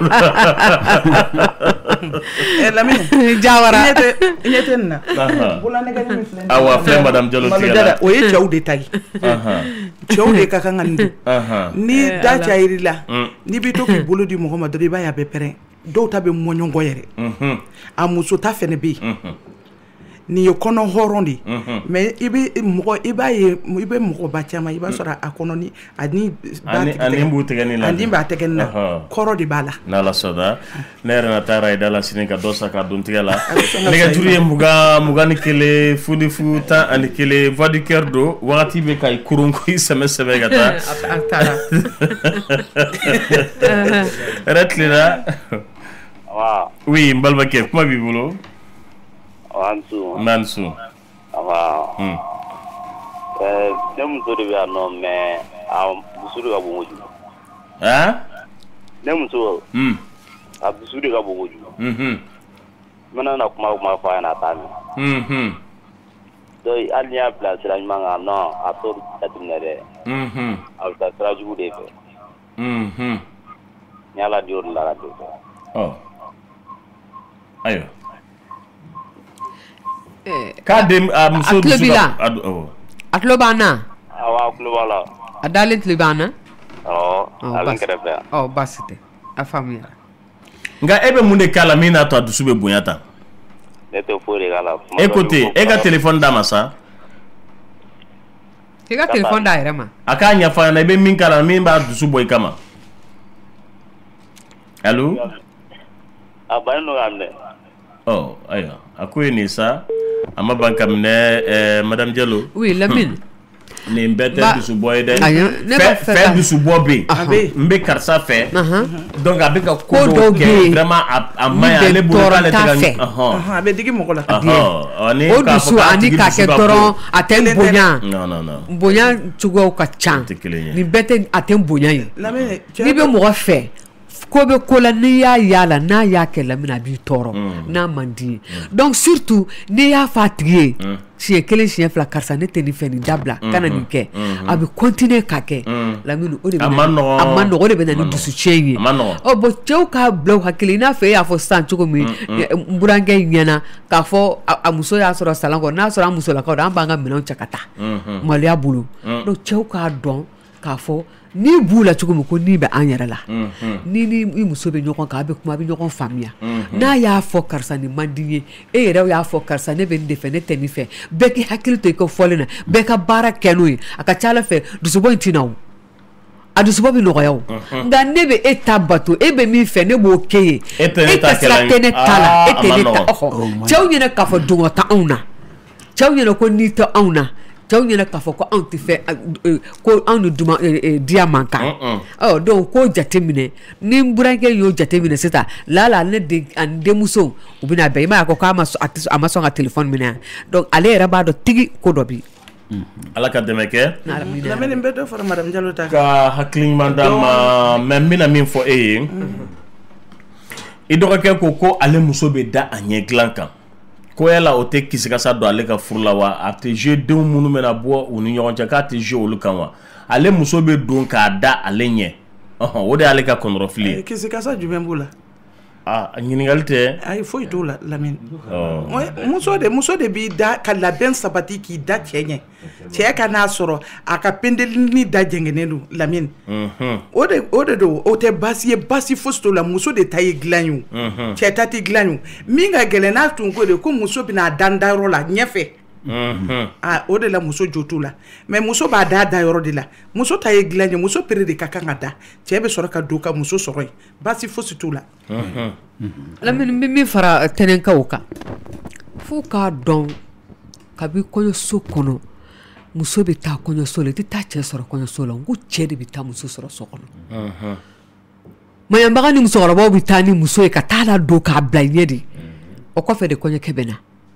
Lamine Jawara i ɲɛ tɛ nin na bololanɛgɛnin min filɛ awɔ filɛ Madame Diallo tigɛ la o ye cɛw de ta ye cɛw de ka kan ka nin don ni da cayiri la n'i bɛ to k'i bolo di mɔgɔ ma dɔrɔn i b'a ye a bɛ pɛrɛn dɔw ta bɛ mɔɲɔgɔn yɛrɛ a muso ta fɛnɛ bɛ yen nin ye kɔnɔ hɔrɔn de mais i b'a ye i bɛ mɔgɔba caman i b'a sɔrɔ a kɔnɔ ni ani b'u tɛgɛnin la ani b'a tɛgɛnin na kɔrɔ de b'a la n'Ala sɔnna ne yɛrɛ na taa rayida la sini ka dɔ sa ka don tigɛ la nɛgɛjuru ye 21 fu 11 voix du cœur don wagati bɛ ka i koron ko i sɛbɛ ka taa yɛrɛ tilela oui n balimakɛ kuma b'i bolo Mansu ne muso de bɛ yan nɔ mais a muso de ka bon kojugu ne muso a dusu de ka bon kojugu mana na kuma fɔ a ɲɛna a t'a mɛn donc hali n'i y'a bila sira ɲuman kan non a t'o jateminɛ dɛ a bɛ taa sira jugu de fɛ ni ala di o de la ka don fɛ ayiwa k'a den a muso dusu ka a tulo b'an na awɔ a tulo b'a la a dalen tulo b'an na a bɛ n kɛrɛfɛ yan baasi tɛ a faamuyara nka e bɛ mun de k'a la min n'a to a dusu bɛ bonya tan ne tɛ foyi de k'a la e ko ten e ka téléphone d'a ma sa i ka téléphone d'a yɛrɛ ma a k'a ɲɛfɔ a ɲɛna i bɛ min k'a la min b'a dusu bɔ i kama allo a bannen don k'a minɛ ayiwa a ko ye nin sa a ma ban ka minɛ madame Diallo oui Lamine nin bɛɛ tɛ dusubɔ ye dɛ fɛn dusubɔ bɛ yen n bɛ karisa fɛ donc a bɛ ka ko dɔw kɛ vraiment a ma ɲi ale bolo k'ale tɛ ka a bɛ digi mɔgɔ la o dusu ani k'a kɛ dɔrɔn a tɛ n bonya bonya cogoyaw ka ca nin bɛɛ tɛ a tɛ n bonya ye n'i bɛ mɔgɔ fɛ ko bɛ ko la n'i y'a y'a la n'a y'a kɛ Lamine a b'i tɔɔrɔ n'a man di ye donc surtout n'i y'a fɔ a tigi ye siɲɛ kelen siɲɛ fila karisa ne tɛ nin fɛ nin dabila kana nin kɛ a bɛ continuer k'a kɛ Lamine o de bɛ a ma nɔgɔ o de bɛ na ni dusu tiɲɛ ye bon cɛw k'a bila u hakili i n'a fɔ e y'a fɔ sisan cogo min n burankɛ ɲɛna k'a fɔ a muso y'a sɔrɔ salon kɔnɔ n'a sɔrɔ an musolakaw don an b'an ka minɛnw cɛ ka taa maloya bolo donc cɛw k'a dɔn k'a fɔ n'i b'u la cogo min ko n'i bɛ an yɛrɛ la ni i muso bɛ ɲɔgɔn kan a bɛ kuma a bɛ ɲɔgɔn faamuya n'a y'a fɔ karisa nin man di ye e yɛrɛ y'a fɔ karisa ne bɛ nin de fɛ ne tɛ nin fɛ bɛɛ k'i hakili to i ka fɔlen na bɛɛ ka baara kɛ n'o ye a ka ca ala fɛ dusubɔ in tɛna o a dusubɔ bɛ nɔgɔya o nka ne bɛ e ta bato e bɛ min fɛ ne b'o kɛ ye e tɛ sira kɛ ne ta la e tɛ ne ta cɛw ɲɛna k'a fɔ dungɔ tɛ anw na cɛw ɲɛna ko n'i tɛ anw na cɛw ɲɛna k'a fɔ ko anw tɛ fɛ ko anw ni diya man kan donc k'o jateminɛ ni n burankɛ y'o jateminɛ sisan lala ani denmuso u bɛna bɛn i m'a ye ko a ma sɔn ka téléphone minɛ yan donc ale yɛrɛ b'a dɔn tigi ko dɔ bi ala ka dɛmɛ kɛ Lamine bɛ dɔ fara madame Diallo ta ka hakili ɲuman d'a ma mais n bɛna min fɔ e ye i dɔgɔkɛ ko ale muso bɛ da a ɲɛ dilan kan ko yala o tɛ kisikasa don ale ka furu la wa a tɛ jouer denw minnu bɛna bɔ u ni ɲɔgɔn cɛ k'a tɛ jouer olu kan wa ale muso bɛ don k'a da ale ɲɛ o de y'ale ka kɔnɔrɔfili ye kisikasa jumɛn b'o la ɲininkali tɛ ayi foyi t'o la Lamine muso de b'i da ka labɛn sabati k'i da cɛ ɲɛ cɛ ka n'a sɔrɔ a ka pendelini da jɛngɛnen don Lamine o de don o tɛ baasi ye baasi fosi t'o la muso de ta ye dilan ye o cɛ ta tɛ dilan ye o min ka gɛlɛn n'a tun ko de ko muso bɛna da yɔrɔ la ɲɛfɛ o de la muso jo t'o la mais muso b'a da yɔrɔ de la muso ta ye dilan ye muso pere de ka kan ka da cɛ bɛ sɔrɔ ka don ka muso sɔrɔ yen baasi fosi t'o la Lamine bɛ min fara tɛnɛnkaw kan fo k'a dɔn kabi kɔɲɔso kɔnɔ muso bɛ taa kɔɲɔso la i tɛ taa cɛ sɔrɔ kɔɲɔso la n ko cɛ de bɛ taa muso sɔrɔ so kɔnɔ maɲanbaga ni musokɔrɔbaw bɛ taa ni muso ye ka taa la don k'a bila ɲɛ de o kɔfɛ de kɔɲɔkɛ bɛ na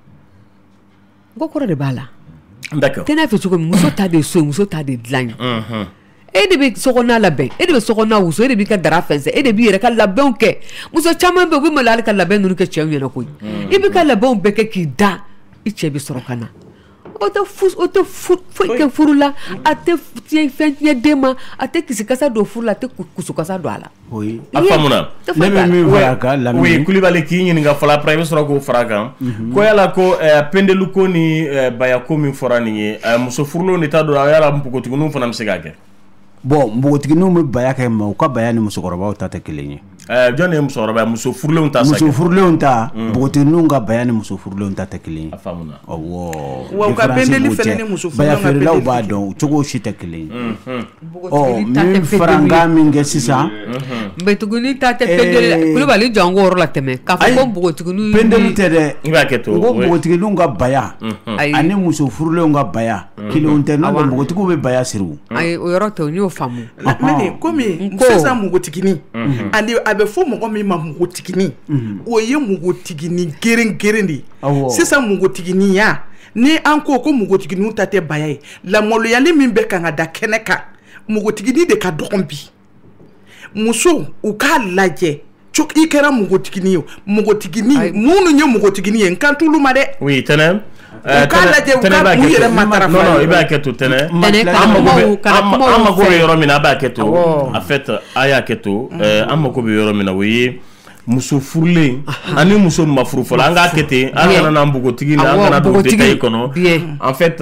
n ko kɔrɔ de b'a la tɛ n'a fɛ cogo min muso ta de so ye muso ta de dilan ye e de bɛ sokɔnɔna labɛn e de bɛ sokɔnɔna wusu e de b'i ka dara fɛnsɛn e de b'i yɛrɛ ka labɛnw kɛ muso caman bɛ yen u bɛ maloya hali ka labɛn ninnu kɛ cɛw ɲɛna koyi i bɛ ka labɛnw bɛɛ kɛ k'i da i cɛ bɛ sɔrɔ ka na o tɛ foyi kɛ furu la a tɛ fɛn tiɲɛ den ma a tɛ kisikasa don furu la a tɛ kusukasa don a la a faamuna ne bɛ min fara a kan Lamine oui Kulibali k'i ɲininka fɔlɔ après i bɛ sɔrɔ k'o fara a kan ko yala ko pendeli ko ni bayako min fɔra nin ye muso furulenw de t'a dɔn yala npogotigininw fana bɛ se k'a kɛ bon npogotigininw bɛ baya kɛ mais u ka baya ni musokɔrɔbaw ta tɛ kelen ye jɔn de ye musokɔrɔba ye muso furulenw ta muso furulenw ta npogotigininw ka baya ni muso furulenw ta tɛ kelen ye a faamuna wa u ka pendeli fɛnɛ ni muso furulenw baya feerelaw b'a dɔn cogo si tɛ kelen ye min fara n ka min kɛ sisan npogotiginin ta tɛ pendeli Kulibali jɔ an k'o yɔrɔ la tɛmɛ k'a fɔ ko npogotiginin pendeli tɛ dɛ i b'a kɛ to ko npogotigininw ka baya ani muso furulenw ka baya kelenw tɛ n'o tɛ npogotigiw bɛ baya siri o ayi o yɔrɔ tɛ o n y'o faamu Lamine komi sisan npogotiginin ani a bɛ fɔ mɔgɔ min ma npogotiginin o ye npogotiginin geren de ye sisan npogotigininya ni an ko npogotiginiw ta tɛ baya ye lamaloyali min bɛ kan ka da kɛnɛ kan npogotiginin de ka dɔgɔn bi muso u k'a lajɛ i kɛra mɔgɔtigini ye mɔgɔtigini minnu ye mɔgɔtigini ye n kan t'olu ma dɛ oui tɛnɛ u k'a lajɛ u ka u yɛrɛ matarafa non i b'a kɛ to tɛnɛ an mako bɛ yɔrɔ min na a b'a kɛ to en fait a y'a kɛ to an mako bɛ yɔrɔ min na o ye muso furulen ani muso ma furu fɔlɔ an k'a kɛ ten an kana na npogotigi na an kana don détail kɔnɔ en fait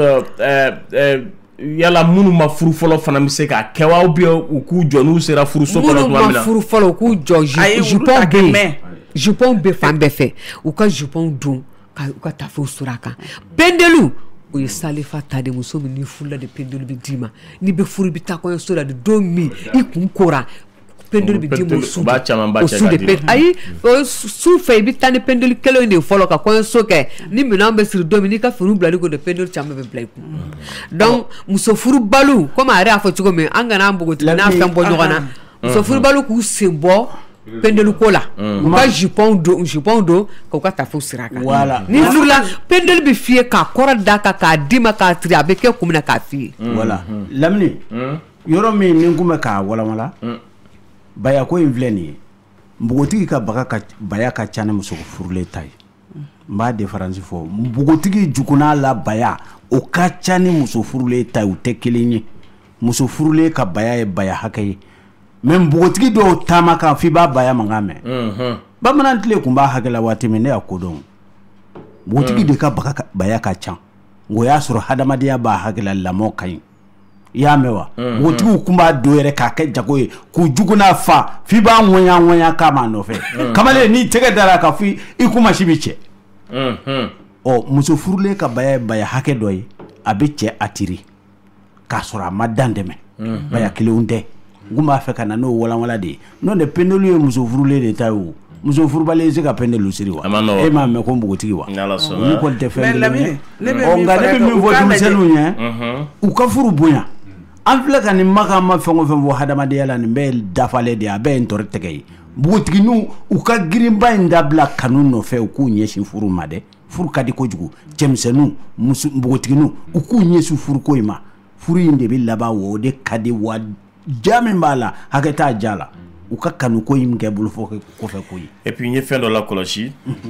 yala minnu ma furu fɔlɔ fana bɛ se k'a kɛ wa ou bien u k'u jɔ n'u sera furuso kɔnɔ tuma min na minnu ma furu fɔlɔ u k'u jɔ jupon bɛ fan bɛɛ fɛ u ka jupon don u ka tafew sɔrɔ a kan pendelu o ye salifa ta de muso min ni furula de pendelu bɛ d'i ma n'i bɛ furu i bɛ taa kɔɲɔso la de don min i kun kora pendelu bɛ d'i ma o su de pendelu ayi su fɛ i bɛ taa ni pendelu kelen de fɔlɔ ka kɔɲɔso kɛ ni minɛn bɛ siri don min n'i ka finiw bilali ko de pendelu caman bɛ bila i kun donc muso furu balu komi a yɛrɛ y'a fɔ cogo min an kana an npogotigi n'a fɛn bɔ ɲɔgɔn na muso furu balu k'u sen bɔ pendelu ko la u ka jupon don k'u ka tafew siri a kan ni furula pendelu bɛ f'i ye k'a kɔrɔ da kan k'a d'i ma k'a tiri a bɛ kɛ kun min na k'a f'i ye voilà Lamini yɔrɔ min ni n kun bɛ k'a walawala baya ko in filɛ nin ye npogotigi ka baya ka ca ni muso furulen ta ye n b'a différence fɔ npogotigi jugunna la baya o ka ca ni muso furulen ta ye u tɛ kelen ye muso furulen ka baya ye baya hakɛ ye mais npogotigi dɔw taama kan f'i b'a baya mankan mɛn bamanan tile kun b'a hakɛ la waati min ne y'a kodɔn npogotigi de ka baya ka ca o y'a sɔrɔ hadamadenya b'a hakɛ la lamɔ ka ɲi i y'a mɛn wa npogotigiw kun b'a don yɛrɛ k'a kɛ jago ye k'u jugunna fa f'i b'a ŋɔɲa k'a m'a nɔfɛ kamalen n'i tɛgɛ dara ka f'i kumasi bi cɛ ɔ muso furulen ka baya ye baya hakɛ dɔ ye a bɛ cɛ atiri k'a sɔrɔ a ma dan dɛmɛ baya kelenw tɛ n kun b'a fɛ ka na n'o walanwala de ye n'o tɛ pendelu ye muso furulen de ta ye o muso furubalen se ka pendelu siri wa e m'a mɛn ko npogotigi wa olu kɔni tɛ fɛn kelen ye nka ne bɛ min fɔ denmisɛnninw ɲɛ u ka furu bonya an filɛ ka nin makan ma fɛn o fɛn fɔ hadamadenya la nin bɛɛ ye dafalen de ye a bɛɛ ye n tɔɔrɔ tɛgɛ ye npogotigininw u ka girinba in dabila kanu nɔfɛ u k'u ɲɛsin furu ma dɛ furu ka di kojugu cɛmisɛnninw npogotigininw u k'u ɲɛsin furuko in ma furu in de bɛ laban o de ka di wa ja min b'a la hakɛ t'a ja la u ka kanu ko in kɛ bolofɔ kɔfɛ ko ye et puis n ye fɛn dɔ lakɔlɔsi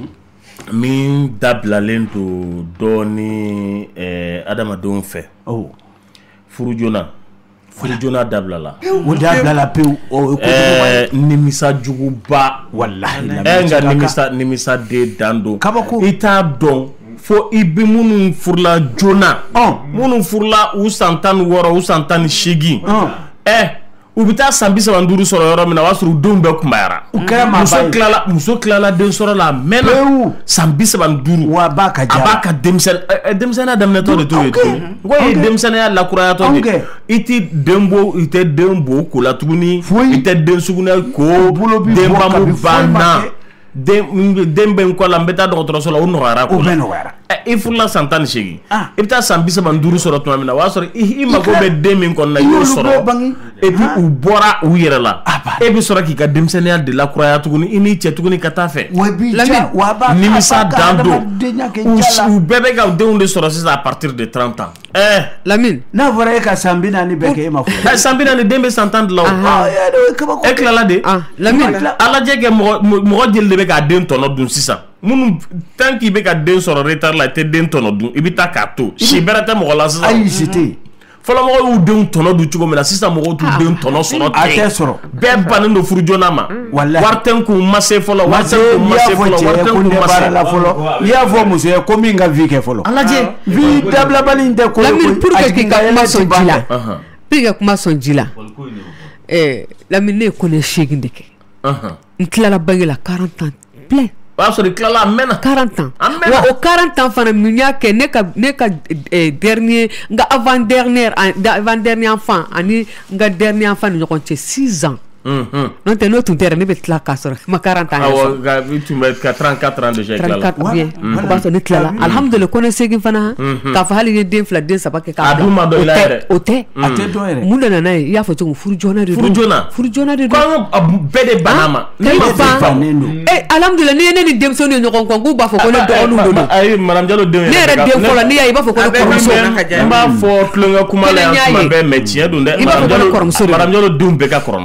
min dabilalen don dɔɔni adamadenw fɛ furu joona dabilala o dabilala pewu nimisa juguba walahi nka nimisa de dan don i t'a dɔn fo i bɛ minnu furula joona minnu furula u san 16 u san 18 u bɛ taa san 35 sɔrɔ yɔrɔ min na o y'a sɔrɔ u denw bɛɛ kunbayara muso tilala den sɔrɔ la a mɛnna san 35 wa a b'a ka denmisɛnniya daminɛtɔ de t'o ye tuguni ko ye denmisɛnniya lakurayatɔ de i tɛ den bo ko la tuguni i tɛ den sugunɛ ko den bamu banna den bɛ n kɔ la n bɛ taa dɔgɔtɔrɔso la o nɔgɔyara ko i furula san 18 i bɛ taa san 35 sɔrɔ tuma min na o y'a sɔrɔ i mago bɛ den min kɔnɔ na i y'o sɔrɔ et puis u bɔra u yɛrɛ la e bɛ sɔrɔ k'i ka denmisɛnniya de lakuraya tuguni i n'i cɛ tuguni ka taa fɛ nimisa dan don u bɛɛ bɛ ka denw de sɔrɔ sisan à partir de 30 ans Lamine n'a fɔra e ka san 40 bɛɛ kɛ e ma fɔ san 40 den bɛ san 10 de la o e tilala de Lamine a lajɛ kɛ mɔgɔ jeli de bɛ k'a den tɔnɔ dun sisan minnu tant k'i bɛ ka den sɔrɔ retard la i tɛ den tɔnɔ dun i bɛ taa k'a to si bɛrɛ tɛ mɔgɔ la sisan ayi si tɛ yen fɔlɔ mɔgɔw y'u denw tɔnɔ dun cogo min na sisan mɔgɔw t'u denw tɔnɔ sɔrɔ ten a tɛ sɔrɔ bɛɛ bannen don furu joona ma wari tɛ n kun ma se fɔlɔ wari tɛ n kun ma se fɔlɔ wari tɛ n kun ma se fɔlɔ n'i y'a fɔ muso ye ko min ka vie kɛ fɔlɔ a lajɛ vie dabilabali in tɛ ko ye Lamine pour que k'i ka kuma sɔn ji la pour que kuma sɔn ji la Lamine ne ye kɔnɛ 8 de kɛ n tilala bange la 40 ans plein o y'a sɔrɔ i tilala a mɛnna 40 ans wa o 40 ans fana mun y'a kɛ ne ka dernier n ka avant dernier enfant ani n ka dernier enfant ni ɲɔgɔn cɛ 6 ans n'o tɛ n'o tun tɛ ne bɛ tila k'a sɔrɔ ma 40 ans awɔ i tun bɛ 34 ans déjà i tilala 34 bien o b'a sɔrɔ ne tilala alhamdulilayi ko ne segin fana k'a fɔ hali n ye den 2 den 3 kɛ k'a dun ma dɔn i la yɛrɛ o tɛ a tɛ dɔn yɛrɛ mun nana n'a ye i y'a fɔ cogo min furu joona de don furu joona de don ko bɛɛ de banna ma ne ma ban alhamdulilayi n'i ye ne ni denmisɛnninw ye ɲɔgɔn kan k'u b'a fɔ ko ne dɔgɔninw de don ayi madame Jalo den ne yɛrɛ den fɔlɔ n'i y'a ye i b'a fɔ ko ne kɔrɔmuso n b'a fɔ tulonkɛ kuma la yan tuma bɛɛ mais tiɲɛ don dɛ madame Jalo denw bɛɛ ka kɔrɔ n'a ye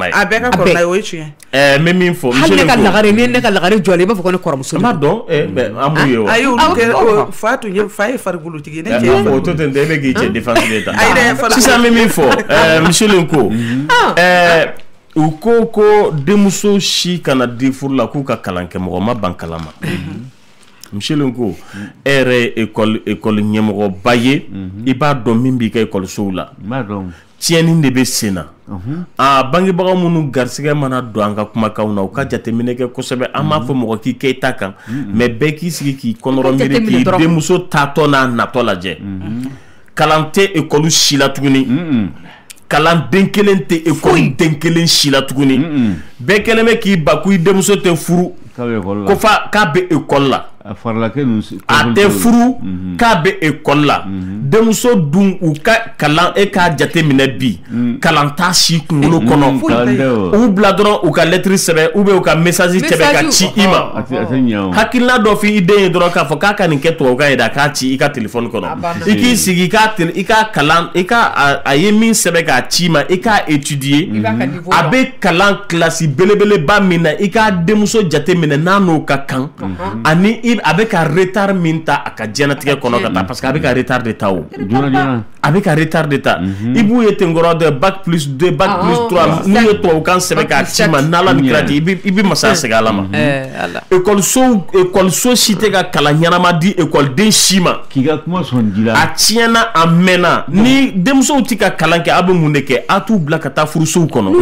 kɛra kɔrɔla ye o ye tiɲɛ mais min fɔ hali ne ka lagare ni ne ka lagare jɔlen i b'a fɔ ko ne kɔrɔmuso ma dɔn an b'u ye wa ayi olu kɛ fa tun ye fa ye farikolotigi ne cɛ o to ten e bɛ k'i cɛ défense de ta sisan min fɔ monsieur Lenko u ko denmuso si kana di furu la k'u ka kalan kɛ mɔgɔ ma ban kalan ma monsieur Lenko e yɛrɛ ye école ɲɛmɔgɔba ye i b'a dɔn min b'i ka école-sow la tiɲɛni de bɛ sen na bangebaga minnu garisɛgɛ mana don an ka kumakanw na u ka jateminɛ kɛ kosɛbɛ an m'a fɔ mɔgɔ k'i kɛ i ta kan mais bɛɛ k'i sigi k'i kɔnɔrɔ miiri k'i denmuso taatɔ n'a natɔ lajɛ kalan tɛ école si la tuguni kalan den kelen tɛ école den kelen si la tuguni bɛɛ kɛlen bɛ k'i ba ko i denmuso tɛ furu ko fa k'a bɛ école la a tɛ furu k'a bɛ école la denmuso dun u ka kalan e k'a jate minɛ bi kalan t'a si kunkolo kɔnɔ u bila dɔrɔn u ka lettre sɛbɛn ou bien u ka message sɛbɛn ka ci i ma hakilina dɔ fɔ i den ye dɔrɔn k'a fɔ k'a ka nin kɛ tubabukan ye dɛ a k'a ci i ka téléphone kɔnɔ i k'i sigi i ka kalan i ka a ye min sɛbɛn k'a ci ma i k'a étudier a bɛ kalan classe belebeleba min na i k'a denmuso jate minɛ n'a n'o ka kan ani a bɛ ka retard min ta a ka diɲɛnatigɛ kɔnɔ ka taa parce que a bɛ ka retard de ta o a bɛ ka retard de ta i b'u ye ten kɔrɔ de bac plus 2 bac plus 3 n'u ye tubabukan sɛbɛn k'a ci ma n'Ala ni kira cɛ i bɛ masaya segin Ala ma école si tɛ ka kalan ɲɛnama di écoleden si ma a tiɲɛna a mɛnna ni denmusow tɛ ka kalan kɛ a bɛ mun de kɛ a t'u bila ka taa furusow kɔnɔ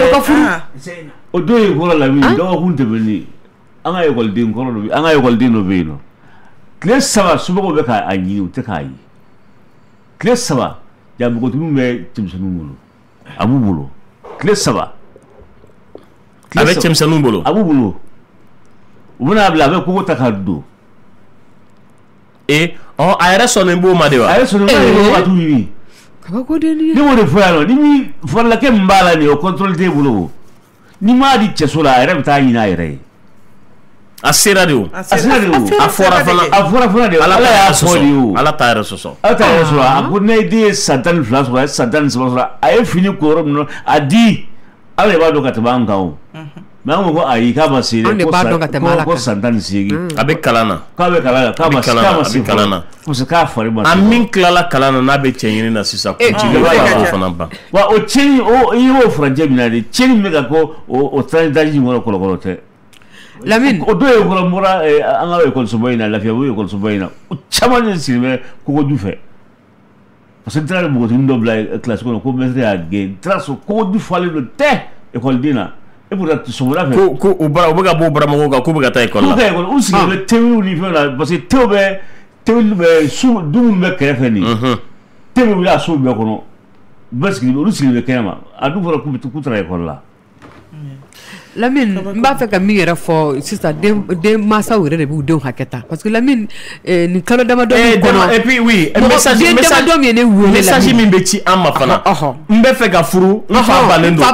o dɔw ye kɔrɔ la min dɔgɔkun tɛmɛnen an ka écoleden kɔrɔ dɔ an ka écoleden dɔ bɛ yen nɔ tile 3 somɔgɔw bɛ k'a ɲini u tɛ k'a ye tile 3 npogotigiw bɛ cɛmisɛnninw bolo a b'u bolo tile 3 a bɛ cɛmisɛnninw bolo a b'u bolo u bɛna bila a bɛ kogo ta k'a don a yɛrɛ sɔnnen b'o ma de wa a yɛrɛ sɔnnen b'o ma t'u ɲini ni m'o de fɔ yan nɔ ni min farilakɛ min b'a la nin ye o contrôle t'e bolo ni m'a di cɛso la a yɛrɛ bɛ taa ɲini a yɛrɛ ye a sera de o a fɔra fana de Ala y'a fɔ de o Ala t'a yɛrɛ sɔsɔ Ala t'a yɛrɛ sɔsɔ a ko ne den ye san 12 sɔrɔ a ye san 13 sɔrɔ a ye fini ko yɔrɔ min na a di Ala de b'a dɔn ka tɛmɛ an kan o mais an ko ayi k'a ma se dɛ ko san 18 a bɛ kalan na k'a bɛ kalan na k'a ma se kalan na parce que k'a fari ma se a min tilala kalan na n'a bɛ cɛ ɲini na sisan continue b'a fana ban wa o cɛni i y'o furancɛ min na de cɛni bɛ ka ko o transitage in kɔnɔ kɔlɔkɔlɔ tɛ Lamine o dɔw ye kɔrɔ bɔra an ka école-soba in na Lafiyabugu école-soba in na o caman de sigi bɛ Kogodi fɛ parce que n taara npogotiginin dɔ bila classe kɔnɔ ko maître y'a gɛn n taara sɔrɔ Kogodi falen don tɛ écoleden na et pourtant sɔgɔmada fɛ ko u bɛ ka bɔ baramɔgɔw kan k'u bɛ ka taa école la u sigilen bɛ tewiw ni fɛnw na parce que tew bɛ su du min bɛ kɛrɛfɛ nin tew bɛ wuli a so bɛɛ kɔnɔ bɛɛ sigilen olu sigilen bɛ kɛnɛ ma a dun fɔra k'u taara école la Lamine n b'a fɛ ka min yɛrɛ fɔ sisan den mansaw yɛrɛ de b'u denw hakɛ ta parce que Lamine nin kalo damadɔ min kɔnɔ et puis oui message damadɔ min ye ne wele message min bɛ ci an ma fana n bɛ fɛ ka furu n fa bannen don n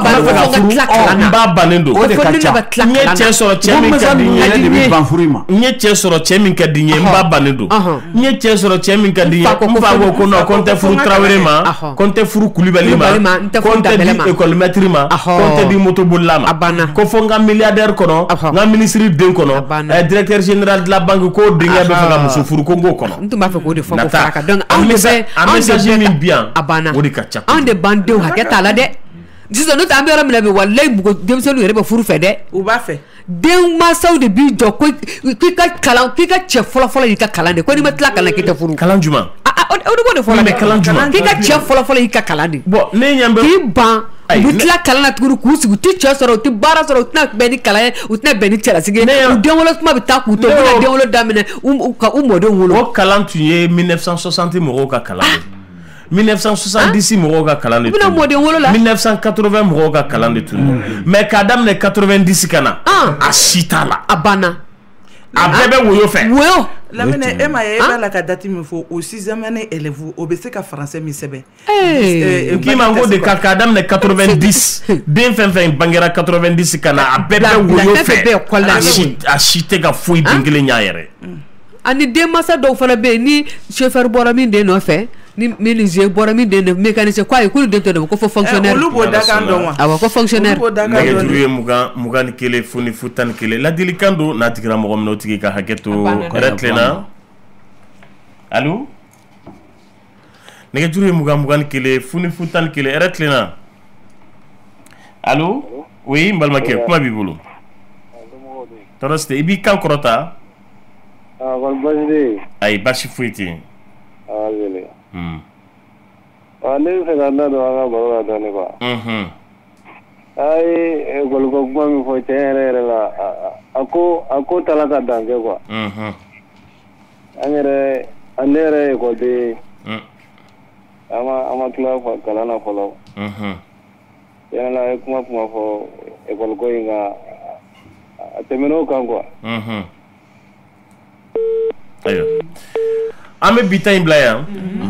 ba bannen don o de ka ca n ye cɛ sɔrɔ cɛ min ka di n ye n ye cɛ sɔrɔ cɛ min ka di n ye n ba bannen don n ye cɛ sɔrɔ cɛ min ka di n ye n fa ko ko non ko n tɛ furu Traoré ma ko n tɛ furu Kulibali ma ko n tɛ di école maître ma ko n tɛ di motobolila ma ko fo n ka milliardaire kɔnɔ n ka ministre den kɔnɔ directeur général de la banque ko denkɛ bɛ fɛ ka muso furu ko n k'o kɔnɔ n tun b'a fɛ k'o de fɔ ko fara kan donc a message min bi yan a banna o de ka ca anw de b'an denw hakɛ t'a la dɛ sisan n'o tɛ an bɛ yɔrɔ min na bi walayi denmisɛnninw yɛrɛ bɛ furu fɛ dɛ u b'a fɛ den mansaw de b'i jɔ ko k'i ka cɛ fɔlɔfɔlɔ y'i ka kalan de ko n'i ma tila kalan k'i tɛ furu kalan jumɛn o de b'o de fɔ la dɛ kalan jumɛn k'i ka cɛ fɔlɔfɔlɔ y'i ka kalan de bon ne ɲɛ bɛ k'i ban u bɛ tila kalan na tuguni k'u sigi u tɛ cɛ sɔrɔ u tɛ baara sɔrɔ u tɛna bɛn ni kalan ye u tɛna bɛn ni cɛlasigi ye u denwolo kuma bɛ taa k'u to u bɛna denwolo daminɛ ka u mɔdenw wolo o kalan tun ye 1960 mɔgɔw ka kalan de 1970 mɔgɔw ka kalan de tun don 1980 mɔgɔw ka kalan de tun don mais k'a daminɛ 90 ka na a si t'a la a banna a bɛɛ bɛ woyo fɛ woyo Lamine e ma ye e b'a la ka date min fɔ o 6e année élève o bɛ se ka français min sɛbɛn k'i ma ko de k'a daminɛ 90 den fɛn fɛn bangera 90 ka na a bɛɛ bɛ woyo fɛ a si tɛ ka foyi den kelen ɲa yɛrɛ ani den mansa dɔw fana bɛ yen ni chauffeur bɔra min den nɔfɛ ni menuisier bɔra min den mécanicien quoi k'olu den tɛ dɔn ko fɔ fonctionnaire olu b'o dakan dɔn wa awɔ ko fonctionnaire nɛgɛjuru ye 20 ni 1 fo ni 11 ladilikan don n'a tigila mɔgɔ min o tigi ka hakɛ to yɛrɛ tilenna allo nɛgɛjuru ye 20 ni 1 fo ni 11 yɛrɛ tilenna allo oui n balimakɛ kuma b'i bolo tɔɔrɔ si tɛ i b'i kan kɔrɔta ayi basi foyi tɛ yen ne bɛ fɛ ka da don an ka baro la dɔɔni quoi a ye école ko kuma min fɔ tiɲɛ yɛrɛ yɛrɛ la a ko taara ka dan kɛ quoi ne yɛrɛ ye école ye an ma tila kalan na fɔlɔ tiɲɛ la a ye kuma fɔ école ko in kan a tɛmɛn'o kan quoi ayiwa an bɛ bi ta in bila yan